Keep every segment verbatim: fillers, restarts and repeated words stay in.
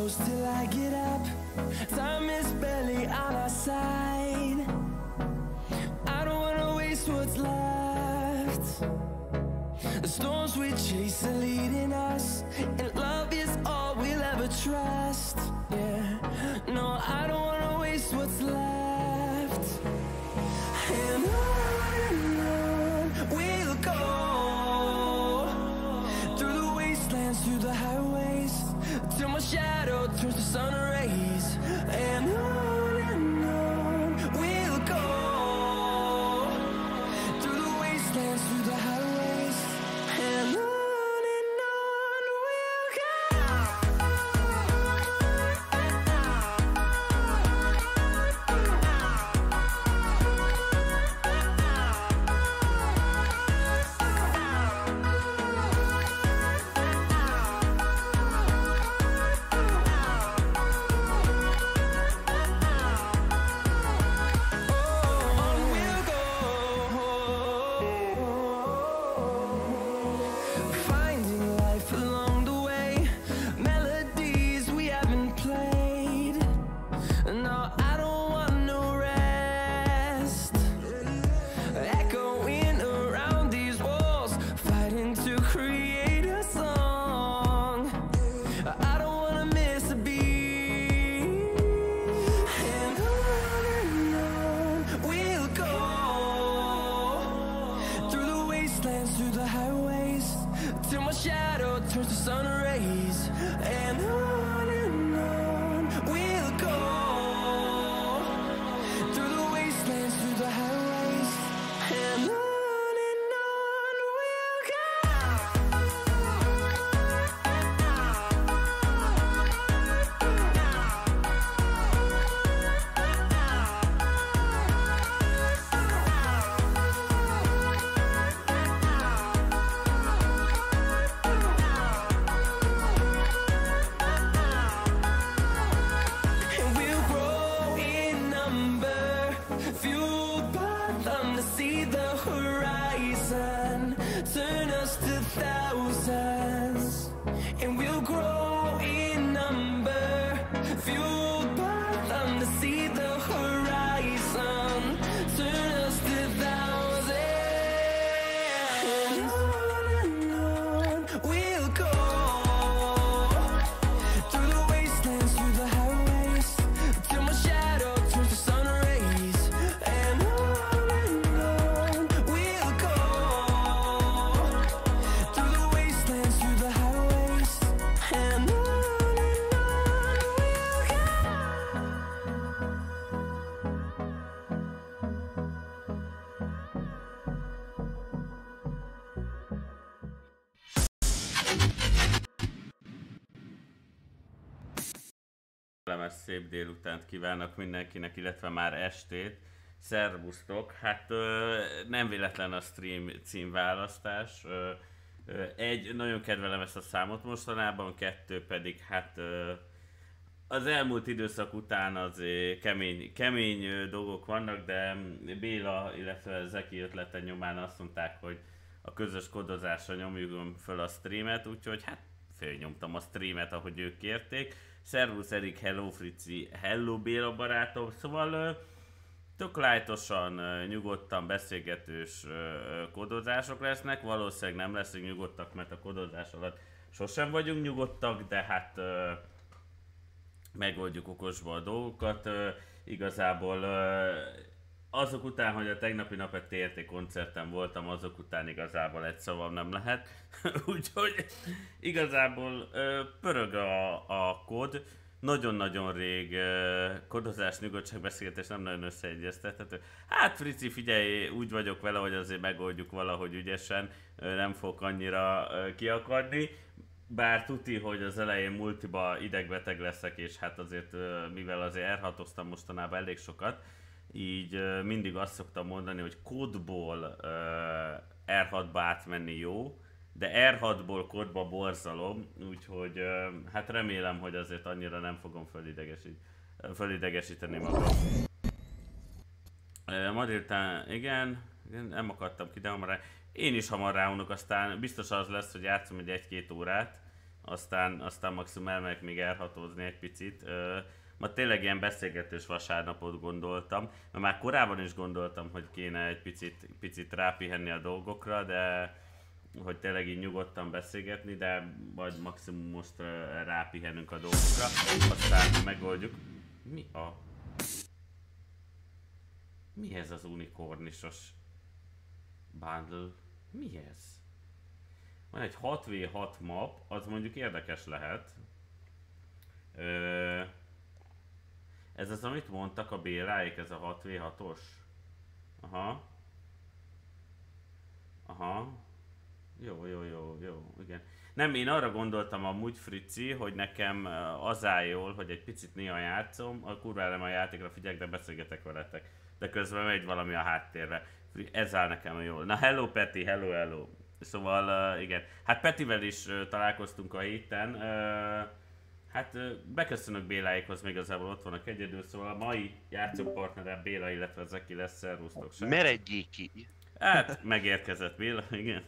close till I get up. Time is barely on our side. I don't wanna waste what's left. The storms we chase are leading us, and love is all we'll ever trust. Yeah, no, I don't wanna waste what's left. And on and on we'll go, through the wastelands, through the highways, till my shadow turns to sun rays. And on and on we'll go, through the wastelands, through the highways, and on. Through the highways, till my shadow turns to sun rays. And on and on we'll go, through the wastelands, through the highways, and on and on we'll go. Turn us to thousands, and we'll grow in number, fueled by them to see the horizon. Turn us to thousands, and on and on we'll go, through the wastelands, through the highways, till my shadow turns to sun rays. And on and on we'll go, through the wastelands, through the highways, and on and on we'll go. Kellemes szép délutánt kívánok mindenkinek, illetve már estét. Szervusztok! Hát ö, nem véletlen a stream címválasztás. Ö, ö, egy, nagyon kedvelem ezt a számot mostanában, kettő pedig hát ö, az elmúlt időszak után az kemény, kemény ö, dolgok vannak, de Béla, illetve Zeki ötlete nyomán azt mondták, hogy a közös kodozásra nyomjuk föl a streamet, úgyhogy hát fölnyomtam a streamet, ahogy ők kérték. Szervusz Erik, hello Frici, hello Béla barátom, szóval ö, tök lightosan, ö, nyugodtan beszélgetős ö, kodozások lesznek, valószínűleg nem leszünk nyugodtak, mert a kodozás alatt sosem vagyunk nyugodtak, de hát ö, megoldjuk okosba a dolgokat. Ö, igazából ö, azok után, hogy a tegnapi nap egy té er té koncerten voltam, azok után igazából egy szavam nem lehet. Úgyhogy igazából ö, pörög a, a kod. Nagyon-nagyon rég ö, kodozás, nyugodtság, beszélgetés nem nagyon összeegyeztethető. Hát Frici, figyelj, úgy vagyok vele, hogy azért megoldjuk valahogy ügyesen, ö, nem fogok annyira ö, kiakadni. Bár tuti, hogy az elején multiba idegbeteg leszek, és hát azért, ö, mivel azért er hatoztam mostanában elég sokat, így uh, mindig azt szoktam mondani, hogy kódból uh, er hatba átmenni jó, de er hatból kódba borzalom, úgyhogy uh, hát remélem, hogy azért annyira nem fogom fölidegesít, fölidegesíteni magam. Uh, ma délután, igen, nem akadtam ki, de hamar rá. Én is hamar ráunok, aztán biztos az lesz, hogy játszom egy egy-két órát, aztán, aztán maximum elmegyek még elhatózni egy picit. Ö, ma tényleg ilyen beszélgetős vasárnapot gondoltam, mert már korábban is gondoltam, hogy kéne egy picit, picit rápihenni a dolgokra, de hogy tényleg így nyugodtan beszélgetni, de majd maximum most uh, rápihenünk a dolgokra, aztán megoldjuk. Mi a... Mi ez az unikornisos bundle? Mi ez? Van egy hat vé hat map, az mondjuk érdekes lehet. Ö... Ez az, amit mondtak a Béláik, ez a hat vé hatos? Aha. Aha. Jó, jó, jó, jó, igen. Nem, én arra gondoltam amúgy, Frici, hogy nekem az áll jól, hogy egy picit néha játszom, a kurva nem a játékra figyelek, de beszélgetek veletek. De közben megy valami a háttérbe. Ez áll nekem jól. Na hello Peti, hello hello. Szóval uh, igen. Hát Petivel is uh, találkoztunk a héten. Uh, hát uh, beköszönök Béláikhoz, még igazából ott vannak egyedül, szóval a mai játszópartnerem Béla, illetve Zeki lesz, szervusztok. Meredjék ki! Hát, megérkezett Béla, igen.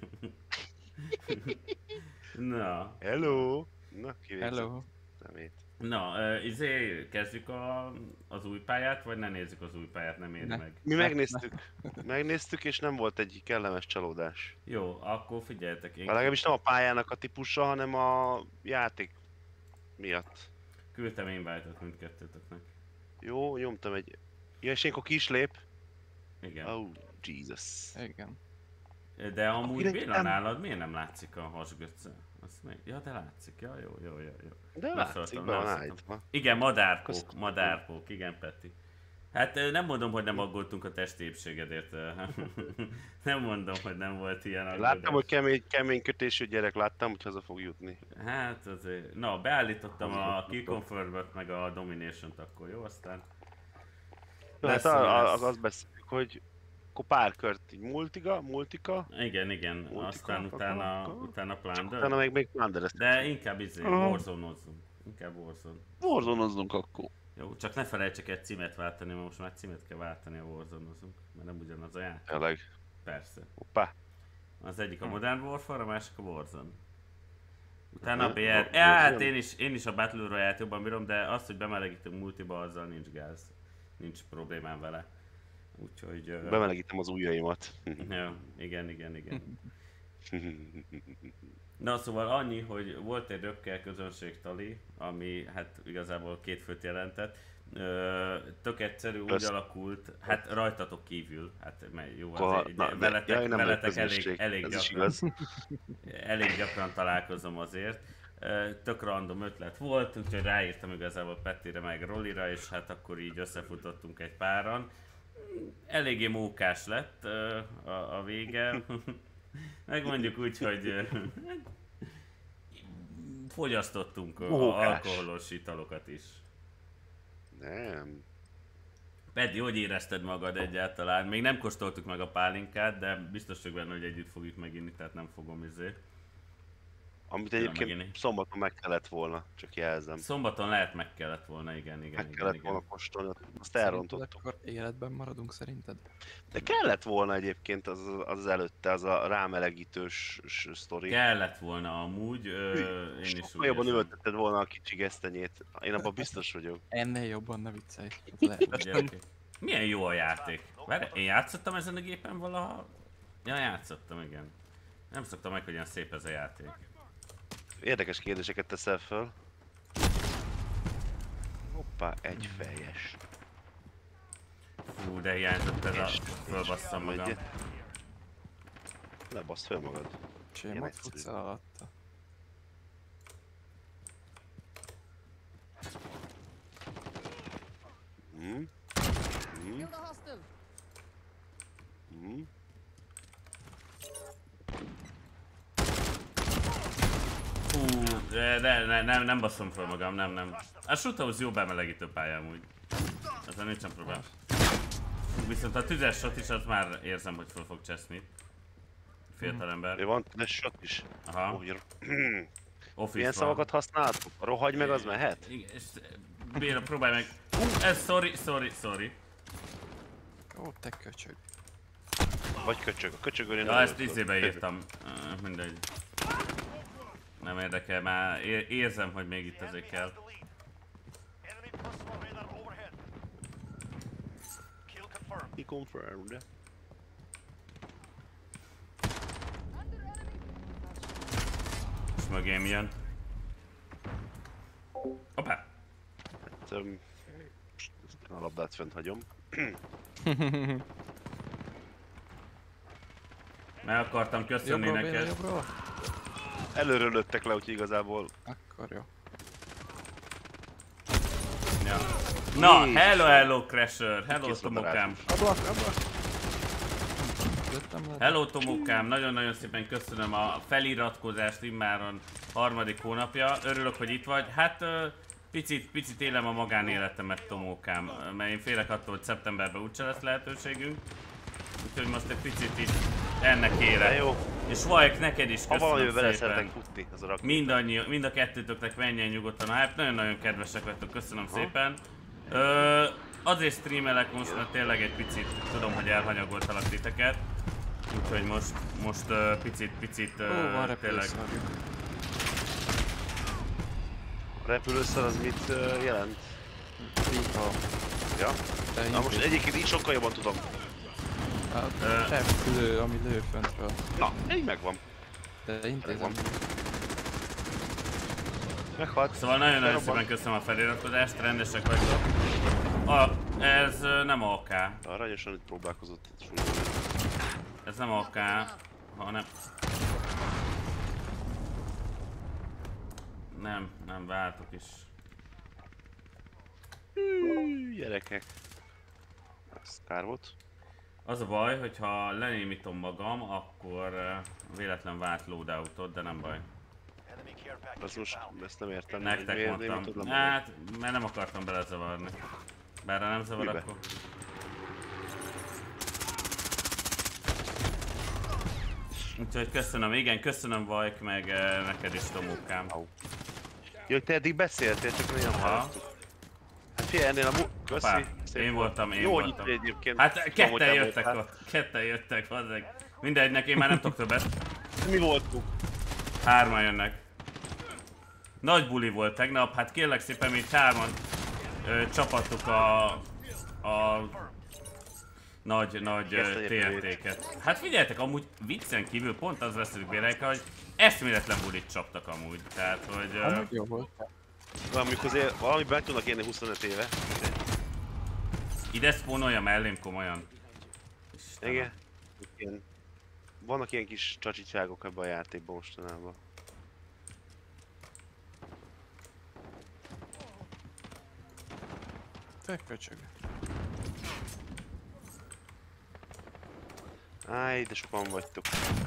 Na. Hello! Na, kivégzett. Hello! Szemét. Na, uh, izé, kezdjük a, az új pályát, vagy ne nézzük az új pályát, nem éri Ne. meg. Mi megnéztük. Megnéztük, és nem volt egy kellemes csalódás. Jó, akkor figyeljetek. Én Ha legalábbis nem a pályának a típusa, hanem a játék miatt. küldtem invite-ot mindkettőtöknek. Jó, nyomtam egy... Ja, és ilyenkor ki is lép. Igen. Oh, Jesus. Igen. De amúgy Akinek Béla nem- nálad miért nem látszik a hasgöcce? Azt még... Ja, de látszik. Ja, jó, jó, jó, jó. De Leszóltam, látszik, be van leszóltam. állítva. Igen, madárpók, Köszönöm. madárpók, igen Peti. Hát ö, nem mondom, hogy nem aggódtunk a testi épségedért. ö. Nem mondom, hogy nem volt ilyen aggódás. Láttam, hogy kemény, kemény kötésű gyerek, láttam, hogy haza fog jutni. Hát azért... Na, beállítottam a Key Confirm-öt meg a Domination-t akkor, jó? Aztán... Na, Lesz, hát a, a, lesz. az azt beszéljük, hogy akkor pár kört így multiga, multika, Igen, igen, Multika, aztán kaka, utána, kaka. utána utána Plunder. meg még Plunderezt. De inkább izé, Aha. Warzone-ozzunk. Inkább Warzone. Warzonozzunk akkor. Jó, csak ne felejtsek egy címet váltani, mert most már címet kell váltani a Warzone-ozunk, mert nem ugyanaz a játék. Tényleg. Persze. Hoppá. Az egyik a Modern Warfare, a másik a Warzone. Utána a Aha, bé er. Warzone. Ja, hát én is, én is a Battle Royale-t jobban bírom, de azt, hogy bemelegítünk multiba, azzal nincs gáz. Nincs problémám vele. Úgyhogy... ö, Bemelegítem az ujjaimat. Jó, igen, igen, igen. Na szóval annyi, hogy volt egy röpkel közönségtali, ami hát igazából két főt jelentett. Ö, tök egyszerű, úgy Kösz. alakult, hát rajtatok kívül, hát mert jó, Akkor- azért, na, de de- veletek, jaj, nem vagy veletek elég, közönség, elég ez is gyakran, igaz. elég gyakran találkozom azért. Ö, Tök random ötlet volt, úgyhogy ráírtam igazából Pettire meg Rollira, és hát akkor így összefutottunk egy páran. Eléggé mókás lett ö, a, a vége. Meg mondjuk úgy, hogy ö, fogyasztottunk ö, Mókás. alkoholos italokat is. Nem. Peti, hogy érezted magad egyáltalán? Még nem kóstoltuk meg a pálinkát, de biztos vagyok benne, hogy együtt fogjuk meginni, tehát nem fogom izé. Amit Tudom egyébként meginni. szombaton meg kellett volna, csak jelzem. Szombaton lehet meg kellett volna, igen, igen, Meg igen, kellett igen. volna kóstolni, azt Szerinted elrontottuk. akkor életben maradunk szerinted? De kellett volna egyébként az az előtte, az a rámelegítős s- sztori. Kellett volna amúgy, ö, én is úgy Sokkal jobban érzem. ültetted volna a kicsi gesztenyét. Én abban biztos vagyok. Ennél jobban ne viccelj. Ez lehet. Gyerekek. Milyen jó a játék. Várj, én játszottam ezen a gépen valaha? Ja, játszottam, igen. Nem szoktam meg, hogy ilyen szép ez a játék. Érdekes kérdéseket teszel föl. Hoppá, egy fejes. Fú, de hiányzott ez a... És- Fölbasszam magam. Egyet. Lebasz föl magad. Ilyen Csémot egyszerű. futsz el alatta. Hm? Hm? Killed a hostile. Hm? Fú, de, de ne, nem, nem basszom föl magam, nem, nem. A shoothouse jó bemelegítő pályám úgy. Ezzel nincsen probléma. Viszont a tüzes shot is, az már érzem, hogy föl fog cseszni. Fiatalember. Ő van, de shot is. Aha. Úgy, Office milyen van. szavakat használtok? A rohagy meg az mehet? Igen, és Béla, próbálj meg. Uh, ez sorry, sorry, sorry. Ó, te köcsög. Vagy köcsög. A köcsögön én Ja, nem ezt örülök. izébe írtam. Uh, mindegy. Nem érdekel, már é- érzem, hogy még itt azért kell. He confirmed. És mögém jön. Hoppá! Hát, öm, a labdát fent hagyom. Meg akartam köszönni Jobbról, Béla, neked. jobbról. Előről lőttek le, úgyhogy igazából... Akkor jó. Ja. Na, Jézus. hello, hello, Crasher! Hello, Kész a Tomokám! Ablak, ablak. Jöttem le. Hello, Tomokám! Nagyon-nagyon szépen köszönöm a feliratkozást immáron harmadik hónapja. Örülök, hogy itt vagy. Hát ö, picit, picit élem a magánéletemet, Tomókám, mert én félek attól, hogy szeptemberben úgyse lesz lehetőségünk. Úgyhogy most egy picit itt ennek De élek. jó, És Vajk, neked is ha valami köszönöm vele szeretek szépen. futni, az a rak. Mindannyi, mind a kettőtöknek menjen nyugodtan a hype, nagyon-nagyon kedvesek vagytok, köszönöm szépen. Ö, azért streamelek most, mert tényleg egy picit tudom, hogy elhanyagoltalak titeket. Úgyhogy most, most uh, picit, picit uh, Ó, van tényleg... repülőszarjuk. A repülőszar az mit uh, jelent? Pipa. Ja? De Na most intéz- egyébként így sokkal jobban tudom. A Ö. repülő, ami lő föntről. Na, így megvan. De intézem. Megvan. Meghalt. Szóval nagyon-nagyon Jobban. szépen köszönöm a feliratkozást, rendesek vagytok. A, ez uh, nem á ká, Aranyosan itt próbálkozott. súlyolni. ez nem á ká, hanem... Nem, nem váltok is. Hű, gyerekek. Ez kár volt. Az a baj, hogyha lenémítom magam, akkor uh, véletlen vált loadoutot, de nem baj. Azt most ezt nem értem. Nektek miért nem mondtam. tudom Hát, mert nem akartam belezavarni. Bár ha nem zavar, Mibe? akkor... Úgyhogy köszönöm, igen, köszönöm Vajk, meg eh, neked is Tomókám. Au. Jó, te eddig beszéltél, csak nagyon Aha. hallottuk. Hát figyelj, ennél a mu... Hoppá, Köszi. szép én volt. voltam, én Jó, hogy voltam. itt egyébként. Hát Tudom, hogy ketten te jöttek voltál. ott, ketten jöttek, hozzák. Mindegynek, én már nem tudok többet. Mi voltunk? Hárman jönnek. Nagy buli volt tegnap, hát kérlek szépen, mi hárman ö, csapattuk a... a... nagy, nagy Ezt a ö, té en té-ket. Hát figyeljetek, amúgy viccen kívül pont az veszünk Bélájka, hogy eszméletlen bulit csaptak amúgy. Tehát, hogy... ö, Amúgy jó volt. Valamikor azért, valami meg tudnak érni huszonöt éve. ide spónolja mellém komolyan. Istenem. Igen. Ilyen, vannak ilyen kis csacsicságok ebben a játékban mostanában. Te köcsög. Áj, de sokan vagytok.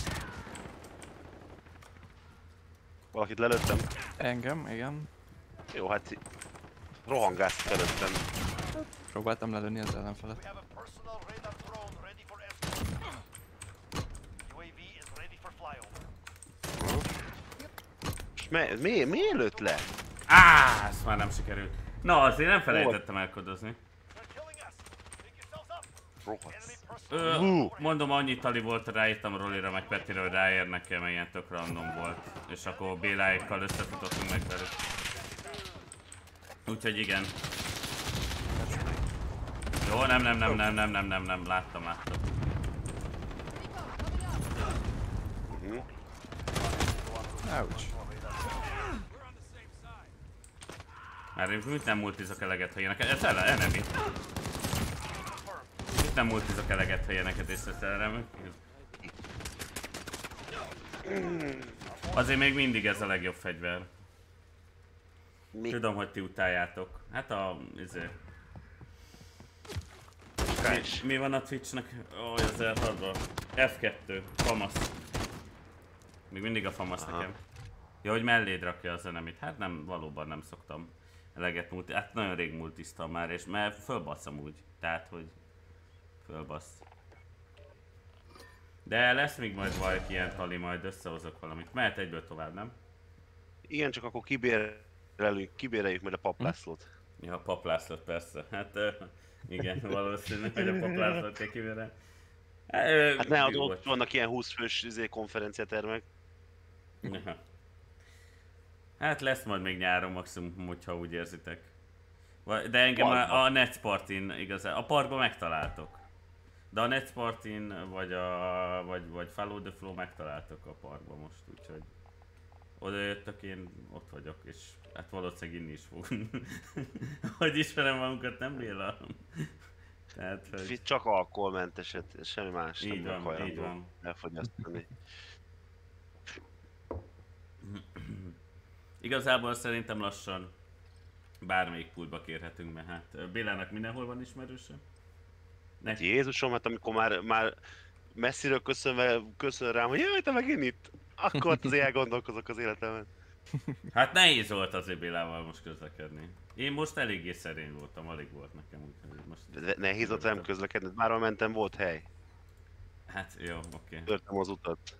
Valakit lelőttem. Engem, igen. Jó, hát rohangászt előttem. Próbáltam lelőni az ellenfelet. És mi, mi, miért lőtt le? Á, ez már nem sikerült. Na, azért nem felejtettem elkodozni. Rohadsz. Ö, Hú. mondom, annyi tali volt, ráírtam Rolira meg Petire, hogy ráérnek el, mert ilyen tök random volt. És akkor Béláékkal összefutottunk meg velük. Úgyhogy igen. Jó, nem, nem, nem, nem, nem, nem, nem, nem, láttam, láttam. Mhm. Ouch. Már én mit nem multizok eleget, ha ilyeneket, ez ele, enemy. Mit nem multizok eleget, ha ilyeneket észreszerelem. Azért még mindig ez a legjobb fegyver. Mi? Tudom, hogy ti utáljátok. Hát a... izé... Crunch. Mi van a Twitchnek? Ó, ez elhadva. ef kettő. Famasz. Még mindig a famasz Aha. nekem. Ja, hogy melléd rakja az enemit. Hát nem, valóban nem szoktam eleget multi. Hát nagyon rég multiztam már, és mert fölbasszam úgy. Tehát, hogy fölbassz. De lesz még majd valaki ilyen tali, majd összehozok valamit. Mehet egyből tovább, nem? Igen, csak akkor kibérelünk, kibéreljük majd a paplászlót. Ja, a paplászlót persze. Hát uh, igen, valószínű, hogy a paplászlót kell kivérni. Hát ne, ott vannak ilyen húsz fős izé, konferenciatermek. Aha. Hát lesz majd még nyáron maximum, hogyha úgy érzitek. Va- De engem Parkba. a, a Netspartin igazán, a parkban megtaláltok. De a Netspartin vagy a vagy, vagy Follow the Flow megtaláltok a parkban most, úgyhogy oda jöttök, én ott vagyok, és hát valószínűleg inni is fogunk. Hogy ismerem magunkat, nem Béla? Tehát, hogy... Csak alkoholmenteset, semmi más Így nem van, így hajlandó van. elfogyasztani. Igazából szerintem lassan bármelyik pultba kérhetünk, mert hát Bélának mindenhol van ismerőse. Neki Jézusom, hát amikor már, már messziről köszönve, köszön rám, hogy jaj, te megint itt, akkor azért elgondolkozok az életemben. Hát nehéz volt azért Bélával most közlekedni. Én most eléggé szerény voltam, alig volt nekem, úgyhogy most... De nehéz ott velem közlekedni, bárhol mentem, volt hely. Hát jó, oké. Törtem az utat.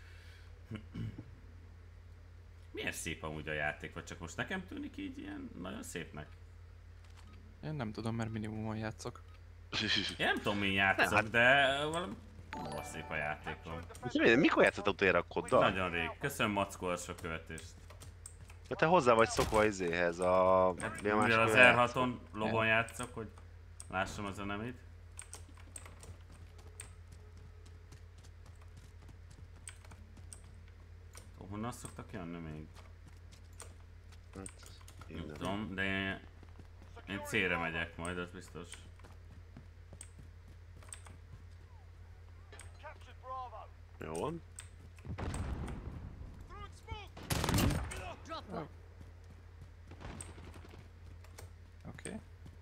Milyen szép amúgy a játék, vagy csak most nekem tűnik így ilyen nagyon szépnek? Én nem tudom, mert minimumon játszok. Én nem tudom, mi játszok, hát- de valami... Ó, szép a játékom. Mikor játszottál utoljára a koddal? Nagyon rég. Köszönöm Mackó a sok követést. Mert te hozzá vagy szokva izéhez, a... Hát, mi a másik mivel az olyan er haton logon játszok, hogy lássam a zenemét. Honnan szoktak jönni még? Hát, Nem innen. tudom, de én, én C-re megyek majd, az biztos. Jó van. Oké. Okay.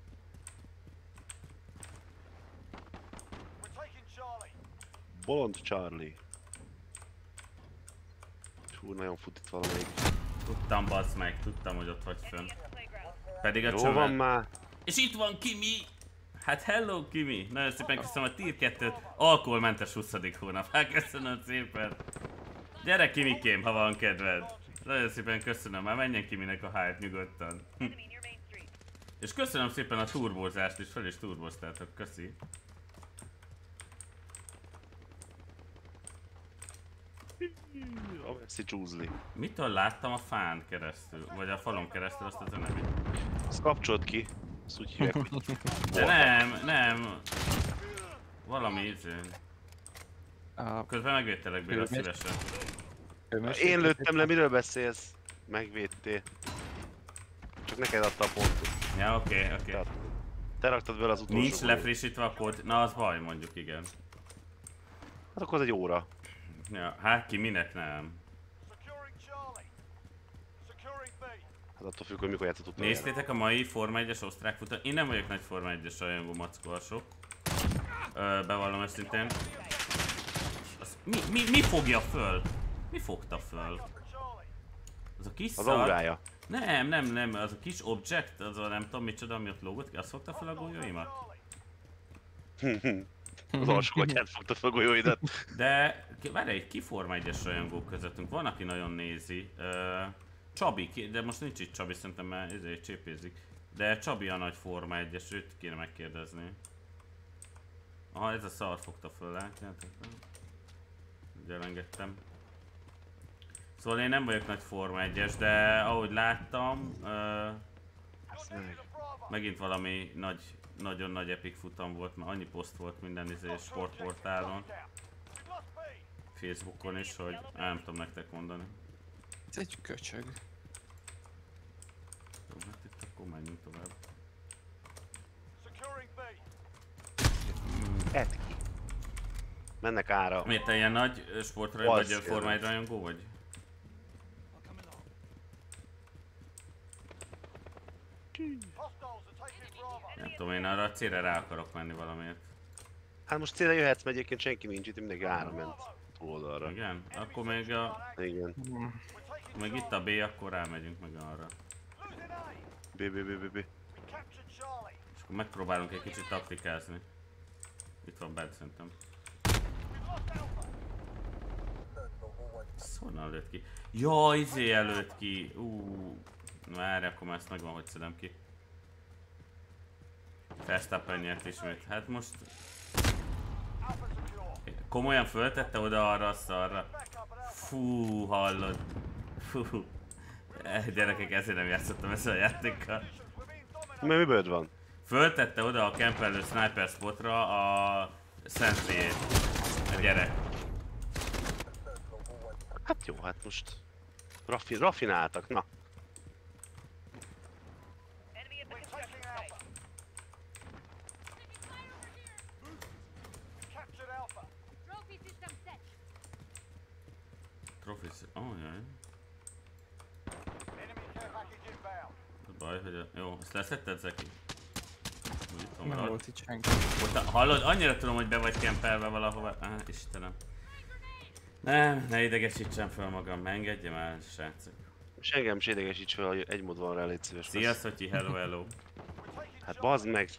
Bolond Charlie. Hú, nagyon fut itt valamelyik. Tudtam, bazd meg, tudtam, hogy ott vagy fönn. Pedig a Jó csöve... van már. És itt van Kimi! Hát hello Kimi! Nagyon szépen köszönöm a tier kettőt, alkoholmentes huszadik hónap. Hát köszönöm szépen! Gyere Kimikém, ha van kedved! Nagyon szépen köszönöm, már menjen Kiminek a hype nyugodtan. Hm. És köszönöm szépen a turbózást is, fel is turboztátok, köszi. A Messi csúzli. Mitől láttam a fán keresztül, vagy a falon keresztül azt a zenemét? Ezt kapcsolt ki. Ezt úgy hívják, hogy... De nem, nem. Valami izé. A Közben megvédtelek Béla Miért? szívesen. kömös- Én lőttem le, miről beszélsz? Megvédtél. Csak neked adta a pontot. Ja, oké, okay, oké. Okay. Tehát te raktad bele az utolsó. Nincs gólt. lefrissítve a kód, na az baj mondjuk, igen. Hát akkor az egy óra. Ja, hát ki minek nem. Hát attól függ, hogy mikor játszott utoljára. Néztétek a mai Forma egyes osztrák futat? Én nem vagyok nagy Forma egyes rajongó Mackó alsó. Ö, bevallom őszintén. Az, mi, mi, mi fogja föl? Mi fogta föl? Az a kis Az szar... aurája. Nem, nem, nem, az a kis object, az a nem tudom micsoda, ami ott lógott ki, azt fogta fel a golyóimat? Az alsógatyát fogta fel a golyóidat. De várj, egy ki Forma egyes rajongók közöttünk, van aki nagyon nézi. Ö, Csabi, ki- de most nincs itt Csabi, szerintem már ezért csépézik. De Csabi a nagy Forma egyes, őt kéne megkérdezni. Aha, ez a szar fogta föl, látjátok? Ugye elengedtem. Szóval én nem vagyok nagy Forma egyes, de ahogy láttam, ö, megint valami nagy, nagyon nagy epic futam volt, mert annyi poszt volt minden izé sportportálon. Facebookon is, hogy nem tudom nektek mondani. Ez egy köcsög. Jó, hát itt akkor menjünk tovább. Edd ki. Mennek ára. Miért te ilyen nagy ö, sportrajongó vagy, Az ö, Forma egy kell. rajongó vagy? Nem tudom, én arra a célra rá akarok menni valamiért. Hát most célra jöhetsz, mert egyébként senki nincs itt, mindenki ára ment túloldalra. Igen? Akkor még, a, Igen. akkor még itt a B, akkor rámegyünk meg arra. B, B, B, B, B. És akkor megpróbálunk egy kicsit taktikázni. Itt van bent szerintem. Ez honnan lőtt ki? Jaj, izé előtt ki! Ú, na várj, akkor már ezt megvan, hogy szedem ki. Verstappen nyert ismét. Hát most... Komolyan föltette oda arra a szarra. Fú, hallod. Fú. Eh, gyerekek, ezért nem játszottam ezzel a játékkal. Mert mi bőd van? Föltette oda a kempelő sniper spotra a szentriét. A gyerek. Hát jó, hát most... Raffi, raffináltak, na. Trophy... Oh, jaj. Baj, hogy a... Jó, ezt leszetted, Zeki? Úgy itt van Nem valahol. volt itt senki. Ott a... Hallod? Annyira tudom, hogy be vagy kempelve valahova. Á, Istenem. Nem, ne idegesítsem fel magam, engedjem el, srácok. És engem se idegesíts fel, hogy egy mód van rá, légy szíves. Szia, Szotyi, hello, hello. Hát bazd meg!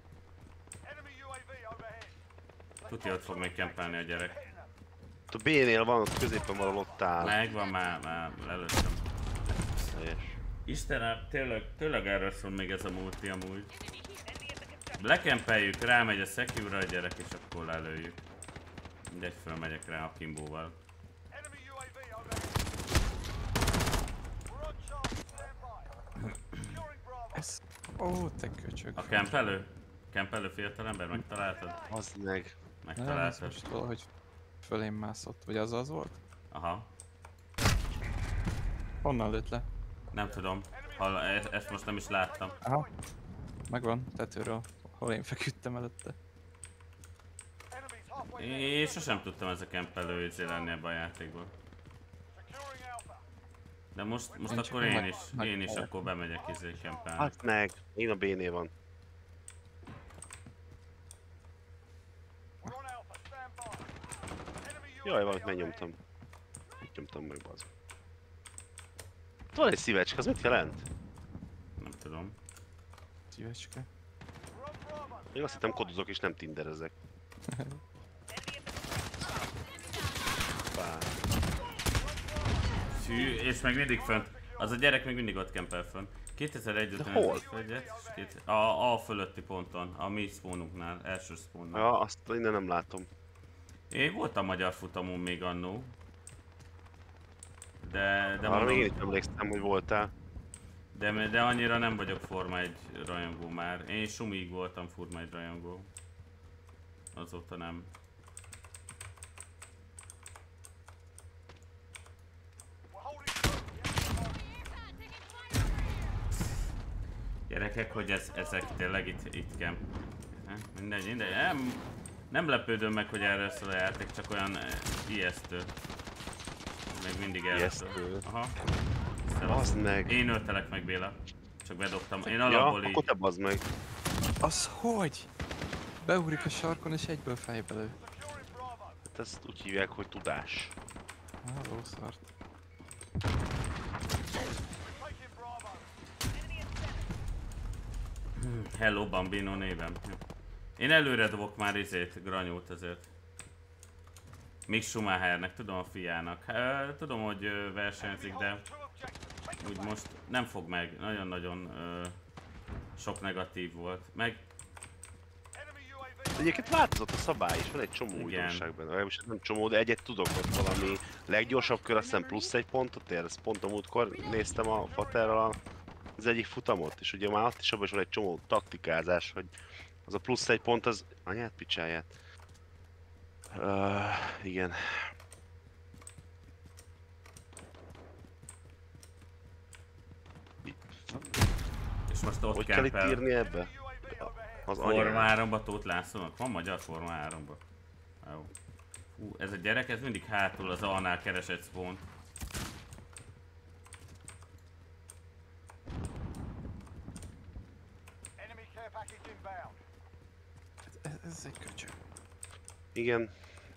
Tuti, ott fog még kempelni a gyerek. A B-nél van, ott középen valahol ott áll. Megvan, már, már lelőttem. Helyes. Istenem, tényleg, tényleg erről szól még ez a multi amúgy. Lekempeljük, rámegy a Secure a gyerek, és akkor lelőjük. Mindegy, fölmegyek rá a Kimbóval. Ez... Ó, te köcsög. A kempelő? Kempelő fiatalember, megtaláltad? Bazd meg! Nem, ez Megtaláltad? most valahogy fölém mászott. Vagy az az volt? Aha. Honnan lőtt le? Nem tudom. Hall, e ezt most nem is láttam. Aha. Megvan, tetőről. Hol én feküdtem előtte. Én sosem tudtam ez a kempelő izé lenni ebben a játékban. De most, most Én akkor csak én meg- is, meg- én is akkor bemegyek izé kempelni. Hát meg! Én a B-nél van. Jaj, valamit megnyomtam. Mit nyomtam meg, bazd. Itt van egy szívecske, az mit jelent? Nem tudom. Szívecske. Én azt hittem kodozok és nem tinderezek. Bár. Fű, és meg mindig fönt. Az a gyerek még mindig ott kempel fönt. kétezer-egy De után hol? A, a fölötti ponton, a mi spawnunknál, első spawnnál. Ja, azt innen nem látom. Én voltam magyar futamon még annó. De, de, Arra még én mondom, is emlékszem, hogy voltál. de, de annyira nem vagyok Forma egy rajongó már. Én sumig voltam Forma egy rajongó. Azóta nem. Gyerekek, hogy ez, ezek tényleg itt, itt camp. Mindegy, mindegy. Nem, nem lepődöm meg, hogy erről szól a játék, csak olyan eh, ijesztő. Még mindig erről szól. Ijesztő. Aha. Bazd meg! Én öltelek meg, Béla. Csak bedobtam. Én Ja, alapból akkor így. te bazd meg! Az hogy? Beugrik a sarkon és egyből fejbe lő. Hát ezt úgy hívják, hogy tudás. Háló, szart. Hello Bambino névem. Én előre dobok már izét, granyót azért. Mick Schumachernek, tudom a fiának. Há, tudom, hogy ö, versenyzik, de úgy most nem fog meg. Nagyon-nagyon ö, sok negatív volt. Meg Egyébként változott a szabály is, van egy csomó Igen. újdonság benne. Legalábbis nem csomó, de egyet tudok, hogy valami leggyorsabb kör, azt hiszem plusz egy pontot ér. Ezt pont a múltkor néztem a Faterral az egyik futamot, és ugye már ott is abban is van egy csomó taktikázás, hogy az a plusz egy pont az... Anyát picsáját. Uh, igen. és most ott Hogy kell itt kempel. írni ebbe? Az Forma anyát. háromba Tóth Lászlónak? Van magyar Forma háromba? Jó. Hú, ez a gyerek, ez mindig hátul az A-nál keres egy spawn. Ez, ez egy köcsög. Igen.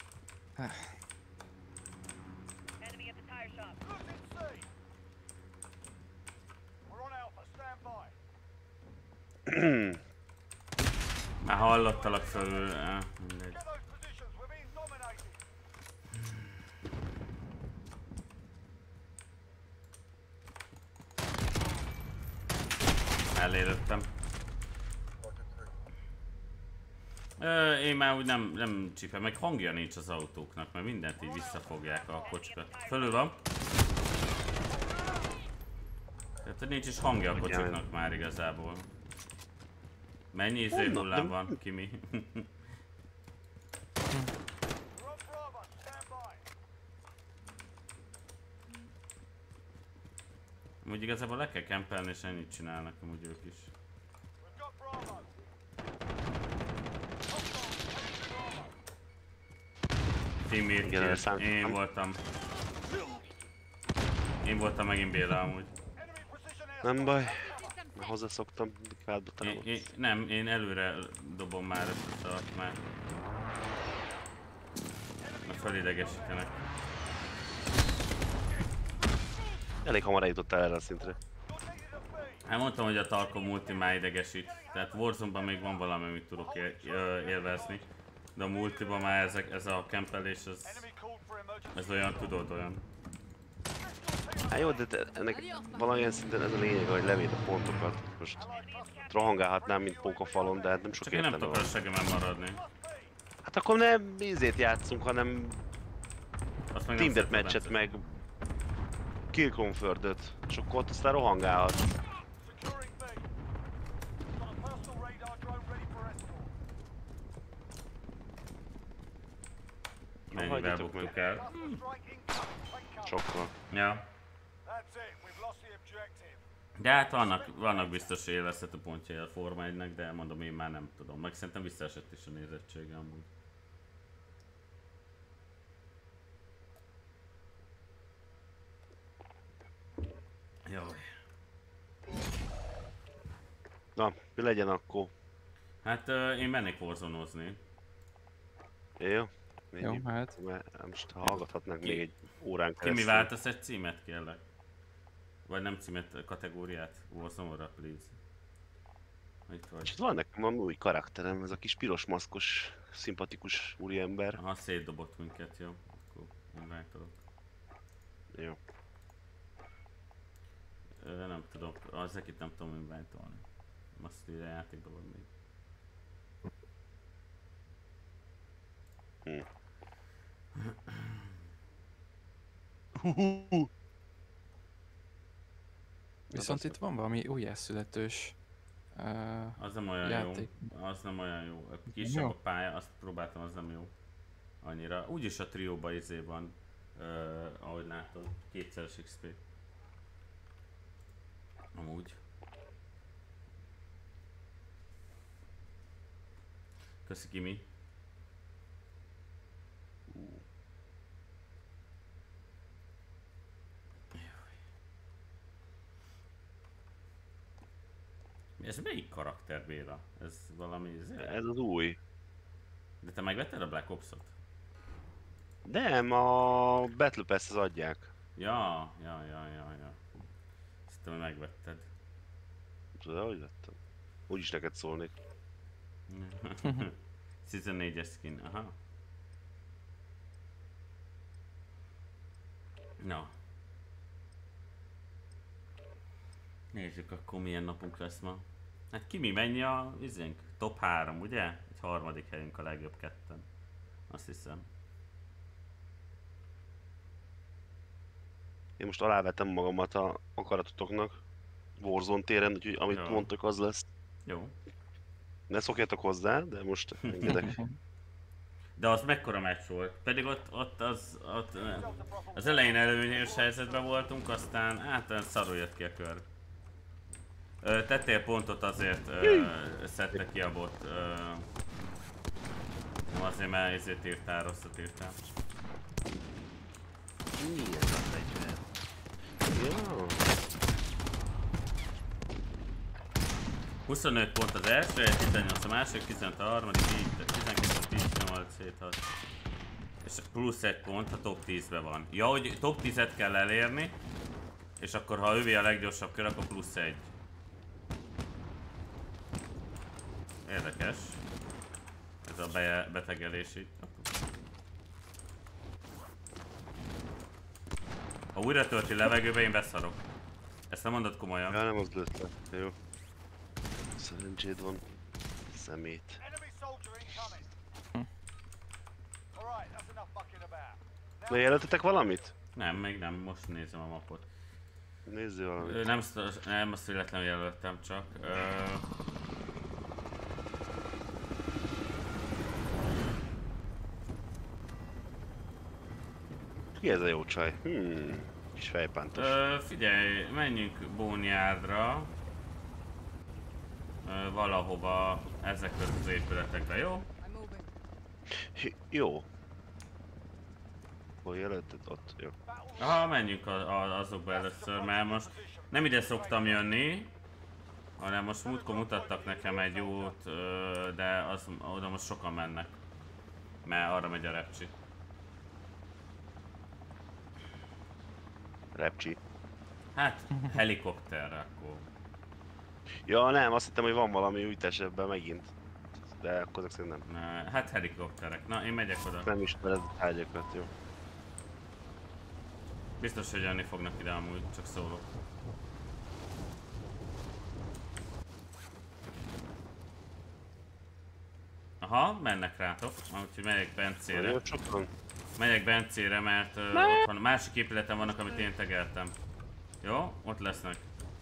Már hallottalak fölül. Eh, mindegy. Elérődtem. Ö, én már úgy nem, nem csípem, meg hangja nincs az autóknak, mert mindent így visszafogják a kocsikat. Fölül van. Tehát, hogy nincs is hangja a kocsiknak már igazából. Mennyi izé nullán van, Kimi? Úgy igazából le kell kempelni és ennyit csinálnak amúgy ők is. Timmy, én voltam. Én voltam megint Béla amúgy. Nem baj. Már hozzászoktam, kádba támadsz. Én, én, nem, én előre dobom már ezt a szart, mert... Mert felidegesítenek. Elég hamar eljutottál erre a szintre. Hát mondtam, hogy a Tarkov multi már idegesít. Tehát Warzone-ban még van valami, amit tudok él, élvezni. De a multiban már ezek, ez a kempelés, ez, ez olyan, tudod, olyan. Hát jó, de, de ennek valamilyen szinten ez a lényeg, hogy levéd a pontokat. Most rohangálhatnám, mint pókafalon, de hát nem sok Csak én nem értelme tudok van. a segemen maradni. Hát akkor nem ízét játszunk, hanem Azt meg Team nem Deathmatch-et szeretem. meg Kill Confirmed-öt, és akkor ott aztán rohangálhat. Mennyivel hagyjatok buktuk meg. el. Sokkal. Ja. De hát vannak, vannak biztos élvezhető pontjai a Forma egynek, de mondom, én már nem tudom. Meg szerintem visszaesett is a nézettsége amúgy. Jaj. Na, mi legyen akkor? Hát uh, én mennék Warzone-ozni. Jó? Jó, Menjünk. hát. Mert most hallgathatnánk Ki- még egy órán Ki mi keresztül. váltasz egy címet kérlek? Vagy nem címet, kategóriát? Warzone-ra, please. Itt vagy. És van nekem valami új karakterem, ez a kis piros maszkos, szimpatikus úriember. Aha, szétdobott minket, jó. Akkor inváltalak. Jó. Ö, nem tudom, az ekit nem tudom inváltolni. Azt ide játékban van még. Hm. Viszont itt van valami újjászületős uh, Az nem olyan játék. jó. Az nem olyan jó. Kisebb Jó. a pálya, azt próbáltam, az nem jó. Annyira. Úgyis a trióba izé van, uh, ahogy látod, kétszeres iksz pé. Amúgy. Köszi Kimi. Ez melyik karakter, Béla? Ez valami izé? Ez az új. De te megvetted a Black Ops-ot? Nem, a Battle Pass-hez adják. Ja, ja, ja, ja, ja. Szerintem, hogy megvetted. Tudod, hogy vettem? Úgyis neked szólnék. Season négyes skin, aha. Na. Nézzük akkor milyen napunk lesz ma. Hát ki mi, mennyi a izénk? Top három, ugye? Egy harmadik helyünk a legjobb ketten. Azt hiszem. Én most alávettem magamat a akaratotoknak. Warzone téren, úgyhogy amit Ja. mondtok, az lesz. Jó. Ne szokjatok hozzá, de most engedek. De az mekkora meccs volt? Pedig ott, ott az, ott, az elején előnyös helyzetben voltunk, aztán hát szarul jött ki a kör. Ö, tettél pontot azért ö, szedte ki a bot. Ö, nem azért, mert ezért írtál, rosszat írtál. Mi ez a fegyver? Ja. huszonöt pont az első, tizennyolc a második, tizenöt a harmadik, így, tizenkettő, tizennyolc, hét, hat. És plusz egy pont a top tízben van. Ja, hogy top tízet kell elérni, és akkor ha övé a leggyorsabb kör, akkor plusz egy. Érdekes. Ez a be betegelés itt. Ha újra tölti levegőbe, én beszarok. Ezt nem mondod komolyan. Ja, nem az lőtt le. Jó. Szerencséd van. Szemét. Bejelentetek valamit? Nem, még nem, most nézem a mapot. Nézzél valamit. Ö, Nem, azt- nem azt véletlenül jelöltem csak. Ö, Ki ez a jó csaj? Hmm, kis fejpántos. ö, figyelj, menjünk Boneyardra. Ö, valahova ezek között az épületekbe, jó? Hi- Jó. Hol jelölted? Ott, jó. Aha, menjünk a, a, azokba először, mert most nem ide szoktam jönni, hanem most múltkor mutattak nekem egy út, ö, de az, oda most sokan mennek. Mert arra megy a repcsi. Repcsi. Hát, helikopterre akkor. Ja nem, azt hittem, hogy van valami újítás ebben megint. De akkor ezek szerint nem. Ne, hát helikopterek. Na, én megyek oda. Nem ismered a tárgyakat, jó. Biztos, hogy jönni fognak ide amúgy, csak szólok. Aha, mennek rátok, úgyhogy megyek Bencére. Jó, sokan. Megyek Bencére, mert uh, ott van, másik épületen vannak, amit én tegeltem. Jó? Ott lesznek.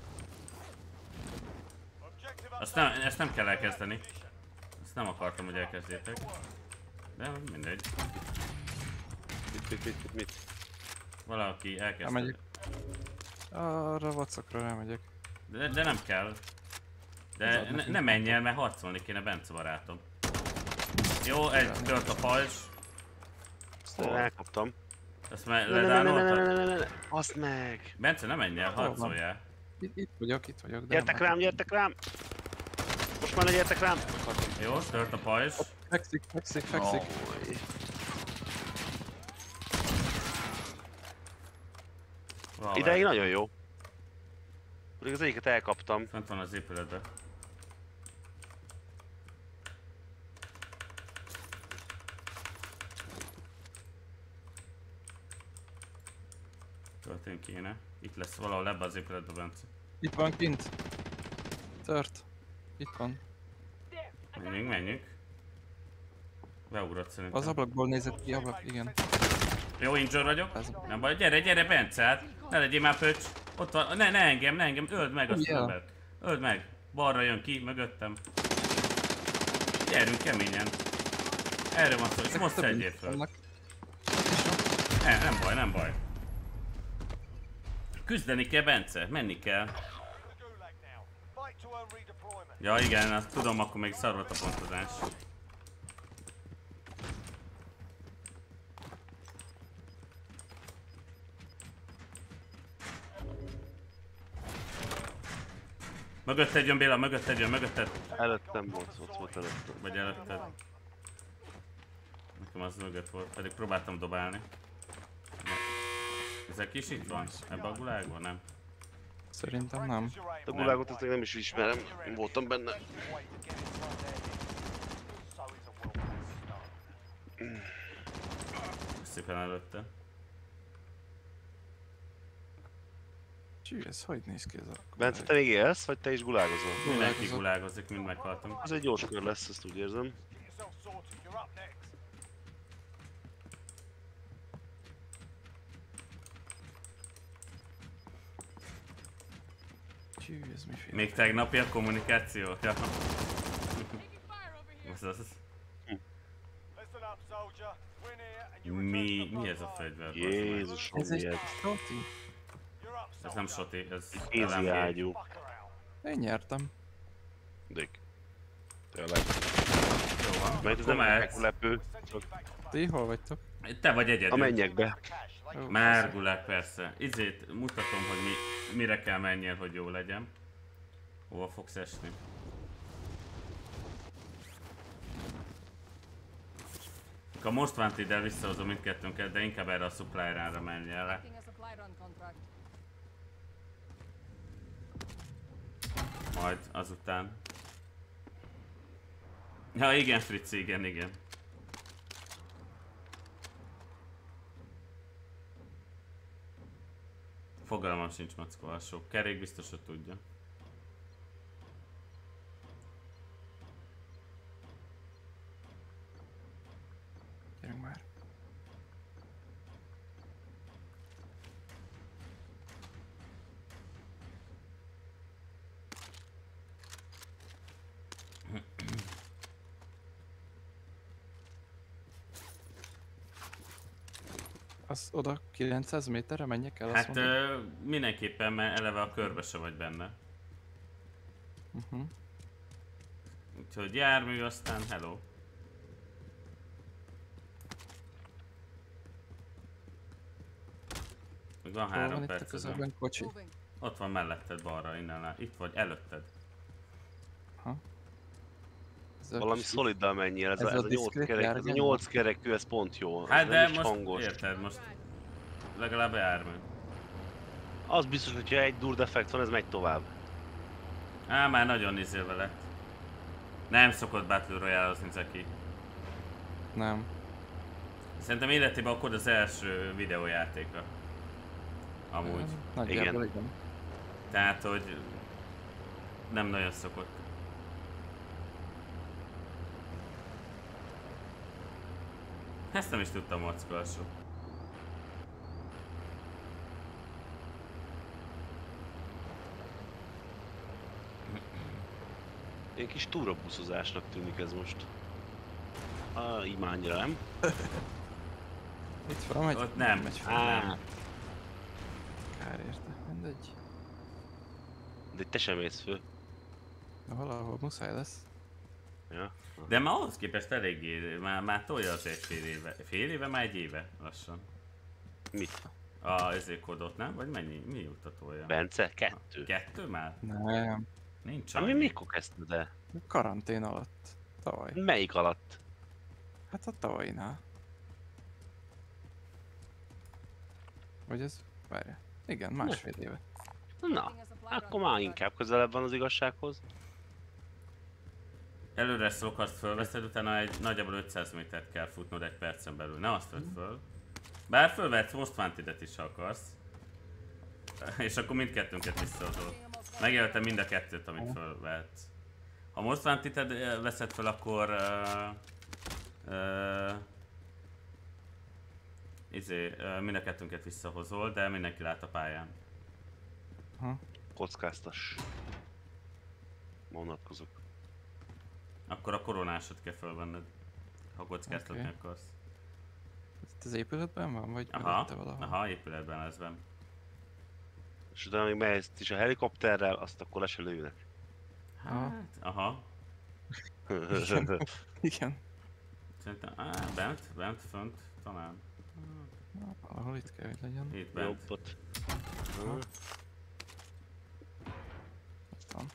Azt nem, ezt nem kell elkezdeni. Ezt nem akartam, hogy elkezdjétek. De mindegy. Mit, mit, mit, mit, mit? Valaki elkezdte. Elmegyek. Arra vacakra rámegyek. De, de nem kell. De ne, ne menj el, mert harcolni kéne, Bence barátom. Jó, egy tört a pajzs. Ezt én elkaptam. Ezt már Ne, ne, ne, ne, ne, ne, ledánoltad. ne, ne, ne, azt meg! Bence, ne menj el, Hol van? harcoljál. Itt, itt vagyok, itt vagyok. de Gyertek nem rám, gyertek rám! Most már ne gyertek rám! Jó, tört a pajzs. Fekszik, fekszik, fekszik. Oj. Valahol Ideig nagyon jó. Pedig az egyiket elkaptam. Fent van az épületben. Töltén kéne. Itt lesz valahol ebbe az épületbe, Bence. Itt van kint. Tört. Itt van. Menjünk, menjünk. Beugrott szerintem. Az ablakból nézett ki, ablak, igen. Jó, injure vagyok. Ez. Nem baj, gyere, gyere, Bence, hát. Ne legyél már pöcs. Ott van, ne, ne engem, ne engem, öld meg azt az Ugye? embert. Öld meg. Balra jön ki, mögöttem. Gyerünk keményen. Erről van szó, és most szedjél föl. Vannak. Nem, nem baj, nem baj. Küzdeni kell, Bence, menni kell. Ja igen, azt tudom, akkor még szar volt a pontozás. Mögötted jön Béla, mögötted jön, mögötted. Előttem volt, ott volt előttem. Vagy előtted. Nekem az mögött volt, pedig próbáltam dobálni. Na. Ezek is itt van? Ebben a gulágban? Nem. Szerintem nem. A gulágot ezt nem is ismerem, voltam benne. Szépen előtte. Csű, ez hogy néz ki ez a... Bence, te még élsz, vagy te is gulágozol? Mindenki Gulágozott. gulágozik, mind meghaltunk. Az egy gyors kör lesz, ezt úgy érzem. Csű, ez miféle? Még tegnapi a kommunikáció? Ja. Az az. Mi, mi ez a fegyver? Jézusom, Ez egy mi ez? Soti? Ez nem soti, ez Kézi L M G. ágyú. Én nyertem. Dick. Tényleg. Jó van, Mert ez akkor nem mehetsz. meglepő. Csak Ti hol vagytok? Te vagy a egyedül. mennyekbe. Ó, Már gulák, persze. Izét mutatom, hogy mi, mire kell menjél, hogy jó legyen. Hova fogsz esni? A Most Wanted-del visszahozom mindkettőnket, de inkább erre a supply ránra menj el. Taking a supply run contract. Majd azután. Ja igen, Fritzi, igen, igen. Fogalmam sincs, mackó, a sok kerék biztos, hogy tudja. gyerünk már. Az oda kilencszáz méterre menjek el, azt Hát mondod? ö, mindenképpen, mert eleve a körbe se vagy benne. Uh-huh. Úgyhogy jármű, aztán hello. Még van Hol három van itt a perc. közelben kocsi? Ott van melletted balra, innen lá. Itt vagy, előtted. Ez a Valami kis- szoliddal menjél, ez, ez a, a ez a nyolc diszkrét kerek, ez a járgány nyolc kerekű, ez pont jó. Hát ez de nem is most hangos. érted, most legalább jármű. Az biztos, hogyha egy dur defekt van, ez megy tovább. Á, már nagyon izélve lett. Nem szokott Battle Royale-ozni Zeki. Nem. Szerintem életében akkor az első videójátéka. Amúgy. Nagyjából igen. igen. Tehát, hogy nem nagyon szokott. Ezt nem is tudtam mockolsó. Ilyen kis túrabuszozásnak tűnik ez most. Ah, így már annyira nem. Itt felmegy? Ott nem. Megy fel. Á, Nem. Kár érte. Mindegy. de te sem mész föl. De valahol muszáj lesz. Ja. De már ahhoz képest eléggé, már, már tolja az egy fél éve. Fél éve? Már egy éve lassan. Mit? A ezért kodot, nem? Vagy mennyi? Mi óta tolja? Bence? Kettő. Kettő már? Nem. Nincs Ami annyi. mikor kezdted el? Karantén alatt. Tavaly. Melyik alatt? Hát a tavainál. Vagy ez? Várja. Igen, másfél éve. Na, akkor már inkább közelebb van az igazsághoz. Előre szok, azt fölveszed, utána egy nagyjából ötszáz métert kell futnod egy percen belül. Ne azt vedd föl. Bár fölvetsz Most Wanted-et is, ha akarsz. És akkor mindkettőnket visszahozol. Megjelöltem mind a kettőt, amit fölvetsz. Ha Most Wanted-et veszed föl, akkor... Uh, uh, izé, uh, mind a kettőnket visszahozol, de mindenki lát a pályán. Ha. Kockáztas. Vonatkozok. Akkor a koronásod kell fölvenned. Ha kockáztatni Oké. akarsz. Itt az épületben van, vagy Aha, mellette valahol? aha, épületben ez van. És utána még mehetsz is a helikopterrel, azt akkor le se lőnek. Hát, aha. Igen. Szerintem, á, bent, bent, fönt, talán. Na, valahol itt kell, hogy legyen. Itt bent. Jobbot. Ott van.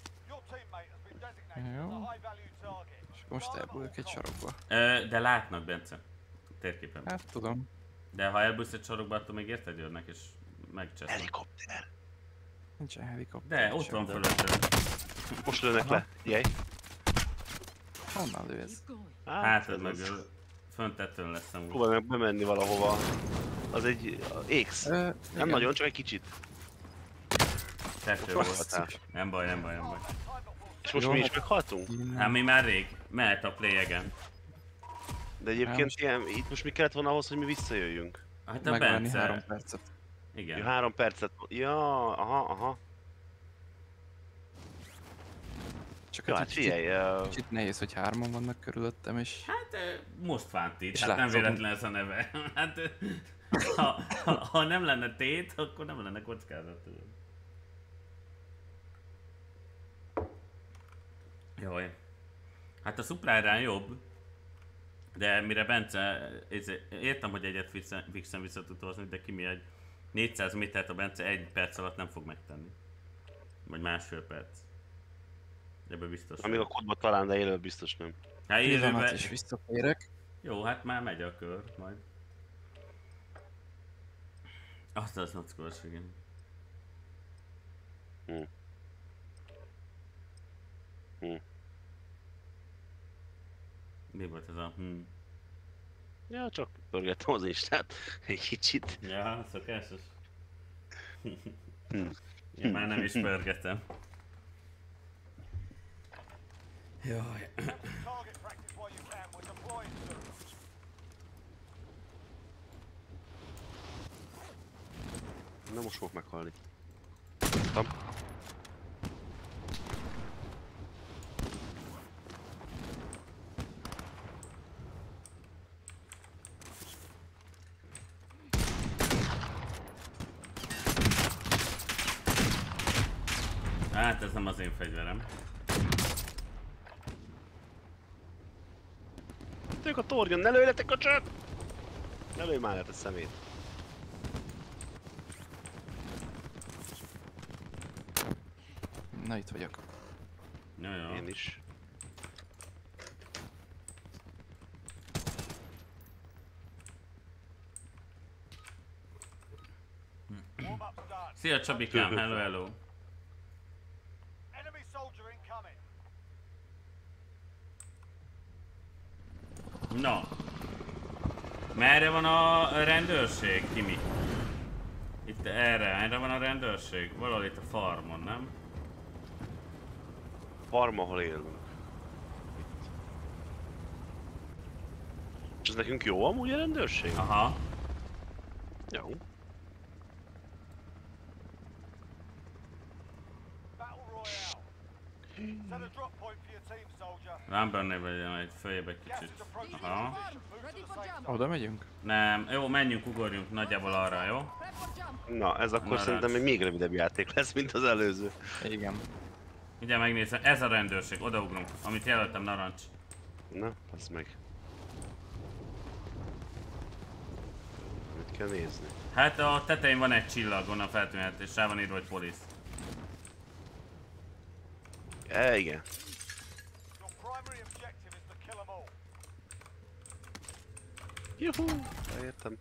Jó. És akkor most elbújok egy sarokba. Ö, de látnak, Bence. Térképen. Hát tudom. De ha elbújsz egy sorokba, attól még érted jönnek és megcsesznek. Helikopter. Nincsen helikopter. De ott sem, van de- fölötted. Most lőnek le. Jaj. Honnan lő ez? Hátad mögül. Föntetőn lesz amúgy. Próbálj meg bemenni valahova. Az egy X. Ö, Nem igen. nagyon, csak egy kicsit. Tető Basszus. volt. Nem baj, nem baj, nem baj. És most Jó, mi is hát- meghaltunk? Hát mi már rég. Mehet a play again. De egyébként most- ilyen, itt most mi kellett volna ahhoz, hogy mi visszajöjjünk? Hát a Megvenni három Bence. percet. Igen. Ja, három percet. Ja, aha, aha. Csak Ja, hát hát egy kicsit, figyelj, uh, kicsit nehéz, hogy hárman vannak körülöttem, és Hát ö, Most Wanted, És hát nem látszom. véletlen ez a neve. Hát ö, ha, ha, ha nem lenne tét, akkor nem lenne kockázat. Jaj. Hát a Supply-rán jobb, de mire Bence, ez- értem, hogy egyet fixen, fixen vissza tud hozni, de ki mi egy négyszáz métert a Bence egy perc alatt nem fog megtenni. Vagy másfél perc. Ebben biztos. amíg a kodba talán, de élő biztos nem. Hát pillanat élőben... is visszatérek. Jó, hát már megy a kör, majd. Azt az nockos, igen. Hm. Hm. Mi volt ez a hm? Ja, csak pörgettem az Instát egy kicsit. Ja, szokásos. Hm. Én már nem is pörgetem. Jaj. Na most fogok meghalni. Tam. Hát ez nem az én fegyverem. Tők a tornyon, ne lőjetek a csöt! Ne lőj már át a szemét. Na itt vagyok. Jó, jó. Én is. Szia Csabikám, hello hello. Enemy soldier incoming. Na. Merre van a rendőrség, Kimi? Itt erre, erre van a rendőrség? Valahol itt a farmon, nem? Farm, ahol élünk. Itt. És ez nekünk jó amúgy a rendőrség? Aha. Jó. Battle Royale. Set a drop point for your team, soldier. Rámbernél vagy egy följebb egy Gas kicsit. is approaching. Aha. Move to the safe zone. Oda megyünk? Nem, jó, menjünk, ugorjunk nagyjából arra, jó? Na, ez akkor Narancs. szerintem egy még rövidebb játék lesz, mint az előző. Igen. Ugye megnézem, ez a rendőrség, odaugrunk, amit jelöltem, narancs. Na, az meg. Mit kell nézni? Hát a tetején van egy csillag, onnan feltűnhet, és rá van írva, hogy polisz. E, igen. Your primary objective is to kill them all. Juhu! Értem.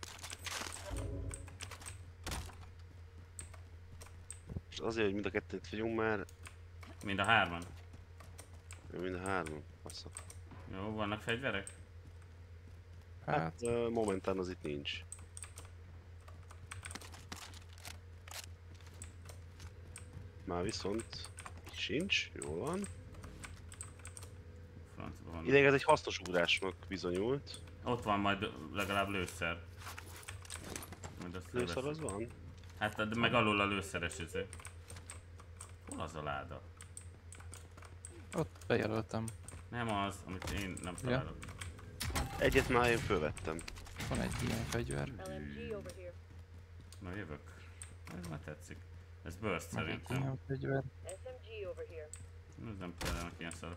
És azért, hogy mind a kettőt vagyunk már, Mind a hárman. mind a hárman. Bassza. Jó, vannak fegyverek? Hát, Hát, ö, momentán az itt nincs. Már viszont sincs, jól van. Francba van. Ideig ez egy hasznos ugrásnak bizonyult. Ott van majd legalább lőszer. Majd azt Lőszar az leveszem. van? Hát de meg alul a lőszeres izé. Hol az a láda? ott bejelöltem. Nem az, amit én nem találok. Egyet már én fölvettem. Van egy ilyen fegyver. L M G over here. Na jövök. Ez már tetszik. Ez burst Meg egy szerintem. ilyen fegyver. S M G over here. Ez nem például ilyen szarok.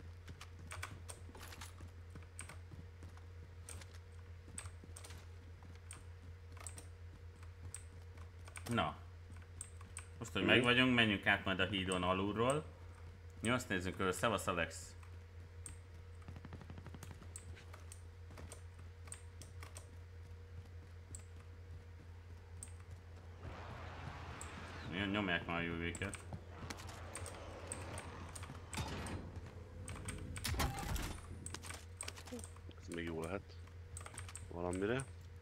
Na. Most, hogy meg vagyunk, menjünk át majd a hídon alulról. Mi azt nézzünk körül. Szevasz Alex. Jön, nyomják már a U V-ket. Ez még jó lehet. Valamire.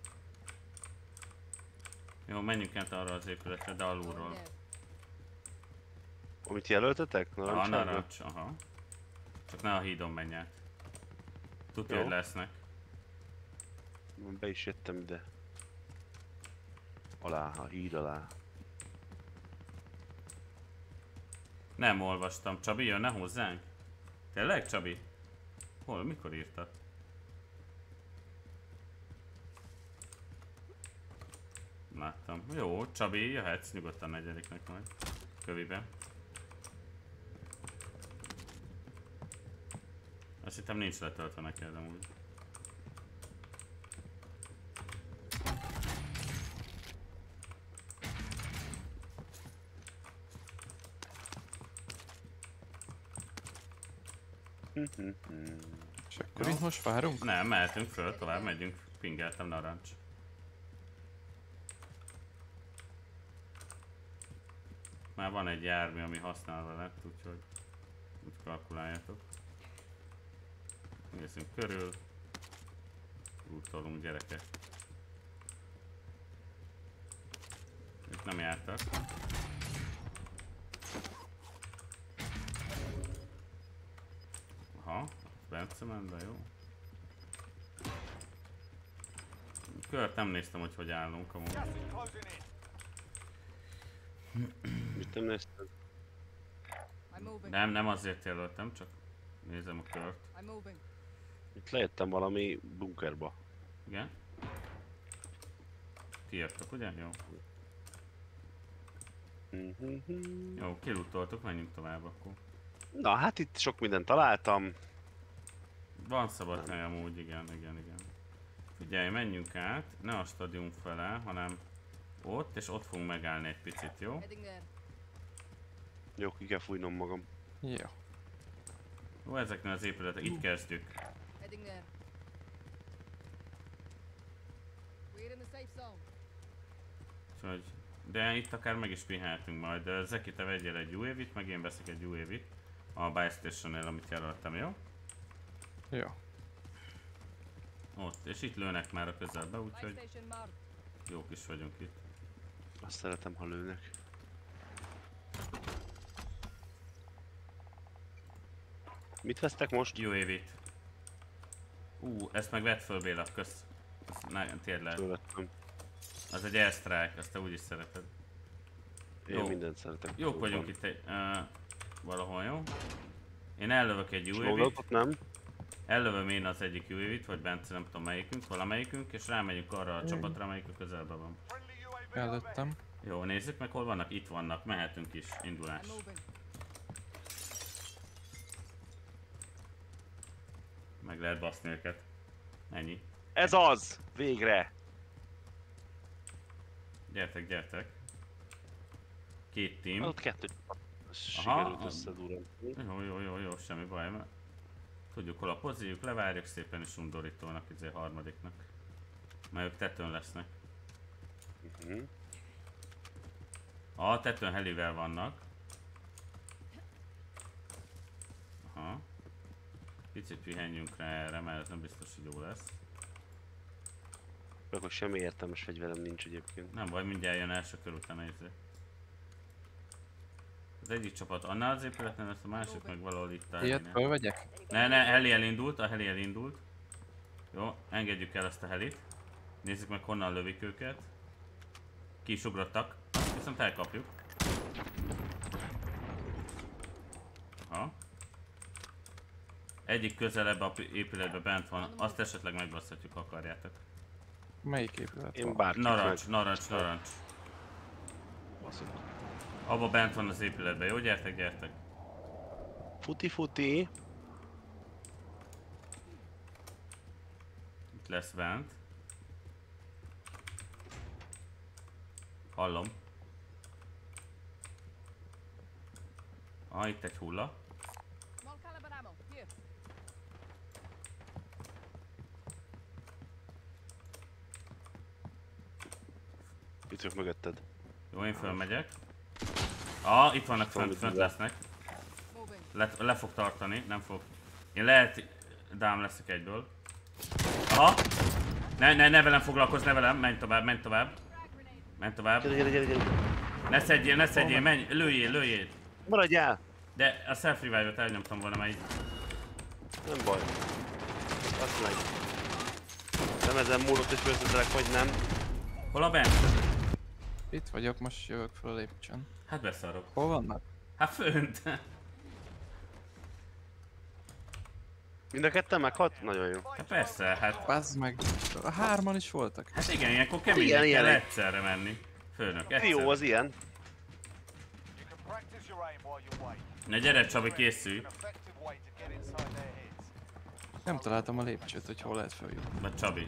Jó, menjünk át arra az épületre, de alulról. Amit jelöltetek? Aha, Narancsárga? narancs, aha. Csak ne a hídon menj át. Tudja, Jó. hogy lesznek. Be is jöttem ide. Alá, a híd alá. Nem olvastam. Csabi, jönne hozzánk? Tényleg, Csabi? Hol? Mikor írta? Láttam. Jó, Csabi, jöhetsz nyugodtan negyediknek majd. Köviben. Azt hittem nincs letöltve neked amúgy. És akkor itt most várunk? Nem, mehetünk föl, tovább megyünk. Pingeltem narancs. Már van egy jármű, ami használva lett, úgyhogy úgy kalkuláljátok. Nézzünk körül. Útolunk, gyerekek. Itt nem jártak. Aha, Bence ment be, jó. Kört nem néztem, hogy hogy állunk amúgy. Gas is closing in. Mit nem nézted? I'm moving. Nem, nem azért jelöltem, csak nézem a kört. I'm moving. Itt lejöttem valami bunkerba. Igen? Ti jöttök, ugye? Jó. Jó, kilutoltuk, menjünk tovább akkor. Na hát itt sok mindent találtam. Van szabad hely amúgy, igen, igen, igen. Figyelj, menjünk át, ne a stadium fele, hanem ott, és ott fogunk megállni egy picit, jó? Heading there. Jó, ki kell fújnom magam. Jó. Jó, ezeknél az épületek, itt kezdjük. Heading there. We're in the safe zone. Úgyhogy, de itt akár meg is pihenhetünk majd. Zeki, te vegyél egy u á vé-t, meg én veszek egy u á vé-t. A buy station-nél, amit jelöltem, jó? Jó. Ott, és itt lőnek már a közelbe, Buy úgyhogy station marked. jók is vagyunk itt. Azt szeretem, ha lőnek. Mit vesztek most? u á vé-t. Ú, ezt meg vedd föl, Béla, kösz. Ezt ne, tiéd lehet. Fölvettem. Az egy airstrike, azt te úgyis szereted. Én Jó. mindent szeretek. Jók vagyunk itt egy, uh, valahol, jó? Én ellövök egy u á vé-t. Slowdownot nem? Ellövöm én az egyik u á vé-t, vagy Bence, nem tudom melyikünk, valamelyikünk, és rámegyünk arra a csapatra, amelyik a közelben van. Friendly U A V Előttem. Jó, nézzük meg hol vannak, itt vannak, mehetünk is, indulás. I'm moving. Meg lehet baszni őket. Ennyi. Ez az! Végre! Gyertek, gyertek. Két team. Ott kettő. Aha. Sikerült összedurrani. Jó, jó, jó, jó, semmi baj, mert tudjuk hol a pozíjuk, levárjuk szépen és undorítónak izé harmadiknak. Mert ők tetőn lesznek. Mhm. A tetőn helivel vannak. Aha. Picit pihenjünk rá erre, mert ez nem biztos, hogy jó lesz. Akkor semmi értelmes fegyverem nincs egyébként. Nem baj, mindjárt jön első kör után izé. Az egyik csapat annál az épületnél, ezt a másik meg valahol itt áll. Ilyet fölvegyek? Ne, ne, heli elindult, a heli elindult. Jó, engedjük el ezt a helit. Nézzük meg honnan lövik őket. Ki is ugrottak, viszont elkapjuk. Aha. Egyik közelebb a épületbe bent van, azt esetleg megbasszhatjuk, ha akarjátok. Melyik épület Én van? bárkit Narancs, narancs, narancs. megbaszok. Abba bent van az épületben, jó? Gyertek, gyertek. Futi futi. Itt lesz bent. Hallom. Ah, itt egy hulla. Small caliber ammo. Here. Itt vagyok mögötted. Jó, én fölmegyek. Ah, itt vannak fönt, Fönt fönt ide. lesznek. Moving. Le, le fog tartani, nem fog. Én lehet dám leszek egyből. Aha! Ne, ne, ne velem foglalkozz, ne velem, menj tovább, menj tovább. Menj tovább. Gyere, gyere, gyere, gyere. Ne szedjél, ne szedjél, menj, lőjél, lőjél. Maradj el! De a self revive-ot elnyomtam volna már így. Nem baj. Azt meg. Nem ezen múlott, hogy fölszetelek, vagy nem. Hol a bent? Itt vagyok, most jövök föl a lépcsőn. Hát beszarok. Hol vannak? Hát fönt. Mind a ketten meghalt? Nagyon jó. Hát persze, hát. Bazd meg. A hárman is voltak. Hát igen, ilyenkor keményen Igen, kell ilyenek. egyszerre menni. Főnök, Jó egyszerre. az ilyen. You can practice your aim while you wait. Na gyere Csabi, készülj. An effective way to get inside their heads. Nem találtam a lépcsőt, hogy hol lehet följutni. Vagy Csabi.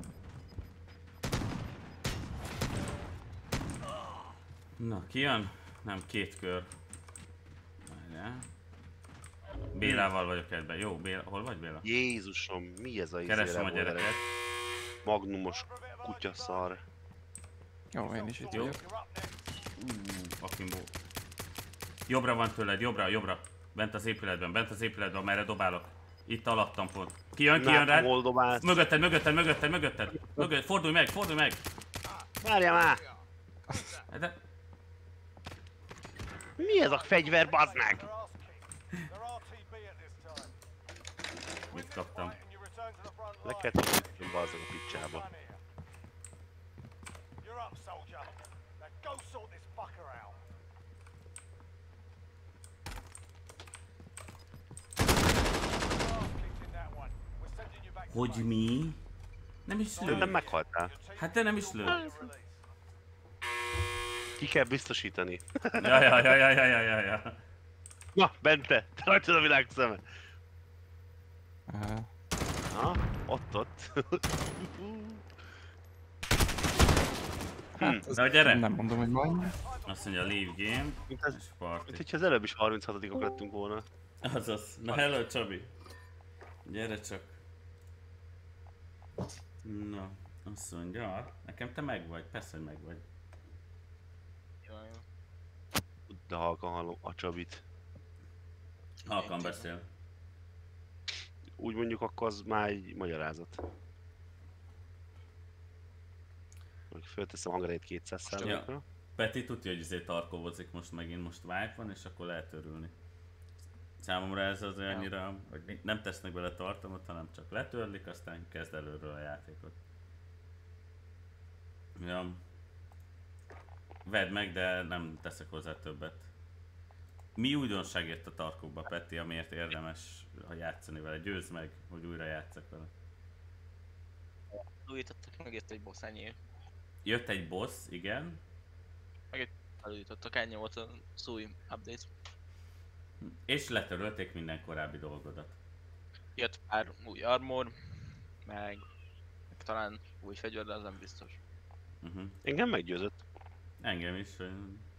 Na, ki jön? Nem, két kör. Várjál. Bélával vagyok ebben. Jó, Béla. Hol vagy Béla? Jézusom, mi ez a izé Keresem a revolverek? gyereket. Magnumos kutyaszar. Jó, én is itt Jó. vagyok. You're up next. Ú, Akimbó. Jobbra van tőled, jobbra, jobbra. Bent az épületben, bent az épületben, merre dobálok. Itt alattam pont. Ki jön, ki jön rád? hol dobálsz? Mögötted, mögötted, mögötted, mögötted. Mögötted. Fordulj meg, fordulj meg. Várjál már! De... Mi ez a fegyver, bazd meg? Their ass kicked. They're R T B at this time. Mit kaptam? And you return to the front Le line. kell tudni, bazd meg a picsába. Done here. You're up, soldier. Now go sort this fucker out. Your ass kicked in that one. We're sending you back to Hogy base. mi? Nem is Nem lő. meghaltál. Your team Hát de nem is lő. release. Ki kell biztosítani. Ja, ja, ja, ja, ja, ja, ja. Na, Bente, te rajtad a világ szeme. Uh, Na, ott ott. hát, ez Na, gyere! nem mondom, hogy majd. Azt mondja, leave game, Mint, ez, és party. mint hogyha az előbb is harminchatodikok lettünk volna. Azaz. Na hello Csabi. Gyere csak. Na, azt mondja, nekem te meg vagy, persze, hogy meg vagy. Jó, jó. De halkan hallom a Csabit. Halkan beszél. Úgy mondjuk, akkor az már egy magyarázat. Hogy fölteszem a hangerejét kétszáz százalékra. Peti tudja, hogy izé tarkovozik most megint, most vibe van, és akkor lehet örülni. Számomra ez az annyira, hogy nem tesznek bele tartalmat, hanem csak letörlik, aztán kezd előről a játékot. Ja. Vedd meg, de nem teszek hozzá többet. Mi újdonság jött a Tarkovba, Peti, amiért érdemes ha játszani vele? Győzd meg, hogy újra játszak vele. Újítottak, meg jött egy boss, ennyi. Jött egy boss, igen. Elújítottak, ennyi volt az új update. És letörölték minden korábbi dolgodat. Jött pár új armor, meg, meg talán új fegyver, de az nem biztos. Uh-huh. Engem meggyőzött. Engem is, hogy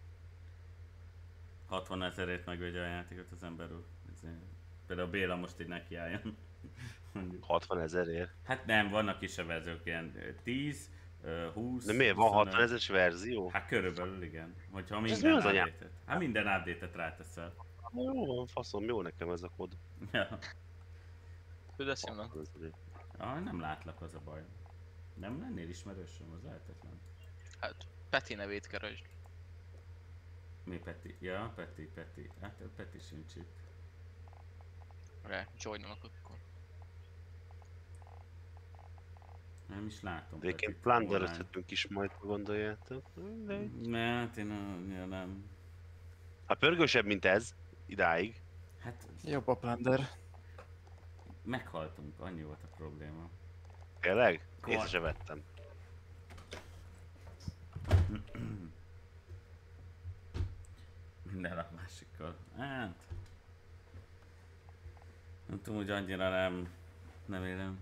hatvan ezerért megvegye a játékot az emberről. Ezért. Például Béla most így nekiálljon. hatvan ezerért. Hát nem, vannak kisebb verziók, ilyen tíz, húsz... De miért van hatvan ezeres verzió? Hát körülbelül igen. Hogyha mi minden az a já- update-et. Hát minden update-et ráteszel. Jó van, faszom, jó nekem ez a kód. Ja. Küldesz jönnek? hatvan ezerért. Ah, nem látlak, az a baj. Nem lennél ismerősöm, az lehetetlen. Hát, Peti nevét keresd. Mi Peti? Ja, Peti, Peti. Hát Peti sincs itt. Re, joinolok akkor. Nem is látom. De egyébként Petit plunderözhetünk is majd, ha gondoljátok. Mindegy. online. Hát én annyira nem. Hát pörgősebb, mint ez, idáig. Hát Jobb a plunder. meghaltunk, annyi volt a probléma. Tényleg? Kor- Észre se vettem. Minden a másikkal. Hát... Nem tudom, hogy annyira nem... Nem élem.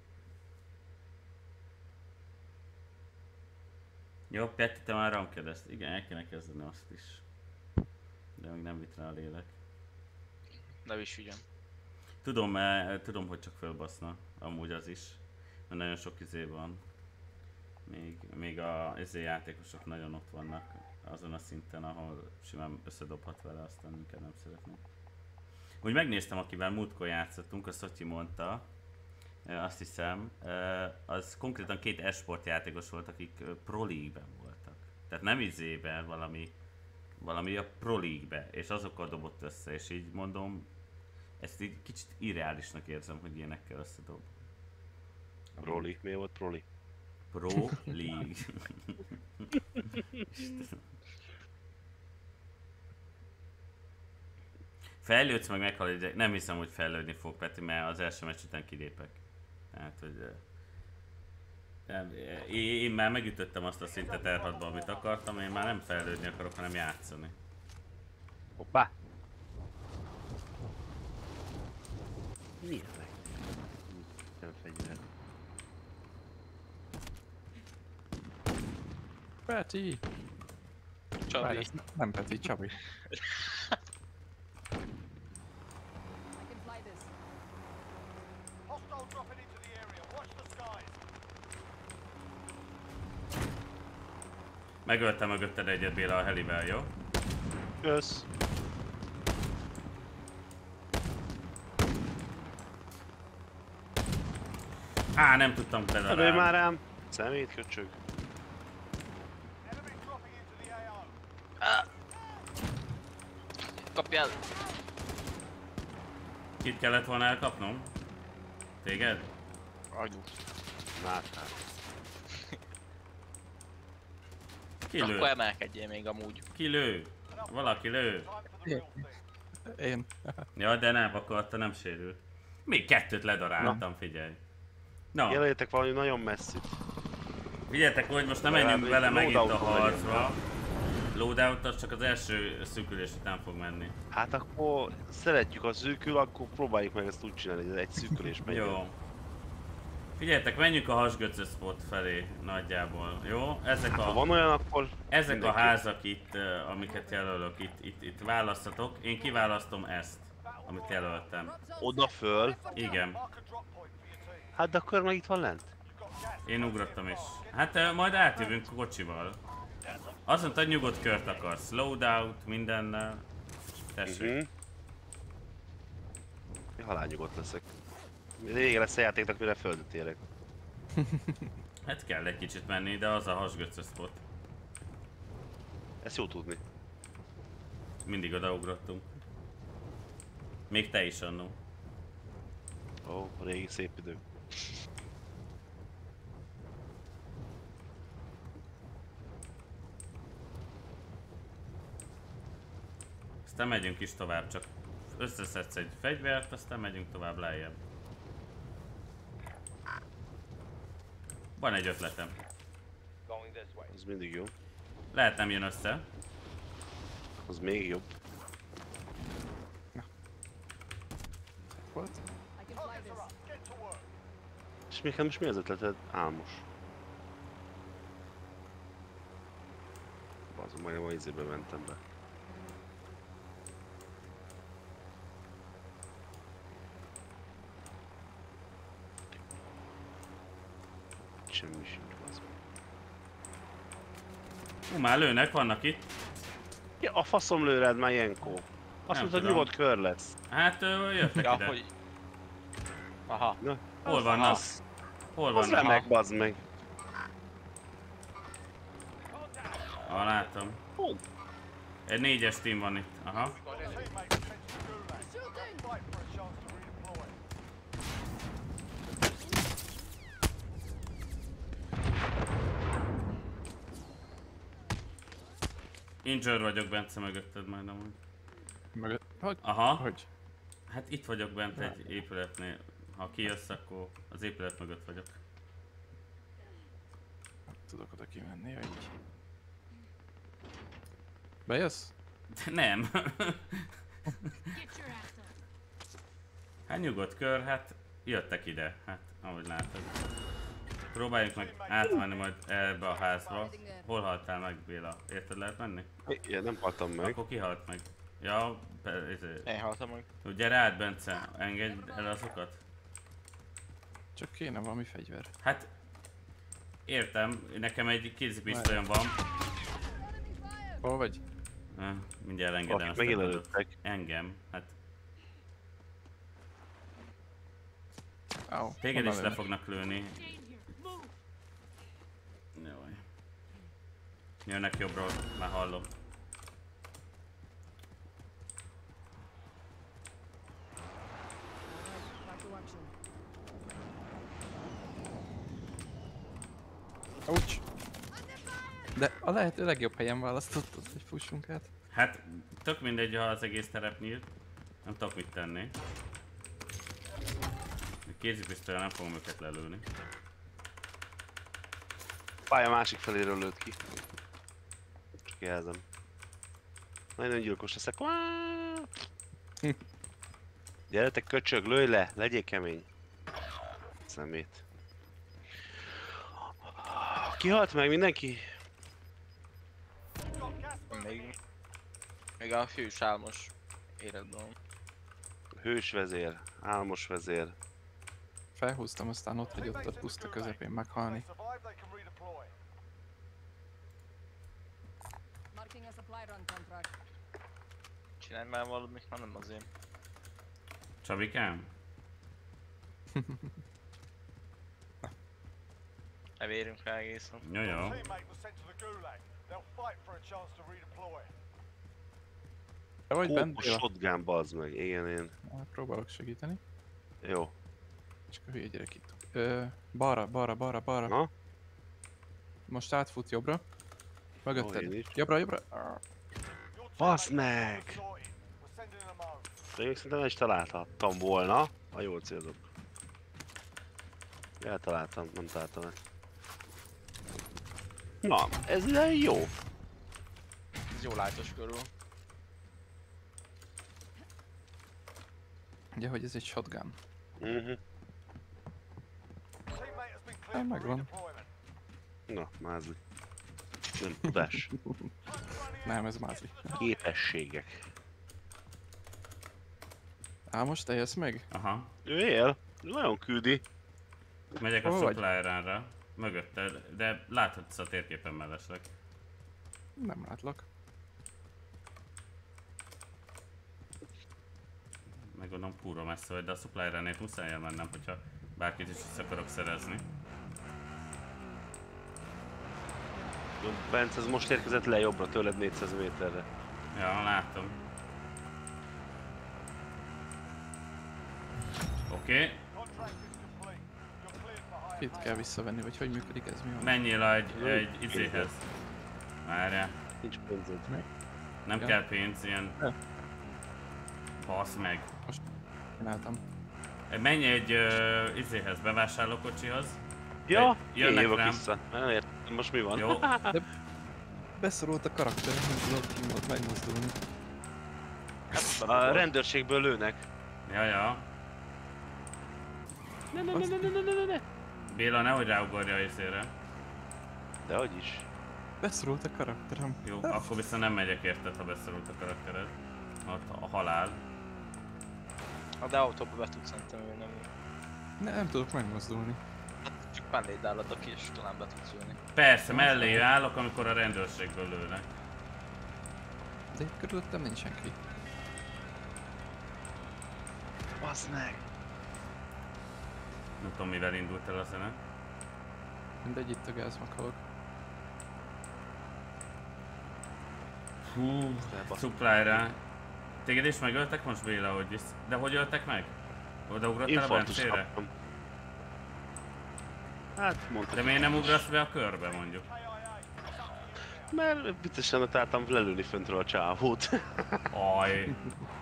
Jó, Peti, te már rankedezt. Igen, el kéne kezdeni azt is. De még nem vitt rá a lélek. Ne is ügyem. Tudom, eh, tudom, hogy csak fölbaszna. Amúgy az is. Mert nagyon sok izé van. Még, még a izé játékosok nagyon ott vannak. Azon a szinten, ahol simán összedobhat vele, aztán inkább nem szeretném. Úgy megnéztem, akivel múltkor játszottunk, a Szotyi mondta, eh, azt hiszem, eh, az konkrétan két e-sport játékos volt, akik eh, Pro League-ben voltak. Tehát nem izében, valami, valami a Pro League-be, és azokkal dobott össze, és így mondom, ezt így kicsit irreálisnak érzem, hogy ilyenekkel összedob. Proli, miért volt Proli? Pro League. Fejlődsz meg meghal egy... Nem hiszem, hogy fejlődni fog, Peti, mert az első meccs után kilépek. Tehát, hogy... eh, nem, eh, én, én már megütöttem azt a szintet er hatban, amit akartam, én már nem fejlődni akarok, hanem játszani. Hoppá! Milyen meg? Nem fegyver. Peti! Várj, Csabi. ez nem Peti, Csabi. I can fly this. Hostile dropping into the area. Watch the skies. Megöltem mögötted egyet, Béla, a helivel, jó? Kösz! Á, nem tudtam Örülj bedarálni. már rám! Szemét köcsög. Enemy dropping into the á o. Ah! Kapjál! Kit kellett volna elkapnom? Téged? Agyú. Láttál. Ki lő? Akkor emelkedjél még amúgy. Ki lő? Valaki lő? Time for the real thing. Én. Ja, de nem, akkor attól nem sérült. Még kettőt ledaráltam, figyelj. Na, Jelöljetek valami nagyon messzit. figyeljetek, hogy most nem Legalább menjünk egy vele megint a loadout-on harcba. Loadout az csak az első szűkülés után fog menni. Hát akkor szeretjük a szűkül, akkor próbáljuk meg ezt úgy csinálni, hogy egy szűkülés megy. Jó. Figyeljetek, menjünk a hasgöcös spot felé nagyjából, jó? Ezek Hát, ha a, van olyan, akkor ezek a mindenki. házak itt, uh, amiket jelölök, itt, itt, itt választatok. Én kiválasztom ezt, amit jelöltem. Oda föl. Igen, Mark a drop point for your team. Hát de akkor meg itt van lent. You've got gas. én ugrottam is. Hát uh, majd átjövünk kocsival. Azt mondta, hogy nyugodt kört akarsz. Loadout, mindennel. Tessék. Uh-huh. Én halálnyugodt leszek. Vége lesz a játéknak, mire földet érek. Hát kell egy kicsit menni, de az a hasgöcös spot. Ezt jó tudni. Mindig odaugrottunk. Még te is annó. Ó, a régi szép idő. Aztán megyünk is tovább, csak összeszedsz egy fegyvert, aztán megyünk tovább lejjebb. Van egy ötletem. Going this way. Az mindig jó. Lehet nem jön össze. Az még jobb. Volt? I can fly Targets this. are up. Get to work. És még most mi az ötleted? Álmos. Bazd, majdnem a izébe mentem be. Semmi sincs, bazd. Hú, már lőnek, vannak itt. Ja, a faszom lő rád már Jenko. Azt mondta, hogy tudom. nyugodt kör lesz. Hát ö, jöttek Ja, ide. hogy... Aha. Na, Hol vannak? az, Hol az vannak? remek, bazd meg. Ah, látom. Hú, Egy négyes team van itt. Aha. Got a teammate sent to the gulag. They'll fight for a chance to redeploy. Injured vagyok, Bence, mögötted majd amúgy. Mögött? Hogy? Aha. Hogy? Hát itt vagyok bent egy épületnél. Ha kijössz, akkor az épület mögött vagyok. Nem tudok oda kimenni, hogy így. Bejössz? De nem. Hát nyugodt kör, hát jöttek ide. Hát, ahogy látod. Próbáljuk meg átmenni majd ebbe a házba. Hol haltál meg, Béla? Érted, lehet menni? igen, nem haltam meg. Akkor kihalt meg. Ja, pe- izé. Én haltam meg. Gyere át, Bence, engedj el azokat. Csak kéne valami fegyver. Hát, értem, nekem egy kézipisztolyom van. Hol vagy? Ah, mindjárt engedem Akik ezt megint a előttek. engem, hát Au, téged honnan is le lőnek? fognak lőni. Jaj. Jönnek jobbról, már hallom. Back to action. Ouch! De a lehető legjobb helyen választottad, hogy fussunk át. Hát, tök mindegy, ha az egész terep nyílt. Nem tudok mit tenni. Kézipisztolyal nem fogom őket lelőni. Pálya másik feléről lőtt ki. Csak jelzem. Nagyon gyilkos leszek. Hm. Gyere köcsög, lőj le, legyél kemény. Szemét. Kihalt meg mindenki? Még... Még a hős álmos életben van. Hős vezér, álmos vezér. Felhúztam, aztán ott vagy ott a puszta közepén meghalni. If they survive, they can redeploy. Marking a supply run contract. Csinálj már valamit, már nem azért. Csabikám? Ne vérünk rá egészen. Jó, A jó. teammate was sent to the gulag. They'll fight for a chance to redeploy. Te vagy bent, Kópos Béla? shotgun, bazd meg. Igen, én. Hát, próbálok segíteni. Jó. Csak a hülye gyerek itt. Ö, balra, balra, balra, balra. Na? Most átfut jobbra. Ó, Mögötted. én is. Jobbra, jobbra. Ah, Your Bazd teammate meg! is sorted. We're sending them home. De még szerintem el is találhattam volna, ha jól célzok. Eltaláltam, nem találtam el. Na, ez ilyen jó. Ez jó lájtos körül. Ugye, hogy ez egy shotgun. Mhm. Teammate has been Hát cleared for megvan. redeployment. Na, mázli. Nem tudás. Nem, ez mázi. Képességek. Á, most te jössz meg? Aha. Ő él. Nagyon küldi. Megyek a Hol vagy? supply run-ra. Mögötted, de láthatsz a térképen mellesleg. Nem látlak. Megadom kurva messze vagy, de a supply run-ét muszáj elmennem, hogyha bárkit is vissza akarok szerezni. Bence, ez most érkezett le jobbra tőled négyszáz méterre. Ja, látom. Oké, okay. Contract is complete. You're cleared for hire. Itt kell visszavenni, vagy hogy működik ez, mi van? menjél egy, egy izéhez. Várjál, Nincs pénzed. nem Ja. kell pénz, ilyen... Ja. Basz meg. Csináltam. Menj egy uh, izéhez, bevásárlókocsihoz. Ja, én Jönnek jövök rám. vissza. Nem értem, most mi van? Jó, Beszorult a karakter, nem tudod ki megmozdulni. A rendőrségből lőnek. ja, ja. Ne, ne, ne, ne, ne, ne, ne, ne. Béla, nehogy ráugorja a izére. Dehogy is. Beszorult a karakterem. Jó, akkor viszont nem megyek érted, ha beszorult a karaktered. Ott a halál. Ha de autóba be tudsz szerintem ülni. Ne, nem tudok megmozdulni. Csak melléd állod aki és talán be tudsz ülni. Persze, mellé állok, amikor a rendőrségből lőnek. De itt körülöttem nincs senki. Basz meg. Nem tudom, mivel indult el a zene. Mindegy, itt a gáz meghalok. Hú, supply-ra. Téged is megöltek most, Béla, hogy is. De hogy öltek meg? Odaugrottál a Infarktus bencére? kaptam. Hát mondta. De miért nem ugrasz be a körbe, mondjuk? Mert viccesen találtam lelőni föntről a csávót. Aj.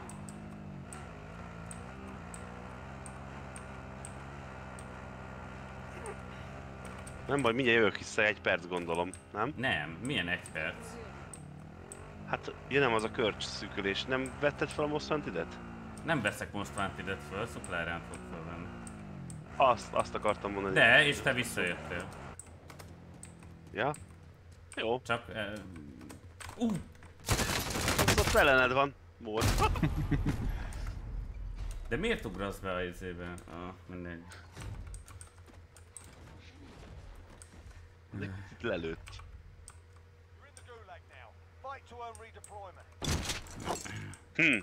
Nem baj, mindjárt jövök vissza, egy perc gondolom, nem? Nem, milyen egy perc? Hát jön az a körcs szűkülés. Nem vetted fel a Moszfantidet? Nem veszek most Vantidet föl, supply-rán fog fölvenni. Azt, azt akartam mondani. De, és te visszajöttél. Ja? Jó. Csak... Uh, uh, Az ott ellened van. Volt. de miért ugrasz be a izébe? Ah, mindegy. Lelőtt. You're in the gulag now. Fight to earn redeployment. Hm.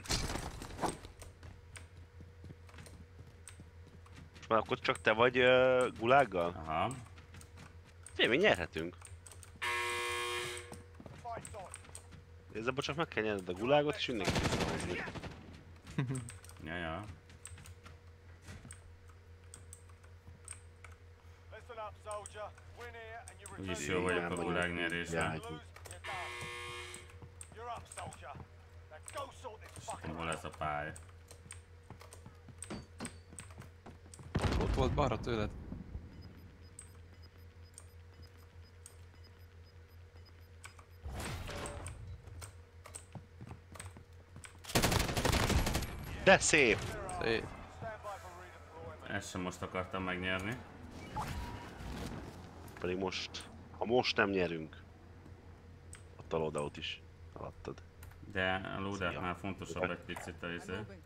Most már akkor csak te vagy uh, gulággal? Aha. Fél, mi nyerhetünk. Fight's on. Ezzel csak meg kell nyerned a gulágot és mindenki visszahozni. Ja, ja. Listen up, soldier. Win here and you return. Úgyis jó vagyok a gulág nyerésben. Lose, you're done. You're up, soldier. Now go sort this fucking Hol ez a pálya? Ott volt balra tőled. De szép! Szép. stand by for redeployment. Ezt sem most akartam megnyerni. Pedig most, ha most nem nyerünk, ott a loadout is alattad. De a loadoutnál fontosabb egy picit a I'm izé. moving.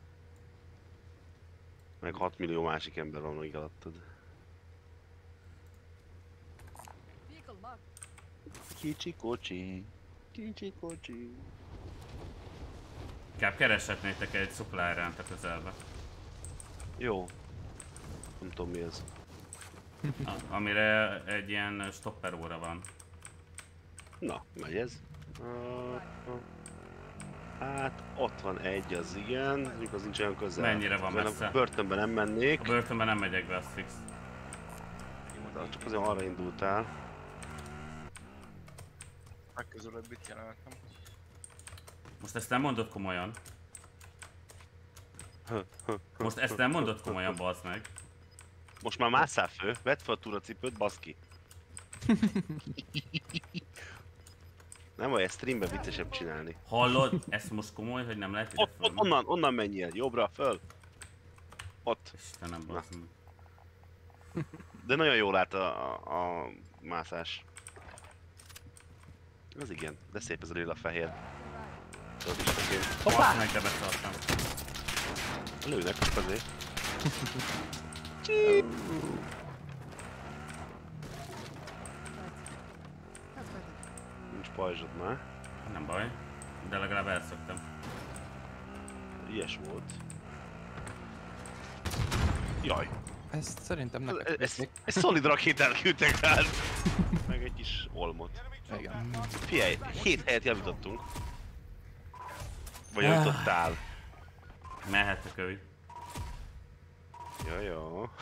Meg hat millió másik ember van még alattad. Vehicle marked. Kicsi kocsi, kicsi kocsi. Inkább kereshetnétek egy supply-ránt a közelbe. Jó. Nem tudom mi ez. A, amire egy ilyen stopper óra van. Na, megy ez. Uh, hát ott van egy, az igen, mondjuk az nincs olyan közel. Mennyire van Mert messze? a börtönben nem mennék, A börtönben nem megyek be, az fix. de csak azért arra indultál. Megközelebb itt jelentem. Most ezt nem mondod komolyan. Most ezt nem mondod komolyan, bazd meg. Most már másszál fő, vedd fel a túracipőt, baszki. Nem vagy, ezt streamben viccesebb csinálni. Hallod? Ezt most komoly, hogy nem lehet ide Ott, ott, onnan, onnan menjél, jobbra, föl. Ott. Istenem, Na. bazd meg. De nagyon jól lát a, a, a mászás. Az igen, de szép ez a lila fehér. Tudod is tekint. Hoppá! Meg, de beszartam. Lőnek csak azért. Nincs pajzsod már. Nem baj. De legalább elszoktam. Ilyes volt. Jaj. Ezt szerintem Ez, neked ez, veszik. ez szolid rakétát küldtek rád. Meg egy kis olmot. Igen. Figyelj, hét helyet javítottunk. Vagy javítottál. Mehet a kövi. Ja, ja.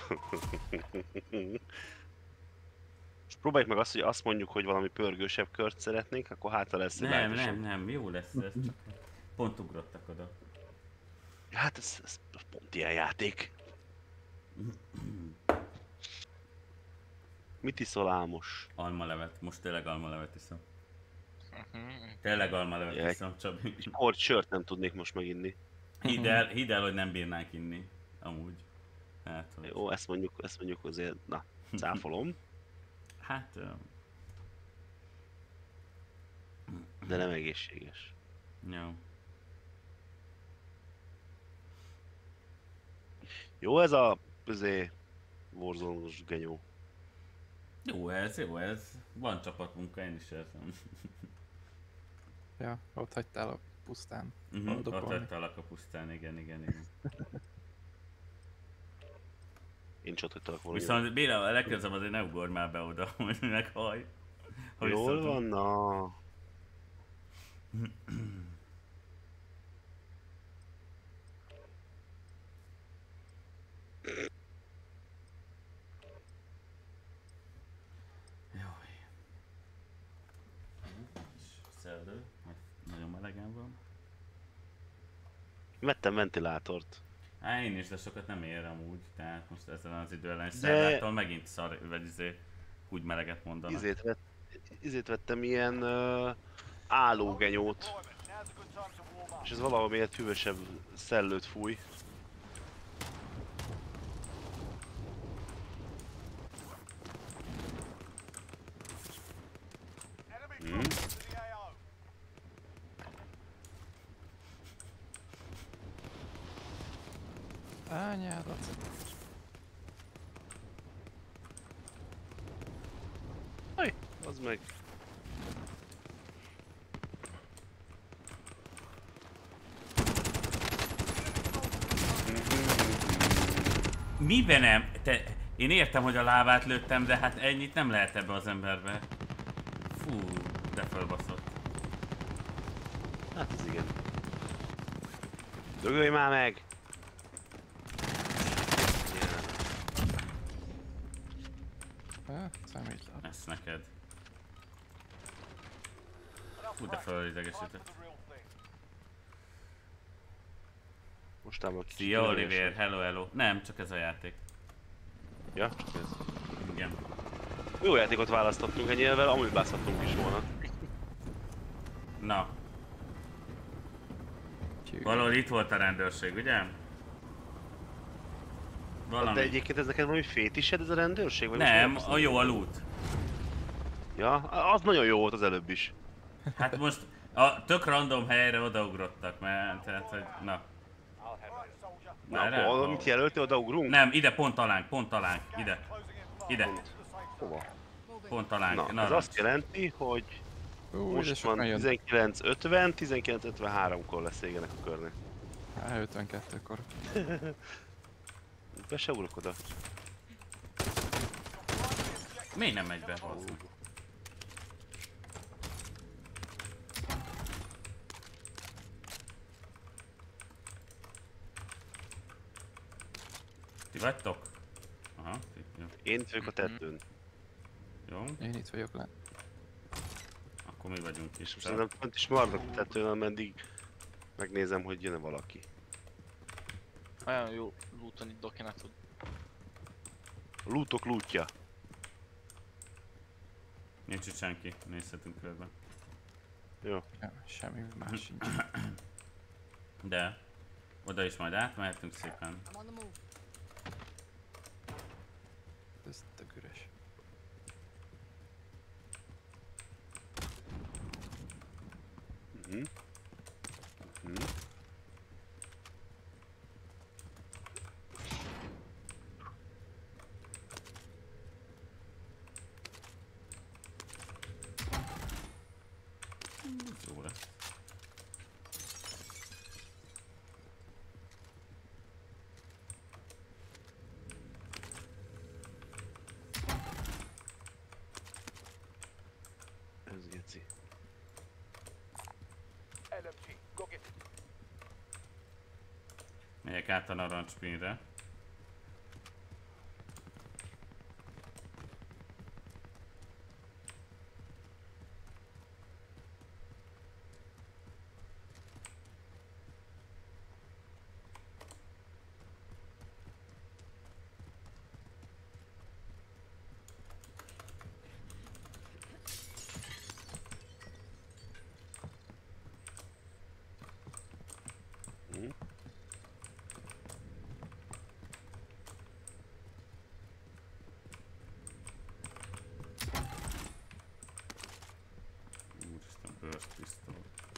És próbáljuk meg azt, hogy azt mondjuk, hogy valami pörgősebb kört szeretnénk, akkor hátra lesz egy Nem, váltosabb. nem, nem, jó lesz ez, csak pont ugrottak oda. Hát ez, ez pont ilyen játék. Mit iszol, Ámos? Almalevet, most tényleg almalevet iszom. Mhm. Tényleg almalevet Jaj. iszom, Csabi. Kort sört nem tudnék most meginni. Hidd el, hidd el, hogy nem bírnánk inni. Amúgy. Hát, hogy... Jó, ezt mondjuk, ezt mondjuk azért, na, cáfolom, Hát... ö, de nem egészséges. Jó. Jó ez a, azért, Warzone-os genyó. Jó ez, jó ez. Van csapatmunka, én is érzem. Ja, ott hagytál a pusztán. Mhm, Boldog ott valami. hagytalak a pusztán, igen, igen, igen. Én csak ott hagytalak volna. Viszont Béla, a legközelebb azért ne ugorj már be oda, hogy meghaj. Ha Jól visszaadom. van, na. Jaj. Szerdő, nagyon melegen van. Vettem ventilátort. Á, én is, de sokat nem ér amúgy, tehát most ezen az idő ellen De- szervától megint szar, vagy izé, úgy meleget mondanak. Izét, vett, izét vettem ilyen uh, állógenyót. És ez valahol miért hűvösebb szellőt fúj. Hmm. Ányádat. Aj, az meg. Miben nem? Te, én értem, hogy a lábát lőttem, de hát ennyit nem lehet ebbe az emberbe. Fú, de fölbaszott. Hát ez igen. Dögölj már meg! Ah, számítlat. Ez neked. Fú, de fölidegesített. Mostában kicsit Szia Oliver, idegesek. hello hello. Nem, csak ez a játék. Ja, csak ez. Igen. Jó játékot választottunk ennyivel, amúgy bászhattunk is volna. Na, Tyű. valahol itt volt a rendőrség, ugye? Valami. De egyébként ez neked valami fétised ez a rendőrség? Vagy Nem, most a jó a loot. Ja, az nagyon jó volt az előbb is. Hát most a tök random helyre odaugrottak, mert tehát, hogy na. Na, Erre? akkor mit jelöltél, odaugrunk? Nem, ide pont alánk, pont alánk, ide. Ide, Hova? pont alánk. Na, ez azt jelenti, hogy Ú, de most sokan van jön. tizenkilenc ötven, tizenkilenc ötvenháromkor lesz égenek a körnek. Á, ötvenkettőkor. Be se ugrok oda. Miért nem megy be hozzá? Ti vagytok? Aha, ti, jó. Én itt vagyok a tetőn. Jó, Én itt vagyok le. akkor mi vagyunk is. És most szerintem fönt is maradok a tetőn, ameddig megnézem, hogy jön-e valaki. Olyan jó lootani dokinak tud. A lootok lootja. Nincs itt senki, nézhetünk körbe. Jó. Ja, semmi más sincs. De oda is majd átmehetünk szépen. I'm on the move. Ez tök üres. Mhm. Mhm. Jó lesz. Ez geci. L M G, go get it. Megyek át a narancspinre. Mhm. Úristen, burst pistol.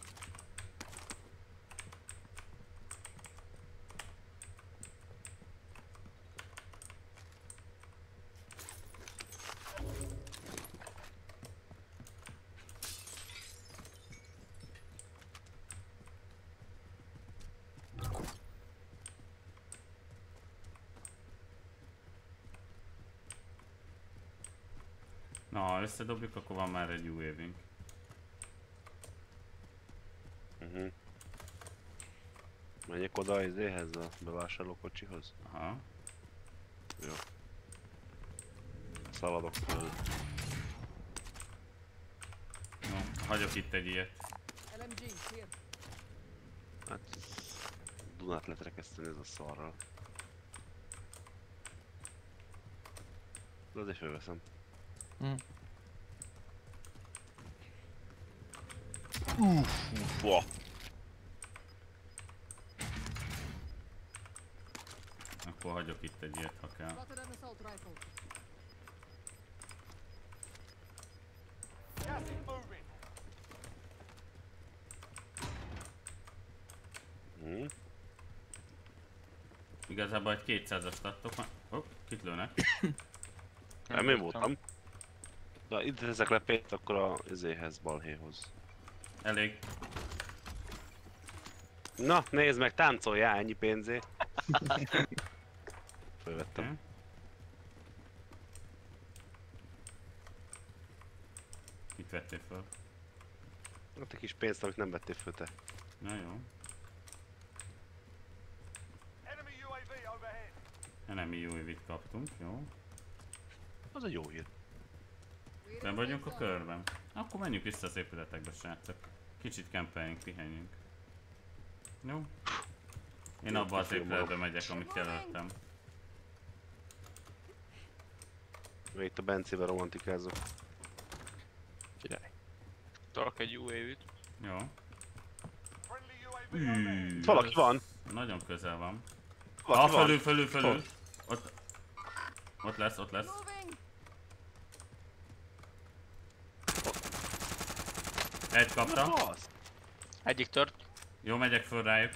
Na, ha összedobjuk, akkor van már egy u á vé-nk. Mhm. Menjek oda az izéhez, a bevásárlókocsihoz. Aha. Jó. Szaladok föl. No, hagyok itt egy ilyet. L M G, here. Hát... Dunát letrekeszteni ez a szarral. De azért fölveszem. Hm. Uff, ufa. Akkor hagyok itt egy ilyet, ha kell. Spotted an assault rifle. Gas is moving. Hm. Igazából egy kétszázast adtok már. Hopp, kit lőnek? Nem én voltam. De itt ezek le pénzt, akkor a izéhez, balhéhoz. Elég. Na, nézd meg, táncoljál ennyi pénzé. Fölvettem. Okay. Mit vettél fel? Ott egy kis pénzt, amit nem vettél föl te. Na jó. Enemy U A V overhead. Enemy u á vé-t kaptunk, jó. Az egy jó hír. Nem vagyunk a körben. Akkor menjünk vissza az épületekbe, srácok. Kicsit kempeljünk, pihenjünk. Jó? Én abba az épületbe megyek, amit jelöltem. Még itt a Bencével romantikázok. Király. Tarok egy u á vé-t. Jó. Friendly U A V Ű, overhead. Itt valaki ez van. Nagyon közel van. Valaki Ah, van. felül, felül, felül. Hol? Ott. Ott lesz, ott lesz. Moving. Egy kapta. Na, az. Egyik tört. Jó, megyek föl rájuk.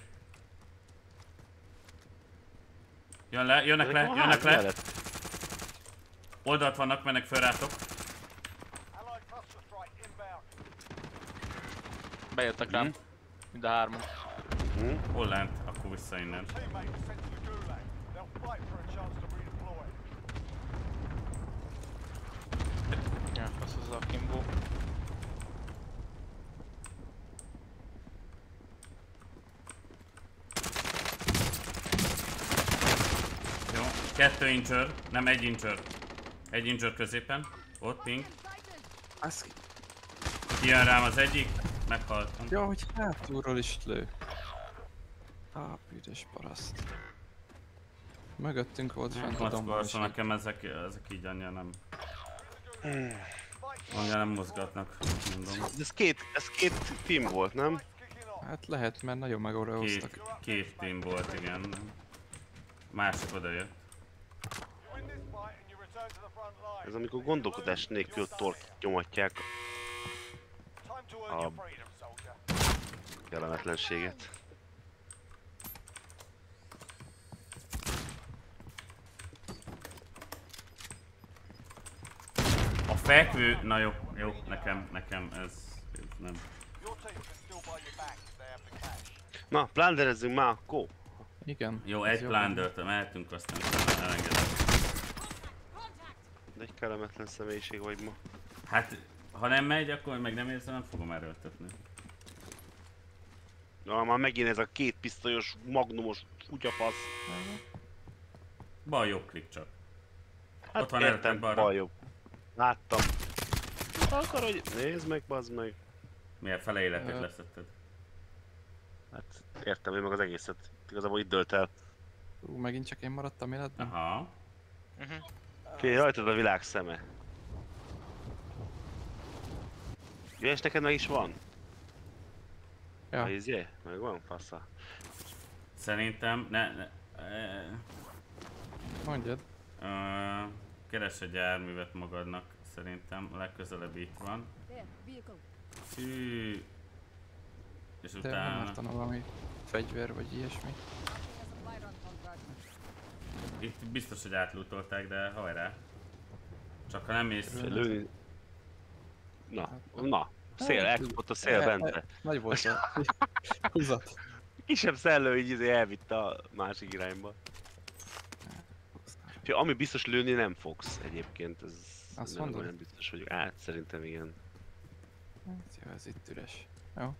Jön le, jönnek le, Ezek a jönnek ház le. mellett. Oldalt vannak, mennek föl rátok. Allied cluster strike inbound. Bejöttek rám. Mhm. Mind a hárman. Hm? Hol lent? Akkor vissza innen. Teammate is sent to the gulag. They'll fight for a chance to redeploy. Ja, az az a Kimbo. Jó, kettő incsör, nem egy incsör. Egy incsör középen. Ott, ping. Az... Kijön rám az egyik. Meghaltam. Ja, hogy hátulról is lő. Á, büdös paraszt. Mögöttünk volt fent a dombon is. Maszkolszó, nekem ezek, ezek így annyira nem. Fight Annyira nem mozgatnak, mondom. Ez két, ez két team volt, nem? Hát lehet, mert nagyon Két, megoreoztak. két team volt, igen. Másik oda jött. Win this fight and you return to the front line. Ez amikor gondolkodás nélkül tort nyomatják Time to earn your freedom, soldier. a kellemetlenséget. A fekvő... Na jó, jó, nekem, nekem ez, ez nem. Your team can still buy you back if they have the cash. Na, plánderezzünk már, go! Igen. Jó, ez egy jó. plundert mehetünk, aztán utána elengedem. De egy kellemetlen személyiség vagy ma. Hát, ha nem megy, akkor meg nem érzem, nem fogom erőltetni. Na, már megint ez a két pisztolyos, magnumos kutyafasz. Bal jobb klik csak. Hát Ott van értem, előtted balra. bal jobb. Láttam. Akar, hogy nézd meg, bazd meg. Milyen fele életét Ö. leszetted. Hát értem én meg az egészet. Igazából itt dölt el. Ú, megint csak én maradtam életben? Aha. Figyelj, rajtad a világ szeme. Jó, és neked meg is van? Ja. A izé? Megvan? Fassa. Szerintem, ne, ne, e, Mondjad. ö, keres egy járművet magadnak, szerintem a legközelebb itt van. There, vehicle. Hű. És De nem utána, ártana valami fegyver vagy ilyesmi. A supply run contract. itt biztos, hogy átlútolták, de hajrá. Csak ha nem mész, Lőni. Na, na. Szél, elkapott a szél E- bente. e- Nagy volt a húzat. Kisebb szellő így izé elvitte a másik irányba. Fia, ami biztos lőni nem fogsz egyébként, ez Azt nem, mondod? nem biztos vagyok. Hát szerintem igen. Hát jó, ez itt üres. Jó.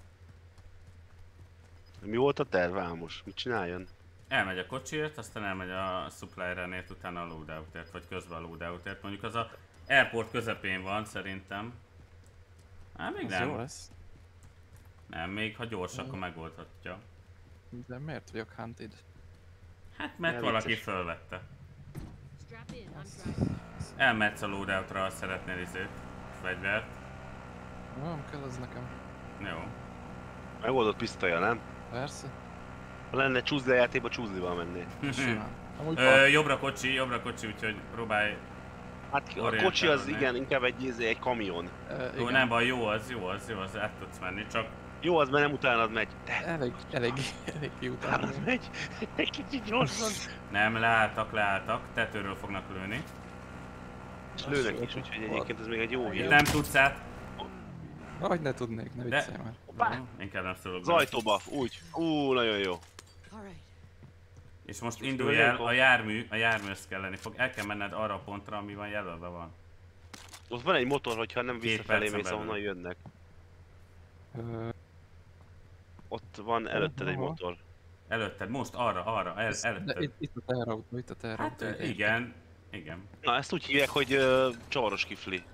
Mi volt a terv, Ámos? Mit csináljon? elmegy a kocsiért, aztán elmegy a supply runért, utána a loadoutért, vagy közben a loadoutért. Mondjuk az a airport közepén van szerintem. Hát még Ez jó nem. lesz. Nem, még ha gyors, akkor megoldhatja. De miért vagyok hunted? Hát mert Nem valaki vicces. fölvette. Strap in, I'm driving. Elmehetsz a loadoutra, ha szeretnél izét, fegyvert. Jó, nem kell az nekem. Jó. Megoldott pisztolya, nem? Persze. Ha lenne csúszli a játékba, csúszlival mennél. Simán. Amúgy Ö, jobbra kocsi, jobbra kocsi, úgyhogy próbálj. Hát a Orientálni. kocsi az igen, inkább egy, izé, egy kamion. uh, Jó, nem baj, jó az, jó az, jó az, át tudsz menni, csak Jó, az mert nem utánad megy. De Elég, elég, elég kiutálni. utánad megy. Egy kicsit gyorsan. nem, leálltak, leálltak, tetőről fognak lőni. És lőnek is, úgyhogy egyébként ez még egy jó hír. Nem tudsz át. Hogy ne tudnék, ne De- viccelj már. Jó, inkább nem szólok. Az bele. ajtóba, úgy. Ú, nagyon jó. All right. És most indulj el, a jármű, a járműhöz kell lenni fog. El kell menned arra a pontra, ami van jelölve van. Ott van egy motor, hogyha nem Két visszafelé percen mész, belül. ahonnan jönnek. Ö, Ott van előtted egy Hol? motor. Előtted, most arra, arra, el, ez- de előtted. itt, itt a teherautó, itt a Hát teherautó. ö, igen, igen. Na, ezt úgy hívják, hogy uh, csavaros kifli.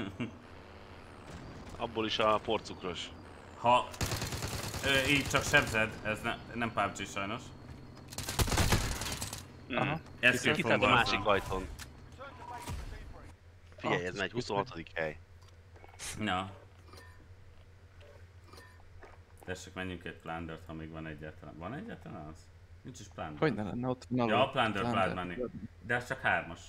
Abból is a porcukros. Ha ö, így csak sebzed, ez ne, nem pé u bé gé sajnos. Aha. Escape Kitállt from a Warzone. másik ajtón. Figyelj, ez Ah, megy, huszonhatodik hely. Na. Tessék, menjünk egy plundert, ha még van egyáltalán. Van egyáltalán az? Nincs is plunder. Hogy ne lenne ott? Na, Ja, a plunder, blood money. De ez csak hármas.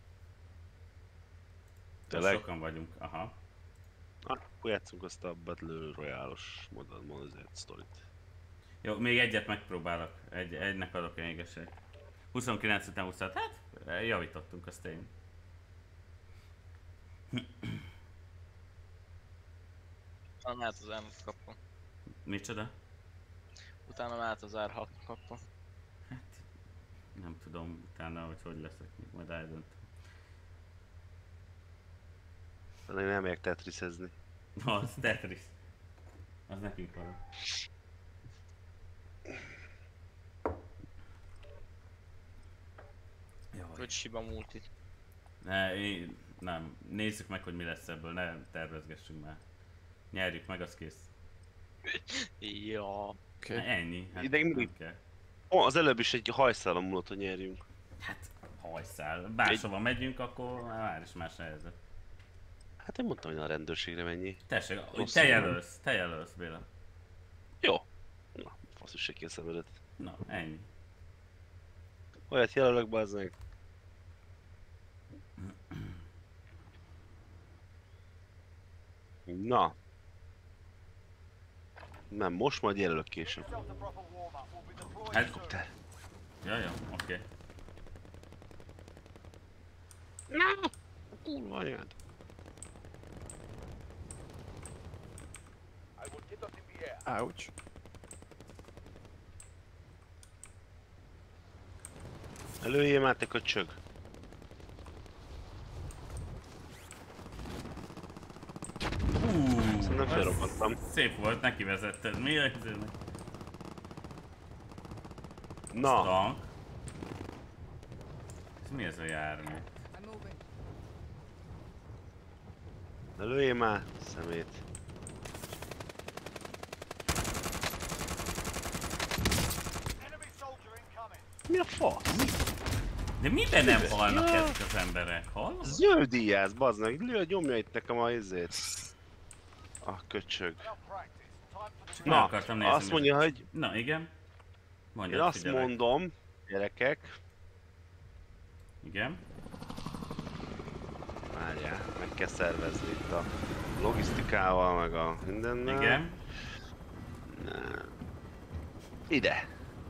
Tényleg? Sokan vagyunk, aha. Na, akkor játszunk azt a Battle Royale-os Modern Warfare sztorit. Jó, még egyet megpróbálok. Egy, egynek adok egy égességet. huszonkilenc után huszonhat, hát javítottunk, azt én. Utána mehet az M kapom. Micsoda? Utána mehet az R hat kapom. Hát, nem tudom utána, hogy hogy leszek, még majd eldöntöm. De én nem megyek tetrisezni. Na, az Tetris. Az nekünk van. Jaj. Hogy siba multit. Ne, én, nem. Nézzük meg, hogy mi lesz ebből, ne tervezgessünk már. Nyerjük meg, az kész. Ja. Oké. Okay. Ennyi. Hát Ideg mindig- nem kell. Ó, az előbb is egy hajszálon múlott, hogy nyerjünk. Hát, hajszál. Bárhova megyünk, akkor már is más helyzet. Hát én mondtam, hogy a rendőrségre mennyi. Tessék, hogy Rossz te van. jelölsz, te jelölsz, Béla. Jó. Na, fasz is se készenvedett. Na, ennyi. Olyat jelölök, bazd meg. Na. Nem, most majd jelölök később. Yourself the proper warm-up. We'll be deployed Hát, soon. Te. ja, ja, oké. Kurva anyád. I will get us in the air. Ouch. Előjél már, te köcsög. Hú, Szerintem az felrobbanttam. Szép volt, neki vezetted. Mi a izének? Na, Tank. Ez mi ez a jármű? I'm moving. előjél már, szemét. Enemy soldier incoming. Mi a fasz? De miben nem halnak ezek az emberek? Hallod? Zöldíjász, bazd meg. Lő, nyomja itt nekem a izét. A köcsög. Enough practice. Time for the Meg Na, akartam nézni, azt mi- mondja, hogy Na igen. én Mondjad, azt figyelek. mondom, gyerekek, Igen. várjál, meg kell szervezni itt a logisztikával, meg a mindennel. Igen. Ide,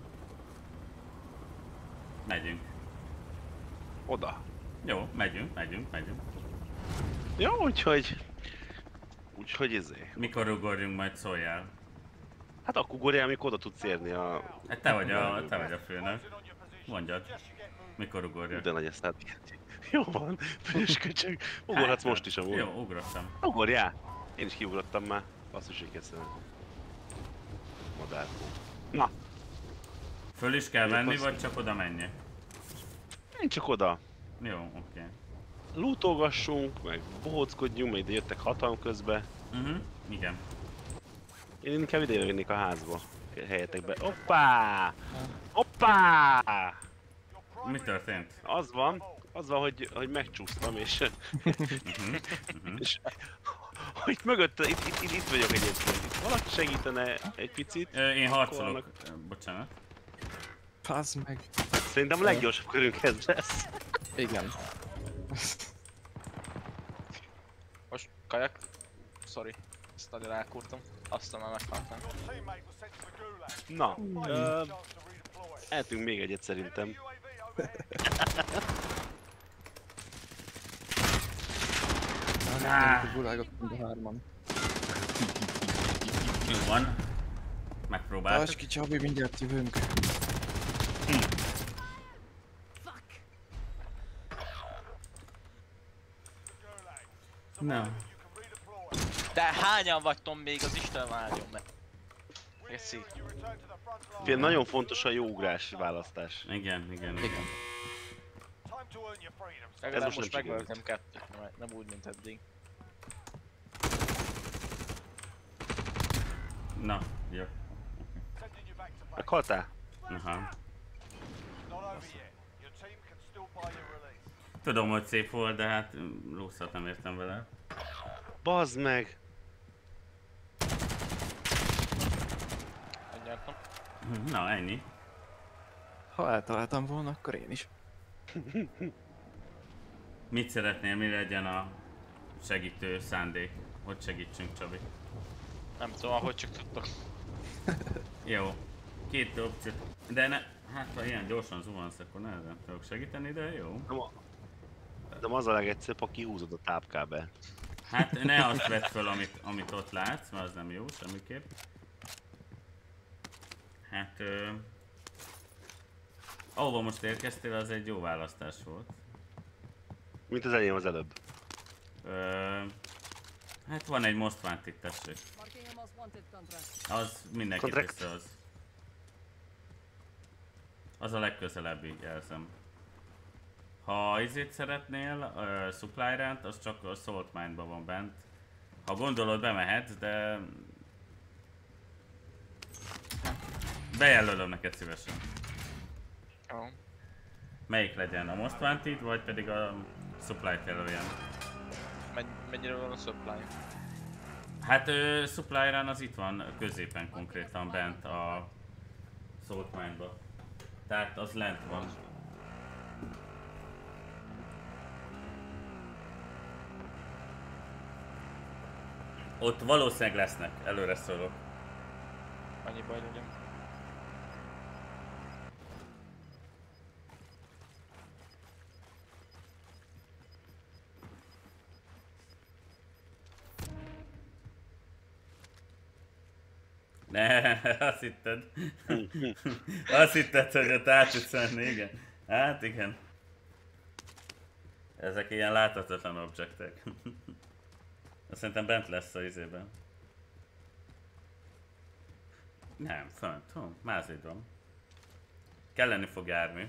Megyünk. oda. Jó, megyünk, megyünk, megyünk. Jó, úgyhogy... Úgyhogy izé. Mikor ugorjunk, majd szóljál. Hát akkor ugorjál, amikor oda tudsz érni a... Hát te vagy a, te vagy a főnök. on your position. Mondjad, Just you get moving. mikor ugorjak. De nagy eszed. Jó van, fős köcsög. Ugorhatsz Hát, most is amúgy. Jó, ugrottam. Ugorjál! Én is kiugrottam már. Azt is készülni. Madárkó. Na, Föl is kell Jó, venni, passz. vagy csak oda menjek? én csak oda. Jó, oké. Lootolgassunk, meg bohóckodjunk, meg ide jöttek hatan közbe. Mhm, igen. Én inkább ide jönnék a házba. Helyetekbe. Hoppá! Hoppá! Mi történt? Az van, az van, hogy, hogy megcsúsztam, és, Mhm, mhm. és hogy mögött, itt, itt, itt, itt vagyok egyébként. Itt valaki segítene egy picit. Ö, Én harcolok. Annak- Ö, Bocsánat. Fazd meg. Szerintem a leggyorsabb körünk ez lesz. Igen. Most kajak. Sorry. Ezt nagyon elkurtam. Aztán már meghaltam. Your teammate was sent to the gulag. Na, Find ö, a chance to redeploy. eltünk még egyet szerintem. Enemy U A V overhead. Ah. A gulágot mind a hárman. Jó van. Megpróbáltuk. Tarts ki, Csabi, mindjárt jövünk. Na. You can redeploy. De hányan vagytok még, az Isten áldjon meg. Eszi. You return to the front line. Fél, nagyon fontos a jó ugrás választás. Igen, igen, igen. Igen. Time to earn your freedom. Legalább most most nem megöltem kettőt, nem, nem úgy, mint eddig. Na, jó. Sending you back to base. Meghaltál? Aha. Not over yet. Your team can still buy your release. Tudom, hogy szép volt, de hát mm, rosszat nem értem vele. Bazd meg! Megnyertem. Na, ennyi. Ha eltaláltam volna, akkor én is. Mit szeretnél, mi legyen a segítő szándék? Hogy segítsünk, Csabi? Nem tudom, ahogy csak tudtok. Jó. Két opció. De ne, hát ha ilyen gyorsan zuhansz, akkor nehezen tudok segíteni, de jó. Nem a... De az a legegyszerűbb, ha kihúzod a tápkábelt. Hát ne azt vedd föl, amit, amit ott látsz, mert az nem jó semmiképp. Hát... Ö... Ahova most érkeztél, az egy jó választás volt. Mint az enyém az előbb. Ö... Hát van egy Most Wanted, tessék. Marking a most wanted contract. Az mindenképp Contract. összehoz. Az a legközelebbi, jelzem. Ha izét szeretnél, uh, supply rent, az csak a Salt Mine-ban van bent. Ha gondolod, bemehetsz, de... Bejelölöm neked szívesen. Jó. Melyik legyen, a Most Wanted, vagy pedig a Supply-t jelöljen? Menj, Mennyire van a supply? Hát ö, Supply Run az itt van középen konkrétan bent a Salt Mine-ba. Tehát az lent van. Ott valószínűleg lesznek, előre szólok. Annyi baj legyen. Ne, azt hitted. Azt hitted, hogy ott át tudsz menni, igen. Hát igen. Ezek ilyen láthatatlan objektek. Azt szerintem bent lesz a izében. Nem, fönt, hú, mázlid van. Kelleni fog járni.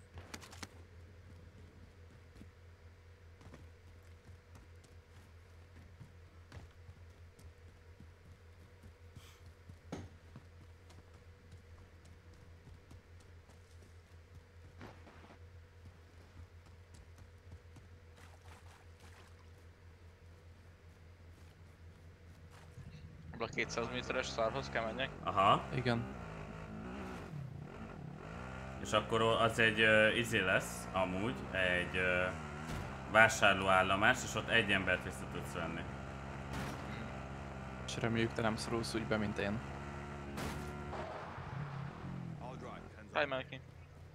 A kétszáz méteres szárhoz kell menjek. Aha. Igen. És akkor az egy uh, izé lesz, amúgy, egy uh, vásárlóállomás, és ott egy embert vissza tudsz venni. És reméljük te nem szorulsz úgy be, mint én. Állj már ki.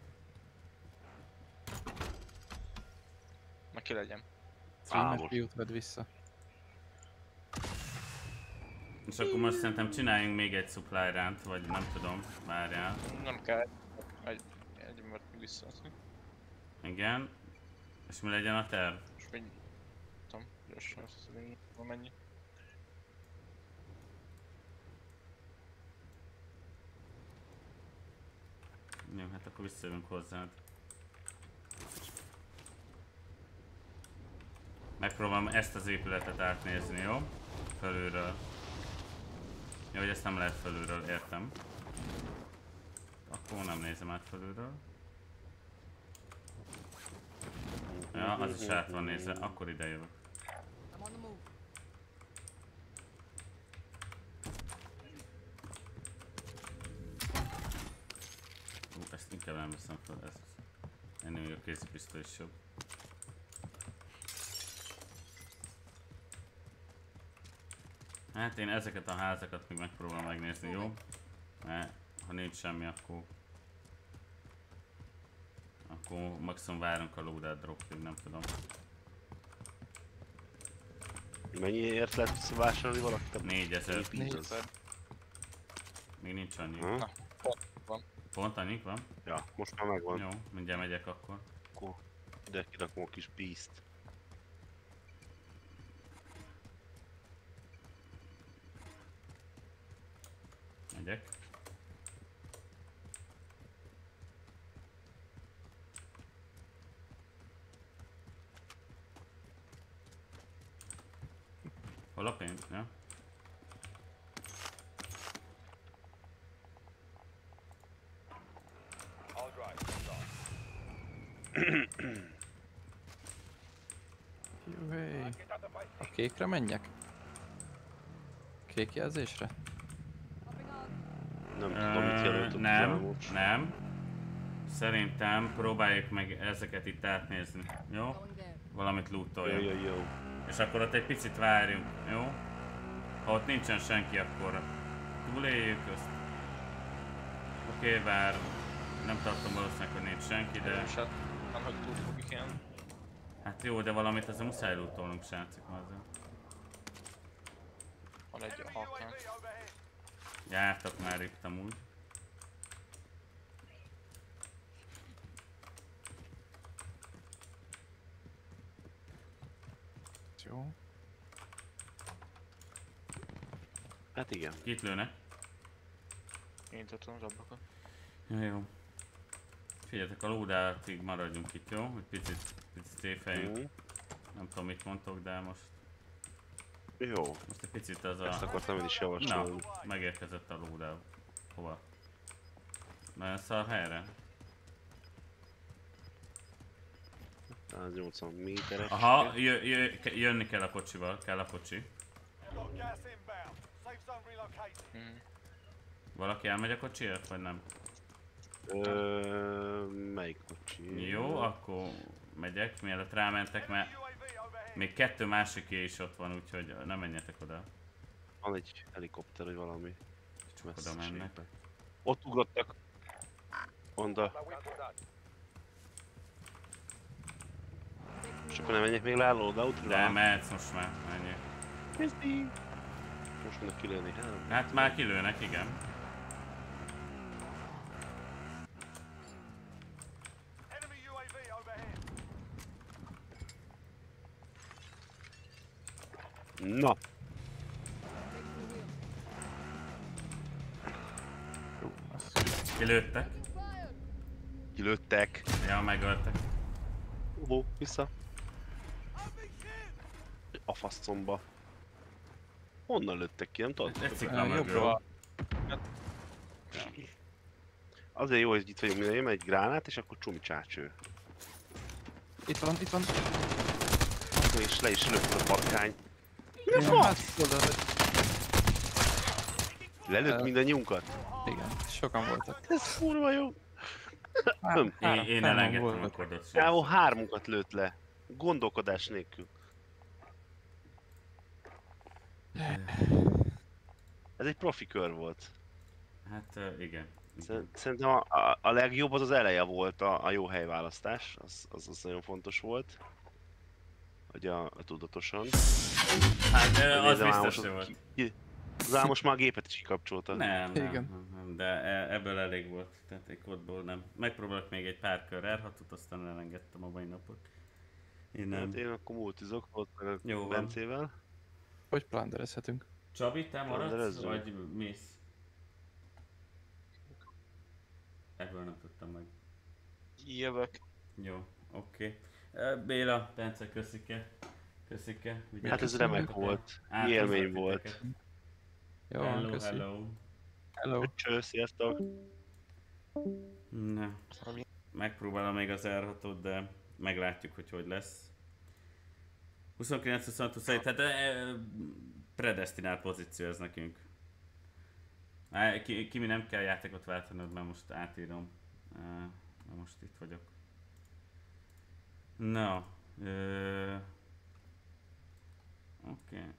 Na ki legyen. Streamer most. fiút vedd vissza. És akkor most szerintem csináljunk még egy supply run-t, vagy nem tudom, várjál. Nem kell. Egy, egy embert vissza. Igen. És mi legyen a terv? És még... Tudom, gyorsan azt hiszem, van mennyi. Jó, hát akkor visszajövünk hozzád. Megpróbálom ezt az épületet átnézni, jó? Felülről. Jó, hogy ezt nem lehet felülről, értem. Akkor nem nézem át felülről. Ja, az is át van nézve, akkor ide jövök. I'm on the move. Ú, ezt inkább nem veszem fel, ez ennél a kézpisztoly is jobb. Hát én ezeket a házakat még megpróbálom megnézni, jó? Mert ha nincs semmi, akkor... Akkor maximum várunk a loadout dropig, nem tudom. Mennyiért lehet visszavásárolni valakit? négyezer. Négyszer. Még nincs annyi. Hm? Van. Pont annyik van? Ja, most már megvan. Jó, mindjárt megyek akkor. Akkor ide kirakom a kis beast. Megyek. Hol a pénz? Ja? All right, start. Juhé. A kékre menjek? Kék jelzésre? Hopping on. Nem tudom, mit Ö, jelölt a nem, tizenöt. nem. Szerintem próbáljuk meg ezeket itt átnézni, jó? Going there. Valamit Jó, lootoljunk. jó, jó. És akkor ott egy picit várjunk, jó? Ha ott nincsen senki, akkor túléljük azt. Oké, okay, bár nem tartom valószínűleg, hogy nincs senki, de... Nem se, nem hogy túl fogjuk ilyen. Hát jó, de valamit azért muszáj lootolnunk, srácok, azért. Van egy Enemy halkán. U A V overhead. Jártak már itt amúgy. Jó. Hát igen. Kit lőnek? Én tartom az ablakot. Jó, jó. Figyeljetek, a loadoutig maradjunk itt, jó? Hogy picit, picit téfeljünk. Mm. Nem tudom, mit mondtok, de most, Jó. most egy picit az Ezt a... akartam én is Na, javasolni. megérkezett a loadout. Hova? Nagyon szar helyre? száznyolcvan méteres. Aha, jö, jö, ke- jönni kell a kocsival, kell a kocsi. Got gas inbound. Safe zone relocated. Mhm. Valaki elmegy a kocsiért, vagy nem? Ö, melyik kocsi? Jó, akkor megyek, mielőtt rámentek, mert U A V overhead. még kettő másiké is ott van, úgyhogy nem menjetek oda. Van egy helikopter vagy valami. Csak oda mennek. Messzeségben. Ott ugrottak. Onda. És akkor nem menjek még le a loadout-ra? De mehetsz most már, menjél. Kezdi! Most mondok kilőni, hát? Hát már kilőnek, igen. Enemy U A V overhead. Na! Kilőttek. Kilőttek. Ja, megöltek. Ó, vissza. A faszomba. Honnan lőttek ki, nem tudod? Egy szikla Jobbra. mögül. Azért jó, hogy itt vagyunk minden, jön egy gránát, és akkor csumi csácső. Itt van, itt van. És le is lőtt a patkány. Mi a fasz? Oda, Lelőtt Ö. mindannyiunkat? igen, sokan voltak. Ez kurva jó. Három, Én, három, én hárman elengedtem a voltak. kodot. Csávó hármunkat lőtt le. Gondolkodás nélkül. Ez egy profi kör volt. Hát uh, igen. Szer- Szerintem a, a, a legjobb az az eleje volt, a, a jó helyválasztás. Az, az, az nagyon fontos volt. Hogy a, a tudatosan. Hát uh, az Nézem, biztos Ámos, jó volt. ki- ki- Az Ámos már a gépet is kikapcsolta. Nem, nem, Igen. nem, nem, de e- ebből elég volt, tehát egy kodból nem. Megpróbálok még egy pár kör er hatot, aztán elengedtem a mai napot. Én nem. Hát én akkor multizok, ott meg a Jó van. Bencével. Hogy planderezhetünk? Csabi, te maradsz, Renderezzünk. vagy mész? Ebből nem tudtam meg. Jövök. Jó, oké. Okay. Béla, Bence, köszike. Köszike. Hát ez remek volt. Élmény volt. Jó, van, Hello, köszi. hello. Hello. Cső, sziasztok! Na, megpróbálom még az er hatot, de meglátjuk, hogy hogy lesz. huszonkilenc huszonhat huszonegy, tehát e, predestinált pozíció ez nekünk. Á, ki, ki mi nem kell játékot váltanod, mert most átírom. Uh, most itt vagyok. Na. Uh, Oké. Okay.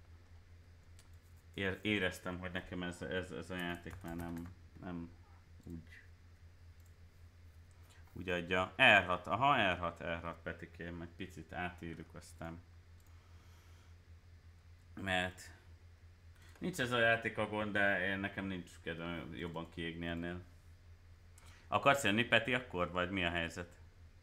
Ér, éreztem, hogy nekem ez, ez, ez a játék már nem, nem úgy, úgy adja. er hat, aha, er hat, er hat Petikém, egy picit átírjuk aztán. Mert nincs ez a játék a gond, de én, nekem nincs kedvem jobban kiégni ennél. Akarsz jönni, Peti, akkor? Vagy mi a helyzet?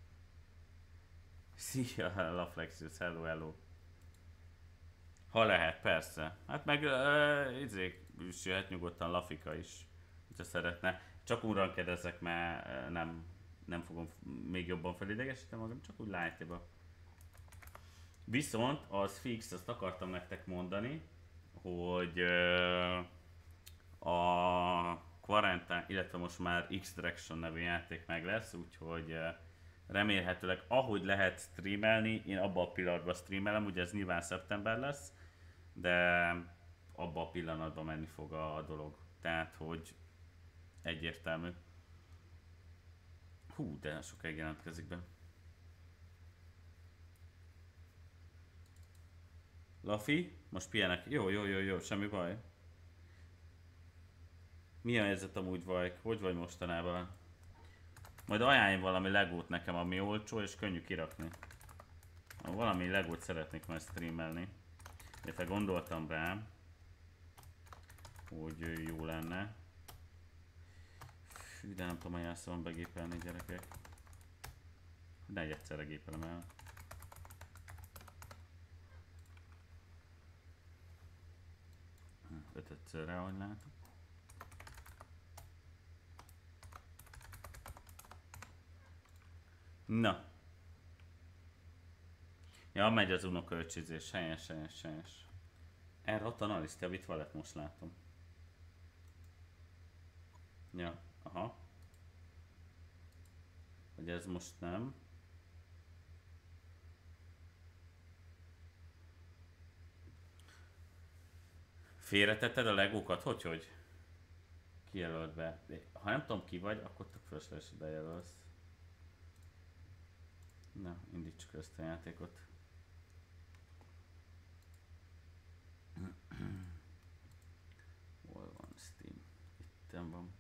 Szia, Laflexius, hello, hello. Ha lehet, persze. Hát meg uh, izék is jöhet nyugodtan, Lafika is, ha szeretne. Csak unrankedezek, mert uh, nem, nem fogom még jobban felidegesíteni magam, csak úgy lightjába. Viszont az fix, azt akartam nektek mondani, hogy uh, a Quarantine, illetve most már X-Traction nevű játék meg lesz, úgyhogy uh, remélhetőleg ahogy lehet streamelni, én abban a pillanatban streamelem, ugye ez nyilván szeptember lesz, de abban a pillanatban menni fog a, a dolog. Tehát, hogy egyértelmű. Hú, de sokáig jelentkezik be. Lafi, most pihenek. Jó, jó, jó, jó, semmi baj. Mi a helyzet amúgy Vajk? Hogy vagy mostanában? Majd ajánlj valami legót nekem, ami olcsó és könnyű kirakni. Valami legót szeretnék majd streamelni. Illetve gondoltam rá, hogy jó lenne. Fű, de nem tudom, hogy elszóval begépelni, gyerekek. Ne egy egyszerre gépelem el. Öt egyszerre, ahogy látom. Na. Ja, megy az unokaöcsizés, helyes, helyes, helyes. Erre ott analiszt javítva lett, most látom. Ja, aha. Hogy ez most nem. Félretetted a legókat? Hogy, hogy? Ki jelölt be? Ha nem tudom ki vagy, akkor tök fölösleges ide jelölsz. Na, indítsuk ezt a játékot. Hol van Steam? Itten van.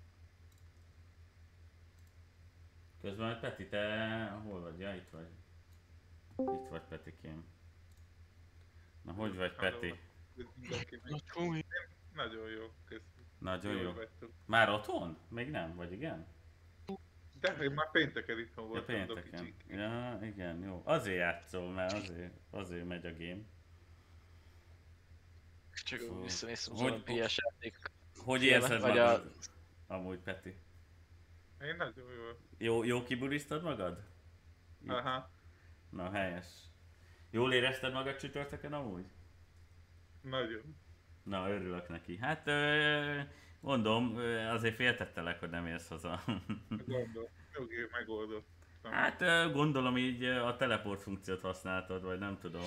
Közben, hogy Peti, te hol vagy? Ja, itt vagy. Itt vagy, Petikém. Na, hogy vagy, Peti? Nagyon jó, köszönöm. Nagyon jó. Vagytok. Már otthon? Még nem, vagy igen? De én már pénteken itthon Ja, voltam, pénteken. Ja, igen, jó. Azért játszol, mert azért, azért megy a game. Csak Fú. visszanéztem az Hogy- olimpiás játék. Hogy Filmet, érzed vagy magad? Amúgy, Peti. Én nagyon jó. Jó, jó kibulisztad magad? Aha, Na, helyes. Jól érezted magad csütörtökön amúgy? nagyon. Na, örülök neki. Hát, ö, mondom, ö, azért féltettelek, hogy nem érsz haza. Gondolom, jogi megoldott. Hát, ö, gondolom így ö, a teleport funkciót használtad, vagy nem tudom.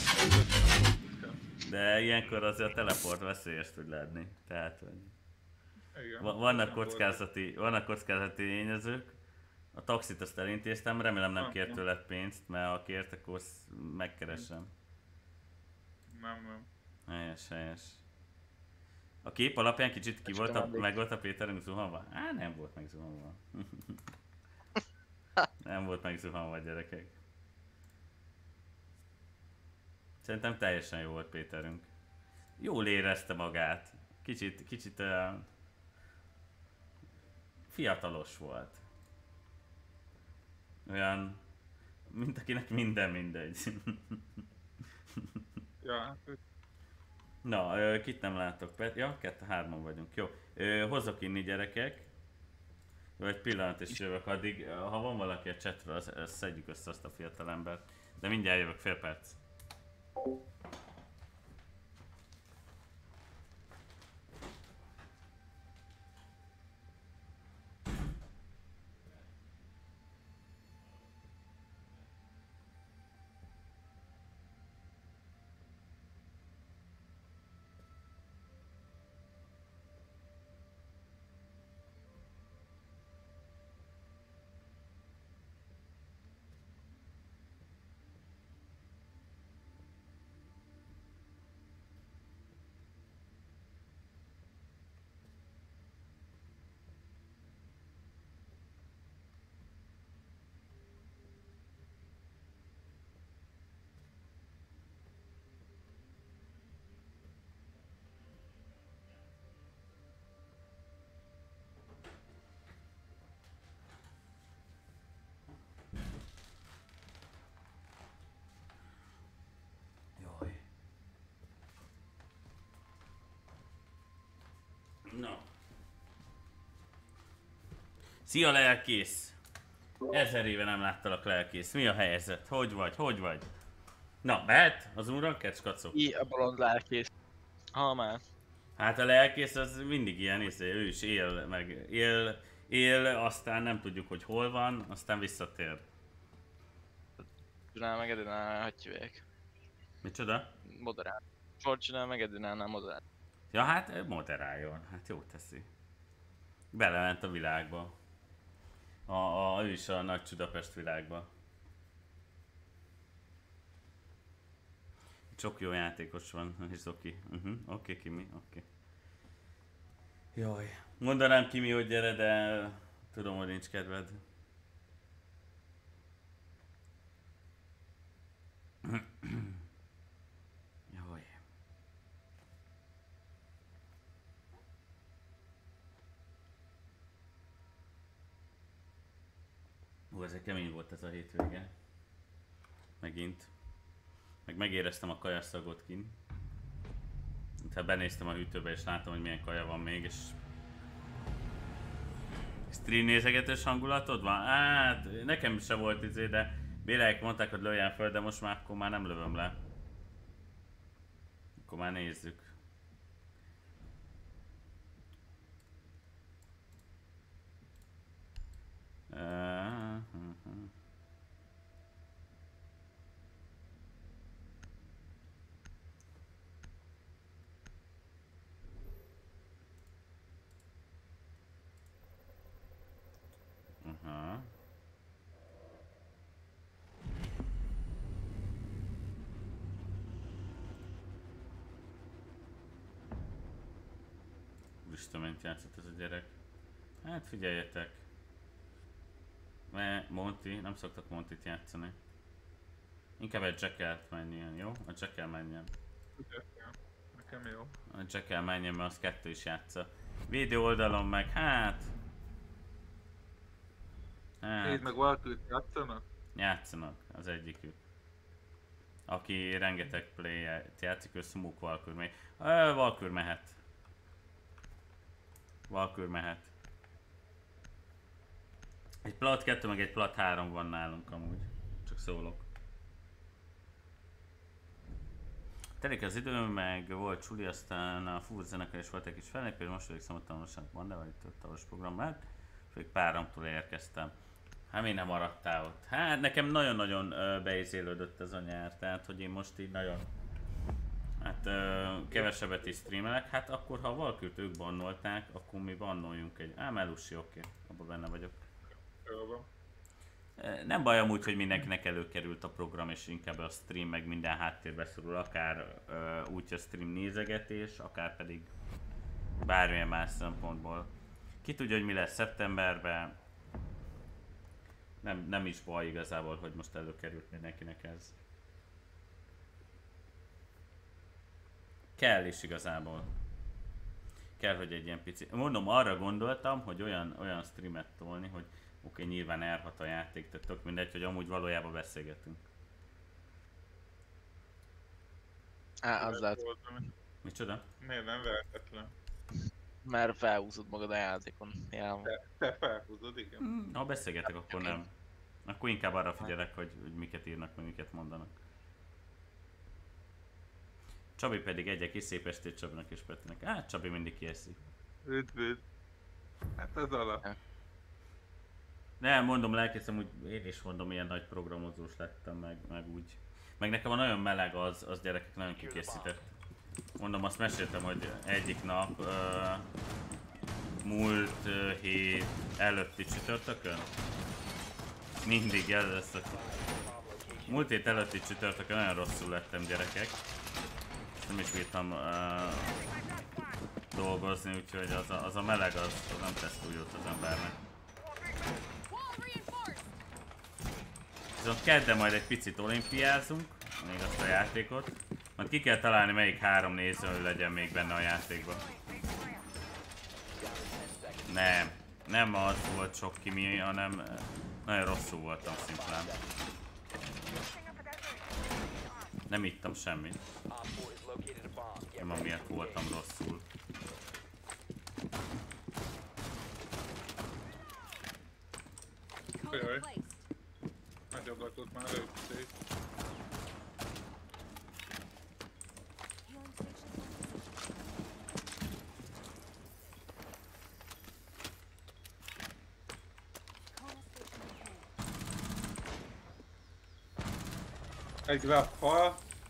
De ilyenkor azért a teleport veszélyes tud lenni. Tehát, hogy Igen. va- vannak kockázati, vannak kockázati tényezők. A taxit azt elintéztem, remélem nem Ah, kért ja. tőled pénzt, mert ha kért, akkor sz- megkeresem. Nem, nem. Helyes, helyes. A kép alapján kicsit ki Csak volt a a, vendég. meg volt a Péterünk zuhanva? Á, nem volt meg zuhanva. Nem volt meg zuhanva, gyerekek. Szerintem teljesen jó volt Péterünk. Jól érezte magát. Kicsit, kicsit uh, fiatalos volt. Olyan, mint akinek minden mindegy. Ja, hát Na, ö, kit nem látok? Pet? Ja, kettő, hárman vagyunk. Jó. Ö, hozok inni, gyerekek. Jó, egy pillanat és jövök addig. ö, Ha van valaki a chatről, az, az szedjük össze azt a fiatalembert. De mindjárt jövök, fél perc. Jaj. Na. Szia, lelkész! Ezer éve nem láttalak, lelkész. Mi a helyzet? Hogy vagy? Hogy vagy? Na, mehet? Az úrrankecs, kacok? I, a bolond lelkész. Ha már. Hát a lelkész az mindig ilyen, izé, ő is él, meg él, él, aztán nem tudjuk, hogy hol van, aztán visszatér. Csinál meg Edinál, hogy hívják. Micsoda? Moderál. Fortunál meg Edinálnál moderál. Ja, hát moderáljon, hát jó teszi. Belement a világba. A, a, ő is a nagy Csudapest világba. Sok jó játékos van, és oké. Uh-huh. Oké, okay, Kimi, oké. Okay. Jaj. Mondanám Kimi, hogy gyere, de tudom, hogy nincs kedved. Jaj. Hú, ez egy kemény volt ez a hétvége. Megint. Meg megéreztem a kajaszagot kint. Tehát benéztem a hűtőbe és láttam, hogy milyen kaja van még, és... Stream nézegetős hangulatod van? Hát, nekem se volt izé, de Béláik mondták, hogy lőjen föl, de most már akkor már nem lövöm le. Akkor már nézzük. Uh-huh. tudom, mint játszott ez a gyerek. Hát figyeljetek. Mert Monty, nem szoktak Montyt játszani. Inkább egy Jackelt menjen, jó? A Jackal menjen. Nekem jó. A Jackal menjen, mert az kettő is játsza. Védő oldalon meg, hát... Hát. Hát... meg Valkyrie játszanak? Játszanak, az egyikük. Aki rengeteg play-et játszik, ő Smoke Valkyrie megy. Ö, Valkyrie mehet. Valkyrie mehet. Egy plat kettő meg egy plat három van nálunk amúgy. Csak szólok. Telik az idő, meg volt Csuli, aztán a Fúr zenekar is volt egy kis fellépés, most pedig számotalosan van, de vagy itt a tavas program már. És még páramtól érkeztem. Hát mi nem maradtál ott? Hát nekem nagyon-nagyon uh, beizélődött ez a nyár, tehát hogy én most így nagyon... Hát uh, kevesebbet is streamelek, hát akkor ha Valkyrie-t ők bannolták, akkor mi bannoljunk egy... Á, Melusi, oké, okay. Abban benne vagyok. Jó van. Nem baj amúgy, hogy mindenkinek előkerült a program, és inkább a stream meg minden háttérbe szorul, akár uh, úgy a stream nézegetés, akár pedig bármilyen más szempontból. Ki tudja, hogy mi lesz szeptemberben. Nem, nem is baj igazából, hogy most előkerült mindenkinek ez. Kell is igazából. Kell, hogy egy ilyen pici... Mondom, arra gondoltam, hogy olyan, olyan streamet tolni, hogy oké, okay, nyilván er hat a játék, tehát tök mindegy, hogy amúgy valójában beszélgetünk. Á, az lehet, Micsoda? Miért nem vehetetlen? mert felhúzod magad a játékon. Ja. Te, te felhúzod, igen. Hmm, ha beszélgetek, akkor nem. Akkor inkább arra figyelek, hogy, hogy miket írnak, meg miket mondanak. Csabi pedig egyek is szép estét Csabinak és Petinek. Hát Csabi mindig kieszik. Üdv, üdv. Hát az alap. Nem, mondom, lelkészem, úgy én is mondom, ilyen nagy programozós lettem, meg, meg úgy. Meg nekem a nagyon meleg az, az gyerekek nagyon kikészített. Mondom, azt meséltem, hogy egyik nap, uh, múlt uh, hét előtti csütörtökön, mindig ez lesz a... Múlt hét előtti csütörtökön nagyon rosszul lettem, gyerekek. Nem is bírtam uh, dolgozni, úgyhogy az a, az a meleg az, az nem tesz túl jót az embernek. Viszont kedden majd egy picit olimpiázunk, még azt a játékot. Majd ki kell találni, melyik három néző legyen még benne a játékban. Nem, nem az volt sok kimi, hanem nagyon rosszul voltam szimplán. Nem ittam semmit. Nem amiatt voltam rosszul. Jaj. Nagy ablakot már előtték. Egy graffal.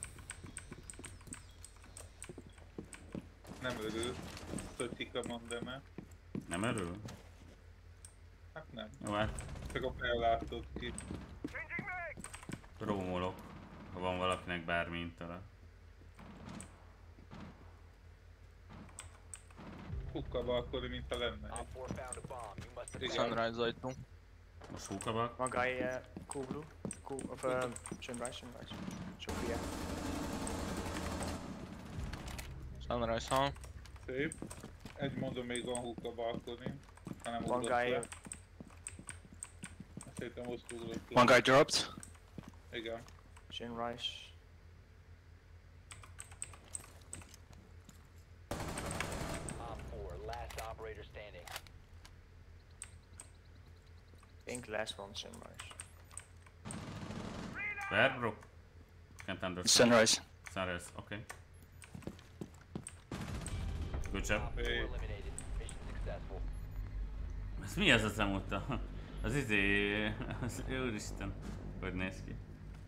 Nem örül, hogy Tika Mandeme. Nem örül? Hát nem. Jó, hát Csak a fellátott ki. rómolok, ha van valakinek bármi intele. Hukka akkor, mint ha lenne. Igen. Sunrise ajtó. Most húkabak. One guy, uh, cool blue. Cool, of uh, sunrise, sunrise. Sophia. Sunrise hall. Szép. Egy mondom még van Hukka balkonin. Ha nem One ugrott guy. le. Szerintem most ugrott le. One guy dropped. Igen. Sunrise. Think last one, sunrise. Where, bro? Can't understand. Sunrise. Sunrise, okay. Good job. Hey. Ez mi ez az emóta? Az izé... Az úristen, hogy néz ki.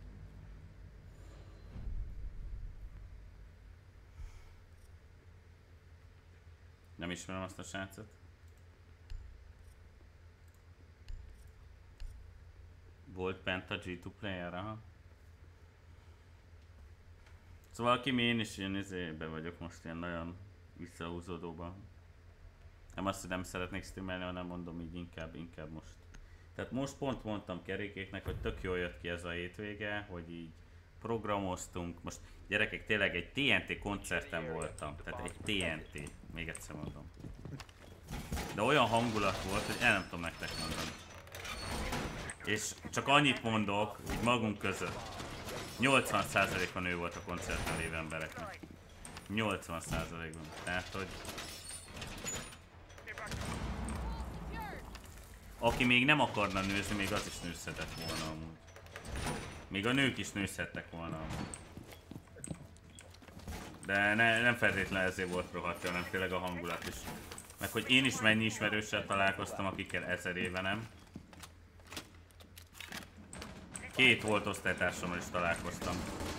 Nem ismerem azt a srácot. Volt Penta gé kettő player, aha. Szóval Kimi, én is ilyen izébe vagyok most, ilyen nagyon visszahúzódóban. Nem azt, hogy nem szeretnék streamelni, hanem mondom így inkább, inkább most. Tehát most pont mondtam kerékéknek, hogy tök jól jött ki ez a hétvége, hogy így programoztunk. Most gyerekek, tényleg egy té en té koncerten voltam, tehát egy té en té, még egyszer mondom. De olyan hangulat volt, hogy el nem tudom nektek mondani. És csak annyit mondok, így magunk között. nyolcvan százalékban ő volt a koncerten lévő embereknek. nyolcvan százalékban. Tehát, hogy... Aki még nem akarna nőzni, még az is nőzhetett volna amúgy. Még a nők is nőzhettek volna amúgy. De ne, nem feltétlenül ezért volt rohadt, hanem tényleg a hangulat is. Meg hogy én is mennyi ismerőssel találkoztam, akikkel ezer éve nem. Két volt osztálytársammal is találkoztam.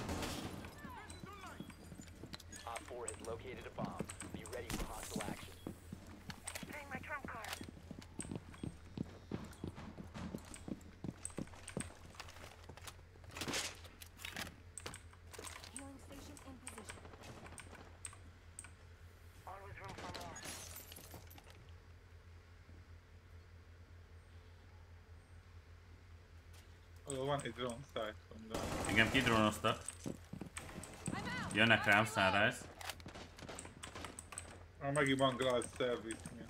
Van egy drone site from the... Engem kidrónoztak. Jönnek rám, Sunrise. Ah, megint van glass service mi.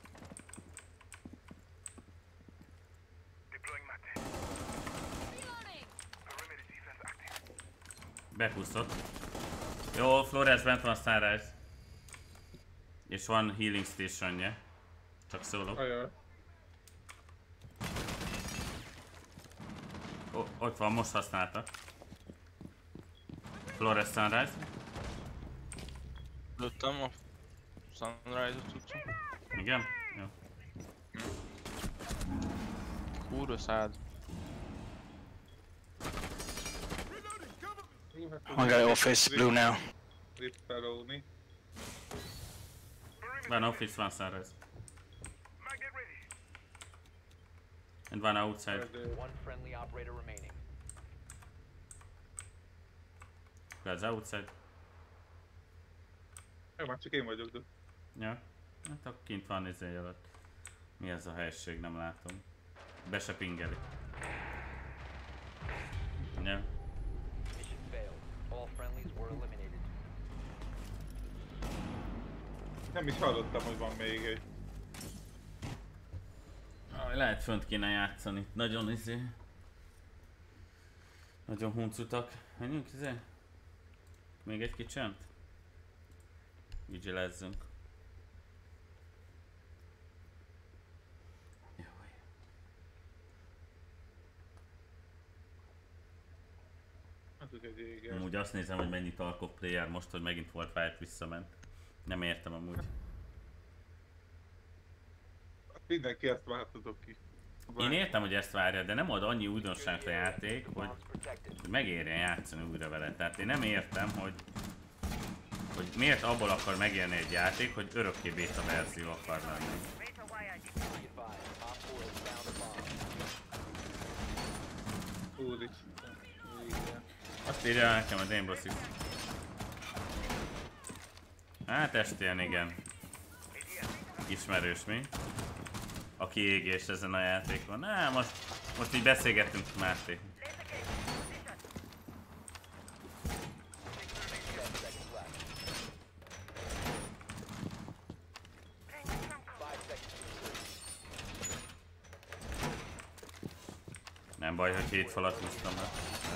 Behúzott. Jó, Flores bent van, Sunrise. És van healing stationje. Csak szólok. Ajaj. O, ott van, most használta. Flores Sunrise. Lőttem a Sunrise-ot tudszom. Igen? Jó. Kurva szád. One guy all face blue now. Rippelóni. Van office, van Sunrise. And one outside. One friendly operator remaining. That's outside. Jó, már csak én vagyok, de... Ja. Hát akkor kint van izé alatt. Mi ez a helység, nem látom. Be se pingeli. Ja. Mission failed. All friendlies were eliminated. Nem is hallottam, hogy van még egy. Ah, lehet fönt kéne játszani. Nagyon izé. Nagyon huncutak. Menjünk izé? Még egy kicsent? Vigyilezzünk. Jó. Hát egy éges. Amúgy azt nézem, hogy mennyi Tarkov player most, hogy megint volt Fight visszament. Nem értem amúgy. Mindenki ezt vártatok ki. Én értem, hogy ezt várja, de nem ad annyi újdonságot a játék, hogy, hogy megérjen játszani újra vele. Tehát én nem értem, hogy, hogy miért abból akar megérni egy játék, hogy örökké beta verzió akar lenni. Úristen. Igen. Azt írja nekem a Rainbow Six. Hát estén igen. Ismerős mi? Aki égés ezen a játékon. Á, most, most így beszélgettünk, Máté. Nem baj, hogy hét falat húztam le.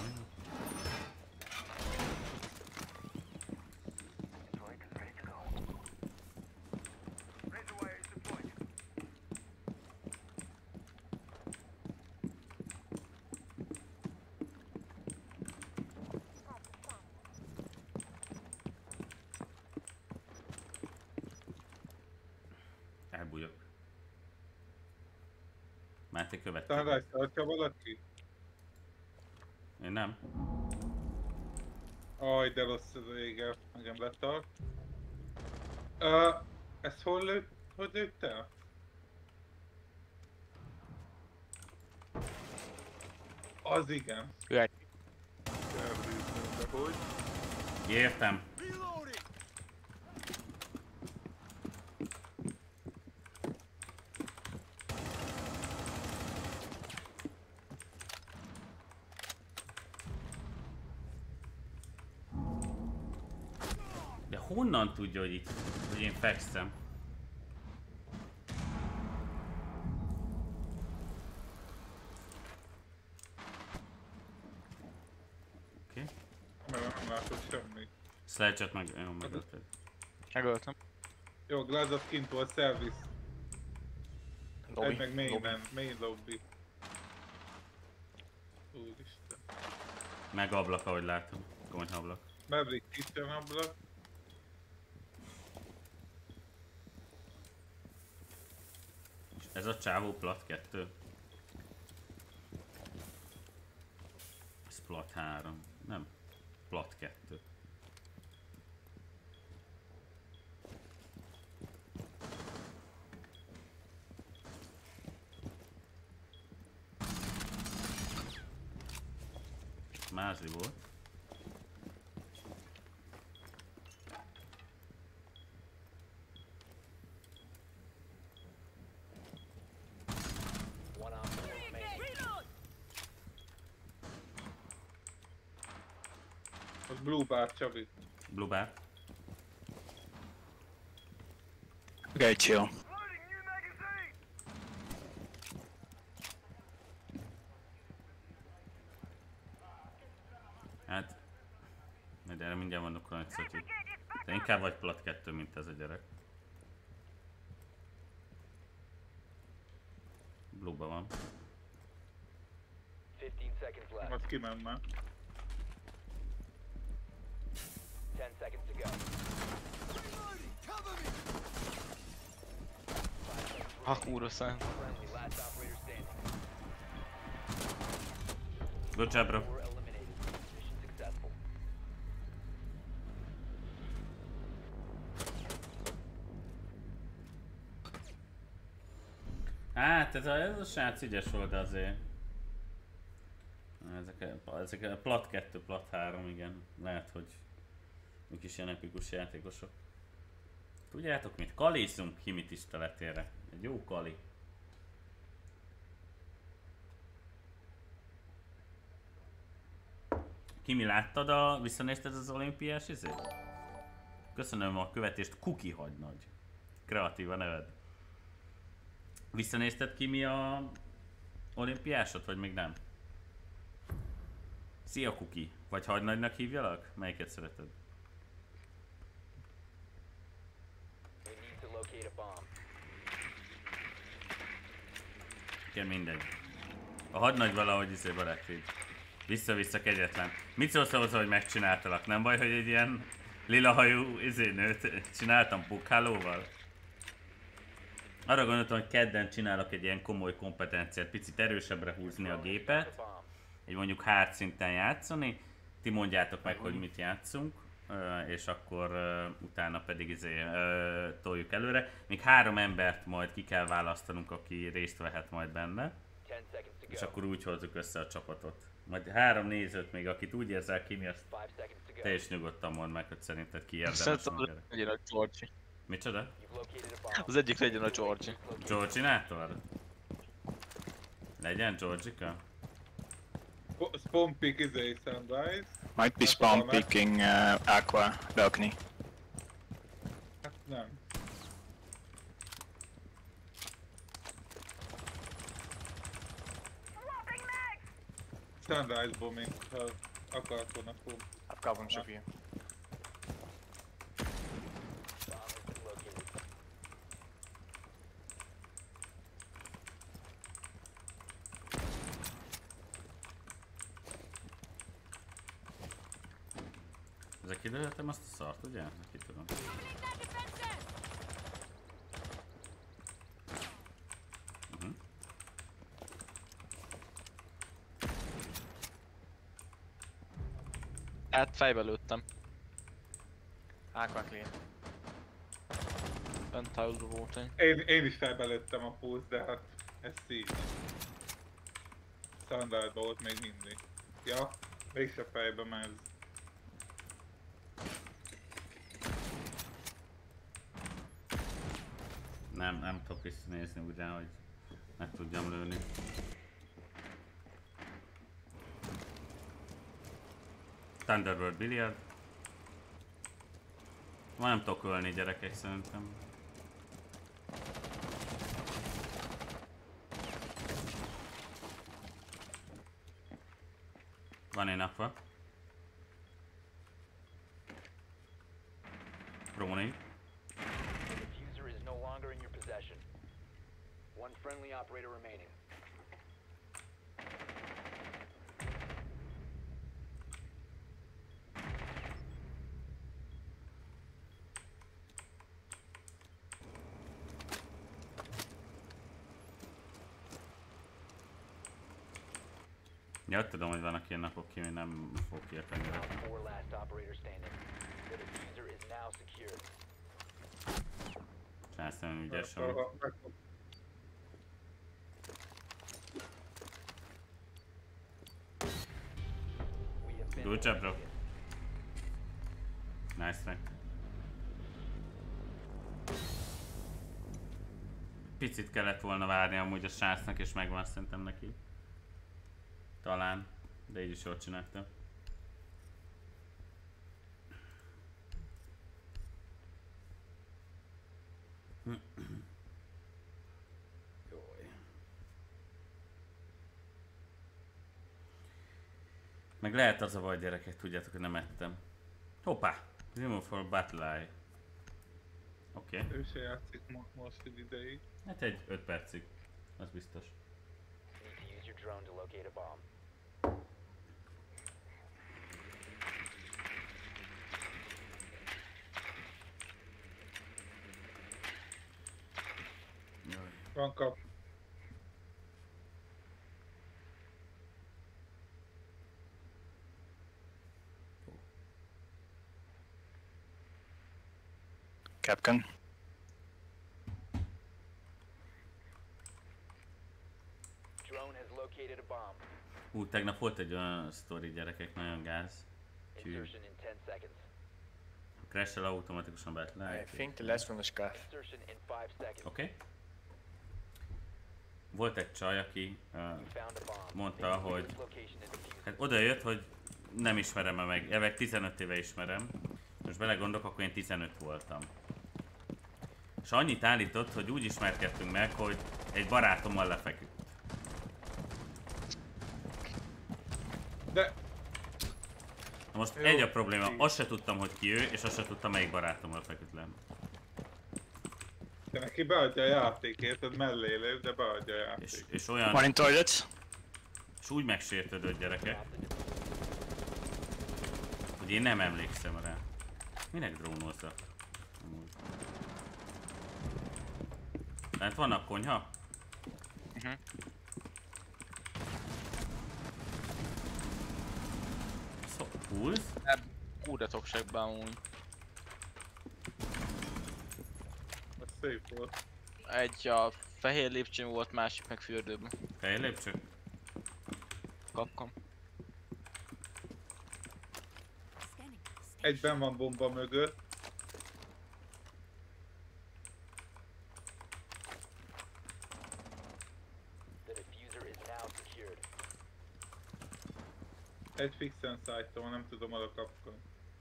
Elbújok. Máté következik. Sunrise tartja valaki? Én nem. Aj, de rossz ez a éger. Engem letart. Uh, ezt hol lőtt? Hogy lőtt el? Az igen. Jöjj. Elbűzünk, de hogy? Értem. honnan tudja, hogy itt, hogy én fekszem? Oké. Okay. Mert nem látod semmi. Sledge-et meg... Jó, megölted. Megöltem. Jó, Glaz kint volt, service. Lobby. Egy meg main, Lobby. man, main lobby. Úristen. Meg ablak, ahogy látom. Konyha ablak. Maverick kitchen ablak. És ez a csávó plat kettő. Ez plat három. Nem. Plat kettő. Mázli volt. One op four remaining. Az blue bar, Csabi. Blue bar. Okay, chill. Hát... Majd erre mindjárt vannak olyan egyszerű. De inkább vagy plat kettő, mint ez a gyerek. Blue-ba van. fifteen seconds left. Az kiment már. ten seconds to go. Ha kurva szám. Friendly, last operator standing. Good job, bro. Four eliminated. Mission successful. Hát ez a, ez a srác ügyes volt, de azért. Ezek a, ezek a plat kettő, plat három, igen. Lehet, hogy ők is ilyen epikus játékosok. Tudjátok mit? Kalizzunk Kimi tiszteletére. Egy jó kali. Kimi, láttad a... Visszanézted az olimpiás izét? Köszönöm a követést, Kuki Hagynagy. Kreatív a neved. Visszanézted Kimi a olimpiásot, vagy még nem? Szia Kuki! Vagy Hagynagynak hívjalak? Melyiket szereted? We need to locate a bomb. Igen, mindegy. A Hadnagy valahogy izé barátig. Vissza-vissza kegyetlen. Mit szólsz hozzá, hogy megcsináltalak? Nem baj, hogy egy ilyen lilahajú izé nőt csináltam pukhálóval? Arra gondoltam, hogy kedden csinálok egy ilyen komoly kompetenciát, picit erősebbre húzni a gépet, egy mondjuk hard szinten játszani, ti mondjátok meg, hogy mit játszunk, és akkor utána pedig izé toljuk előre. Még három embert majd ki kell választanunk, aki részt vehet majd benne, és akkor úgy hozzuk össze a csapatot. Majd három nézőt még, akit úgy érzel Kimi, azt te is nyugodtan mondd meg, hogy szerinted ki érdemes. Szerintem legyen a Georgie. Micsoda? Az egyik legyen a Georgie. Georginátor? Legyen Georgika? Spawn pick izé, Sunrise. Might be spawn picking uh, Aqua balcony. Hát nem. Sunrise bombing, ha akart volna fog. I've got one, Shafi. Ezek kilőhetem azt a szart, ugye? Neki tudom. Uh-huh. Hát fejbe lőttem. Aqua clean. Penthouse volt egy. Én, én is felbelőttem a pulsz, de hát ez így. Sunrise volt még mindig. Ja, mégse fejbe mez. Nem, nem tudok visszanézni úgy rá, hogy meg tudjam lőni. Thunderbird Billiard. Ma nem tudok ölni gyerekek szerintem. Van én napva. Róni. The diffuser is no longer in your possession. One friendly operator remaining. Ja, tudom, hogy vannak ilyen napok, ki még nem fog érteni. Now four last operator standing. The diffuser is now secured. Csinálsz nem ügyes, hogy... Akkor meg- We have been Good job, bro. eliminated. Nice try. Picit kellett volna várni amúgy a srácnak, és megvan szerintem neki. Talán, de így is jól csinálta. Jaj. Meg lehet az a baj, gyerekek, tudjátok, hogy nem ettem. Hoppá! Remove for battle eye. Oké. Okay. Ő se játszik mo- most egy ideig. Hát egy öt percig. Az biztos. Need to use your drone to locate a bomb. Van kap. Capcan. Drone has located a bomb. Ú, tegnap volt egy olyan sztori, gyerekek, nagyon gáz. Úgyhogy Insertion in ten seconds. a crash-el automatikusan behet I le. think the last one was Scarf. Insertion in five seconds. Oké. Okay. Volt egy csaj, aki uh, We found a bomb. mondta, hogy Its location is defused. hát oda jött, hogy nem ismerem-e meg. Elveg tizenöt éve ismerem. Most belegondolok, akkor én tizenöt voltam. És annyit állított, hogy úgy ismerkedtünk meg, hogy egy barátommal lefeküdt. De Na most Jó. egy a probléma, azt se tudtam, hogy ki ő, és azt se tudtam, melyik barátommal feküdt le. de neki beadja a játék, érted? Mellé lép, de beadja a játék. És, és olyan, One in toilet. és úgy megsértődött, gyerekek, hogy én nem emlékszem rá. Minek drónozzak? Amúgy. Tehát vannak konyha? Mhm. Szó, pulsz? Kurva tokságban amúgy. Az szép volt. Egy a fehér lépcsőn volt, másik meg fürdőben. Fehér lépcső? Kapkom. Egyben van bomba mögött. The diffuser is now secured. Egy fixen szájtom, nem tudom oda kapkodni.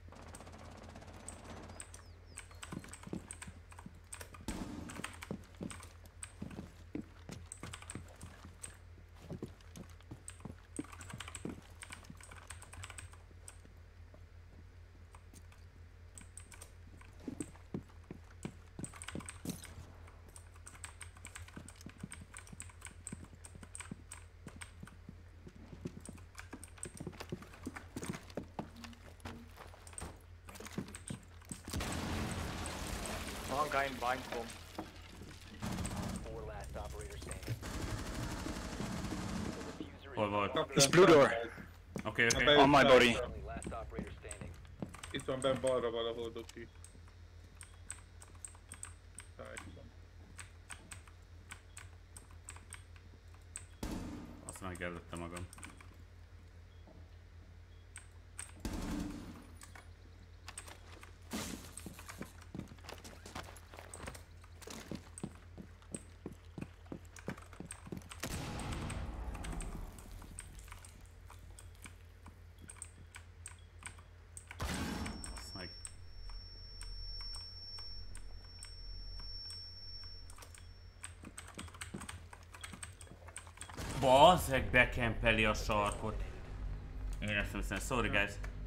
One guy in blind bomb. Four last operator standing. The diffuser is Hol no volt? longer It's blue door. Oké, oké. Be- On my body. friendly. Last operator standing. Itt van benn balra valahol Doki. Szájtom. Azt megjelöltem magam. Azt meg. Bazzeg, bekempeli a sarkot. Éreztem viszont, sorry guys.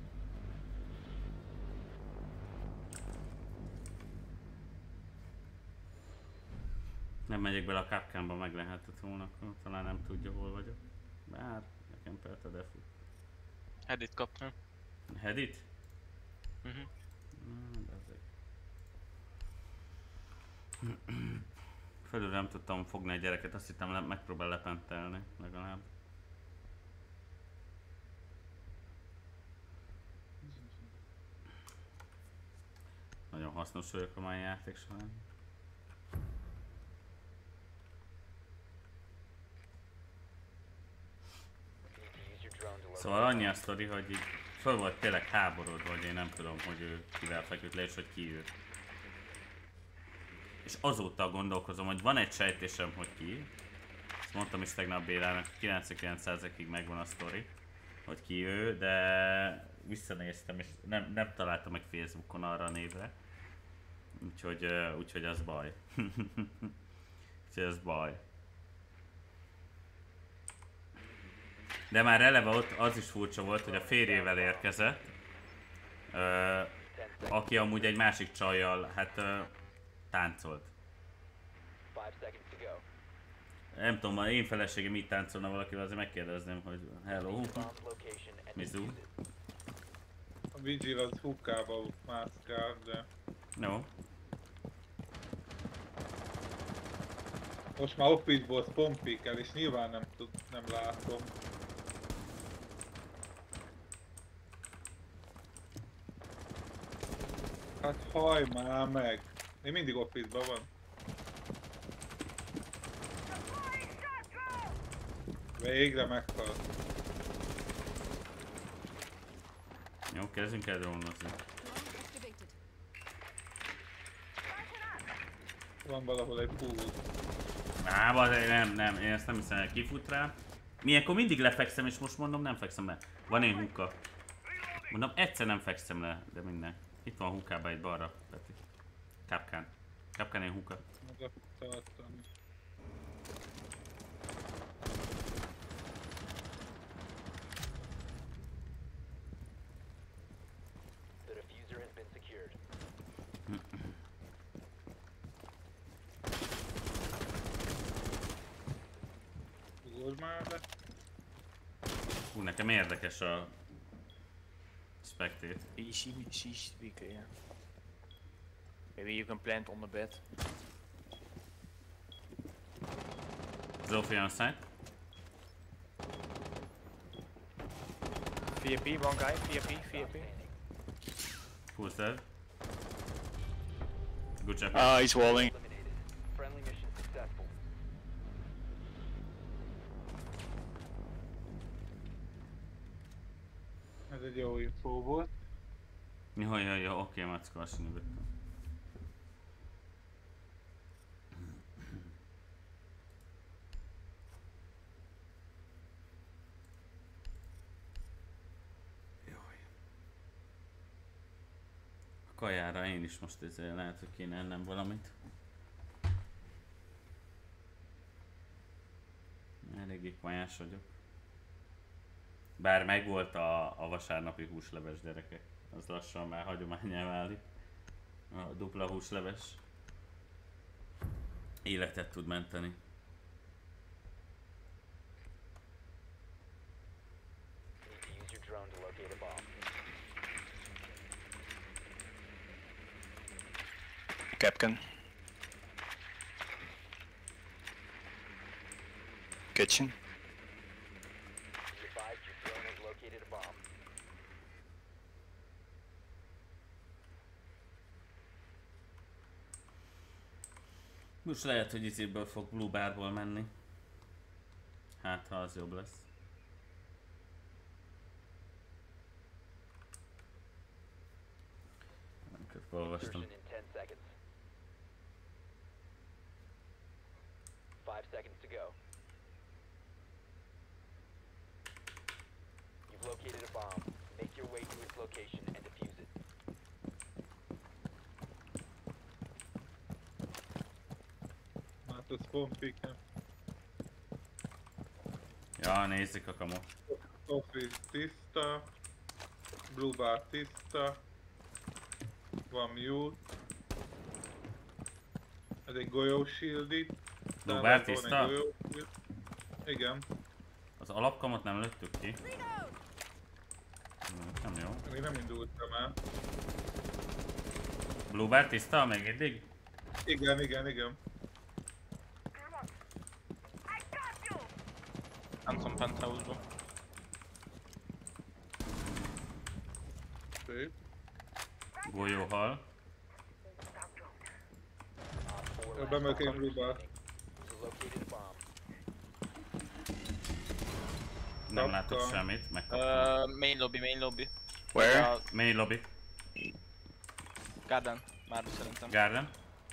Nem megyek bele a kapkánba, meg lehetett volna, akkor talán nem tudja hol vagyok. Bár, bekempelte, de fut. Headit kaptam. Headit? Mhm. Mm, bazzeg. Fölül nem tudtam fogni a gyereket, azt hittem le megpróbál lepentelni legalább. Nagyon hasznos vagyok a mai játék során. Szóval annyi a sztori, hogy így föl volt tényleg háborodva, hogy én nem tudom, hogy ő kivel feküdt le és hogy ki ő. És azóta gondolkozom, hogy van egy sejtésem, hogy ki. Ezt mondtam is tegnap Bélának, kilencvenkilenc százalékig megvan a sztori, hogy ki ő, de visszanéztem és nem, nem találtam meg Facebookon arra a névre. Úgyhogy, úgyhogy az baj. Úgyhogy az baj. De már eleve ott az is furcsa volt, hogy a férjével érkezett, ö, aki amúgy egy másik csajjal, hát ö, táncolt. Nem tudom, ha én feleségem így táncolna valakivel, azért megkérdezném, hogy hello, Mizu. A Vigil az hukkába mászkál, de... No. Most már office-ból pompik-el, és nyilván nem, tud, nem látom. Hát haj már meg! Még mindig office-ban van. Végre meghalt. Jó, kezdjünk el drónozni. Van valahol egy pool. Á, bazeg, nem, nem, én ezt nem hiszem, hogy kifut rá. Milyenkor mindig lefekszem, és most mondom, nem fekszem le. Van én hukka. Mondom, egyszer nem fekszem le, de minden. Itt van hukkában egy balra, Peti. Kapkán. Kapkán én hukka. Maga tartani. The diffuser has been secured. Ugorj már le. Hú, nekem érdekes a spectate. She, she's weaker, yeah. Maybe you can plant on the bed. Zofia on site. V P, one guy, V P, V P. Who's dead? Good job. Ah, uh, he's walling. Friendly mission successful. Ez egy jó info volt. Jó, jó, jó, oké, Mackó, azt nyugodtan. A kajára én is most ezzel lehet, hogy kéne ennem valamit. Eléggé kajás vagyok. Bár megvolt a, a vasárnapi húsleves, gyerekek. Az lassan már hagyománnyá válik. A dupla húsleves életet tud menteni. Use your drone to locate a bomb. Capcan. Kitchen. Be advised your drone has located a bomb. Most lehet, hogy izéből fog Blue Barból menni. Hát, ha az jobb lesz. Amiket olvastam. Insertion in ten seconds. Five seconds to go. You've located a bomb. Make your way to its location and defuse it. Hát ez pompik, nem? Ja, nézzük a kamot. Office tiszta. Blue bar tiszta. Van mute. Ez egy golyó shield itt. Blue Talán bar van tiszta? egy golyó shield. Igen. Az alapkamot nem lőttük ki. Nem jó. Még nem indultam el. Blue bar tiszta még eddig? Igen, igen, igen. Nem tudom penthouse-ba. Szép. Golyóhal. Bemegyek egy blue bar. Nem látok semmit, megkaptam. Uh, main lobby, main lobby. Where? A Main lobby. garden, már szerintem. Garden.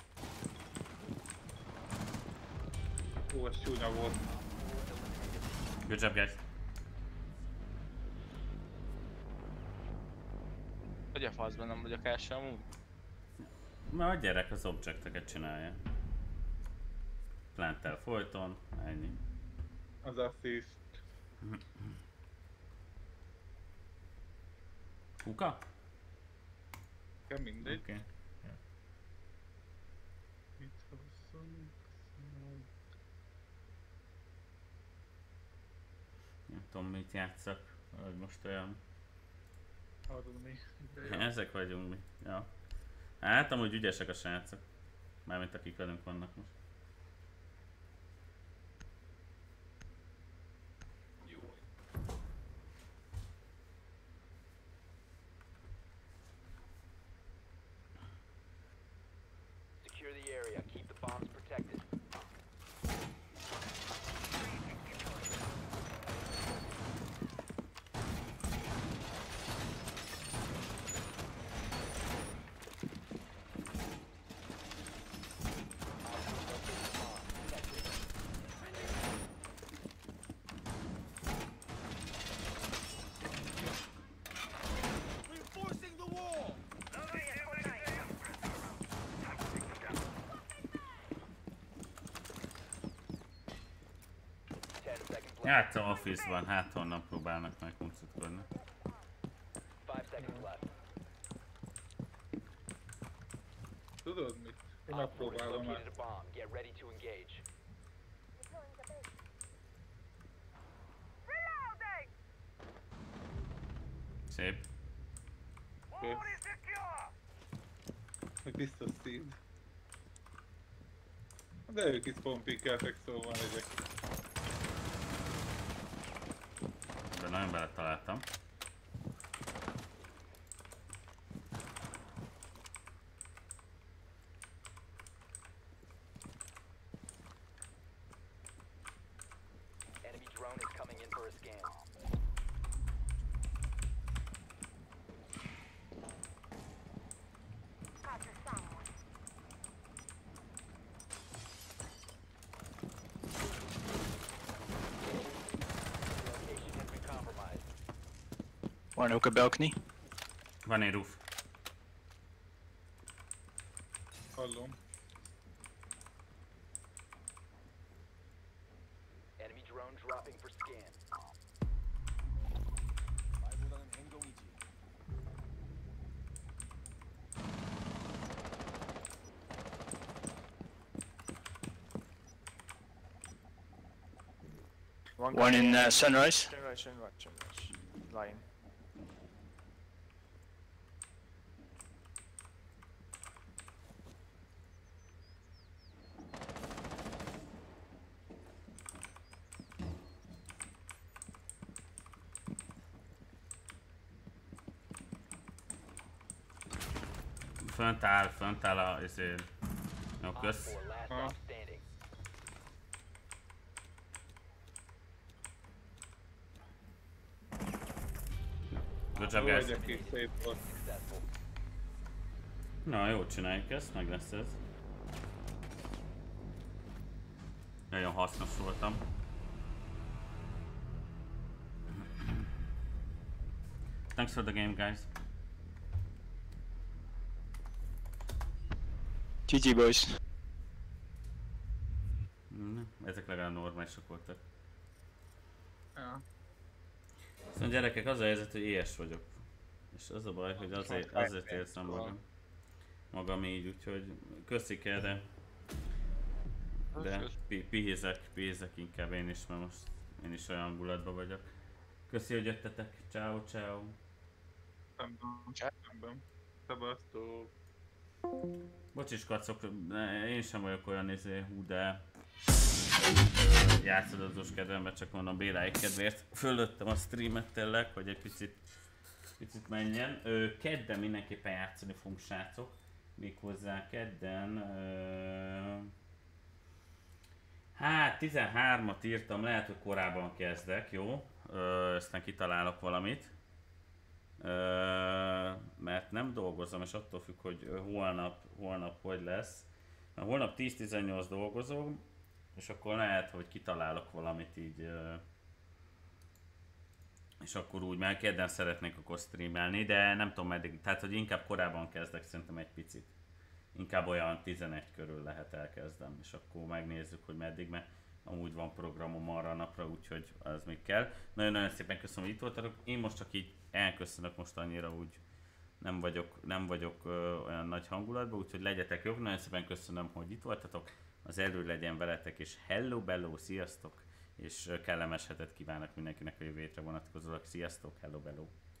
Ó, ez csúnya volt. Good job, guys. Hogy a faszban nem vagyok első amúgy? Ma a gyerek az objecteket csinálja. Plantel folyton, ennyi. Az assist. Kuka? Nekem mindegy. Oké. Okay. Mit hozzunk? Nem tudom mit játszak, hogy most olyan... Adni. Ezek vagyunk mi. Ja. Hát amúgy ügyesek a srácok. Mármint akik velünk vannak most. Secure the area. Keep the bombs protected. Játszom Office-ban, hát honnan próbálnak meg kuncutkodni. Five seconds left. Tudod mit? Én megpróbálom Located el. a bomb. Get ready to engage. Szép. Szép. Meg biztos szív. De ők is pompikkeltek, szóval legyek. De nagyon bele találtam. Enemy drone is coming in for a scan. Location has been compromised. One ook a balcony. Van egy roof. Hallom. Enemy drone dropping for scan. One, One in uh, Sunrise. Sunrise, sunrise, sunrise. Lying. Fönt áll, fönt áll a izé... Jó, Op kösz. four last Huh? stop standing. Good job, Jó, guys. legyek is szép volt. Successful. Na, jó csináljuk ezt, meg lesz ez. Nagyon hasznos voltam. Thanks for the game, guys. G G boys. Mm, ezek legalább normálisak voltak. Ja. Szóval gyerekek, az a helyzet, hogy éhes vagyok. És az a baj, hogy azért, azért érzem magam. Magam így, úgyhogy köszik el, de... De pi- pihézek, pihézek inkább én is, mert most én is olyan hangulatban vagyok. Köszi, hogy jöttetek. Ciao, ciao. Szemben. Szemben. Szevasztok. Bocsis kacok, ne, én sem vagyok olyan izé, hú, de játszadozós kedvemben, csak mondom Béláig kedvéért. Föllöttem a streamet tényleg, hogy egy picit, picit menjen. Ö, kedden mindenképpen játszani fogunk, srácok. Méghozzá kedden... Ö, hát tizenhármat írtam, lehet, hogy korábban kezdek, jó? Ö, aztán kitalálok valamit. Ö, mert nem dolgozom, és attól függ, hogy holnap, holnap hogy lesz. Mert holnap tíz tizennyolc dolgozom, és akkor lehet, hogy kitalálok valamit így. Ö, és akkor úgy, mert kedden szeretnék akkor streamelni, de nem tudom meddig, tehát hogy inkább korábban kezdek szerintem egy picit. Inkább olyan tizenegy körül lehet elkezdem, és akkor megnézzük, hogy meddig, mert amúgy van programom arra a napra, úgyhogy az még kell. Nagyon-nagyon szépen köszönöm, hogy itt voltatok. Én most csak így elköszönök, most annyira úgy nem vagyok, nem vagyok ö, olyan nagy hangulatban, úgyhogy legyetek jók. Nagyon szépen köszönöm, hogy itt voltatok. Az erő legyen veletek, és hello bello, sziasztok! És kellemes hetet kívánok mindenkinek a jövő hétre vonatkozólag. Sziasztok, hello bello!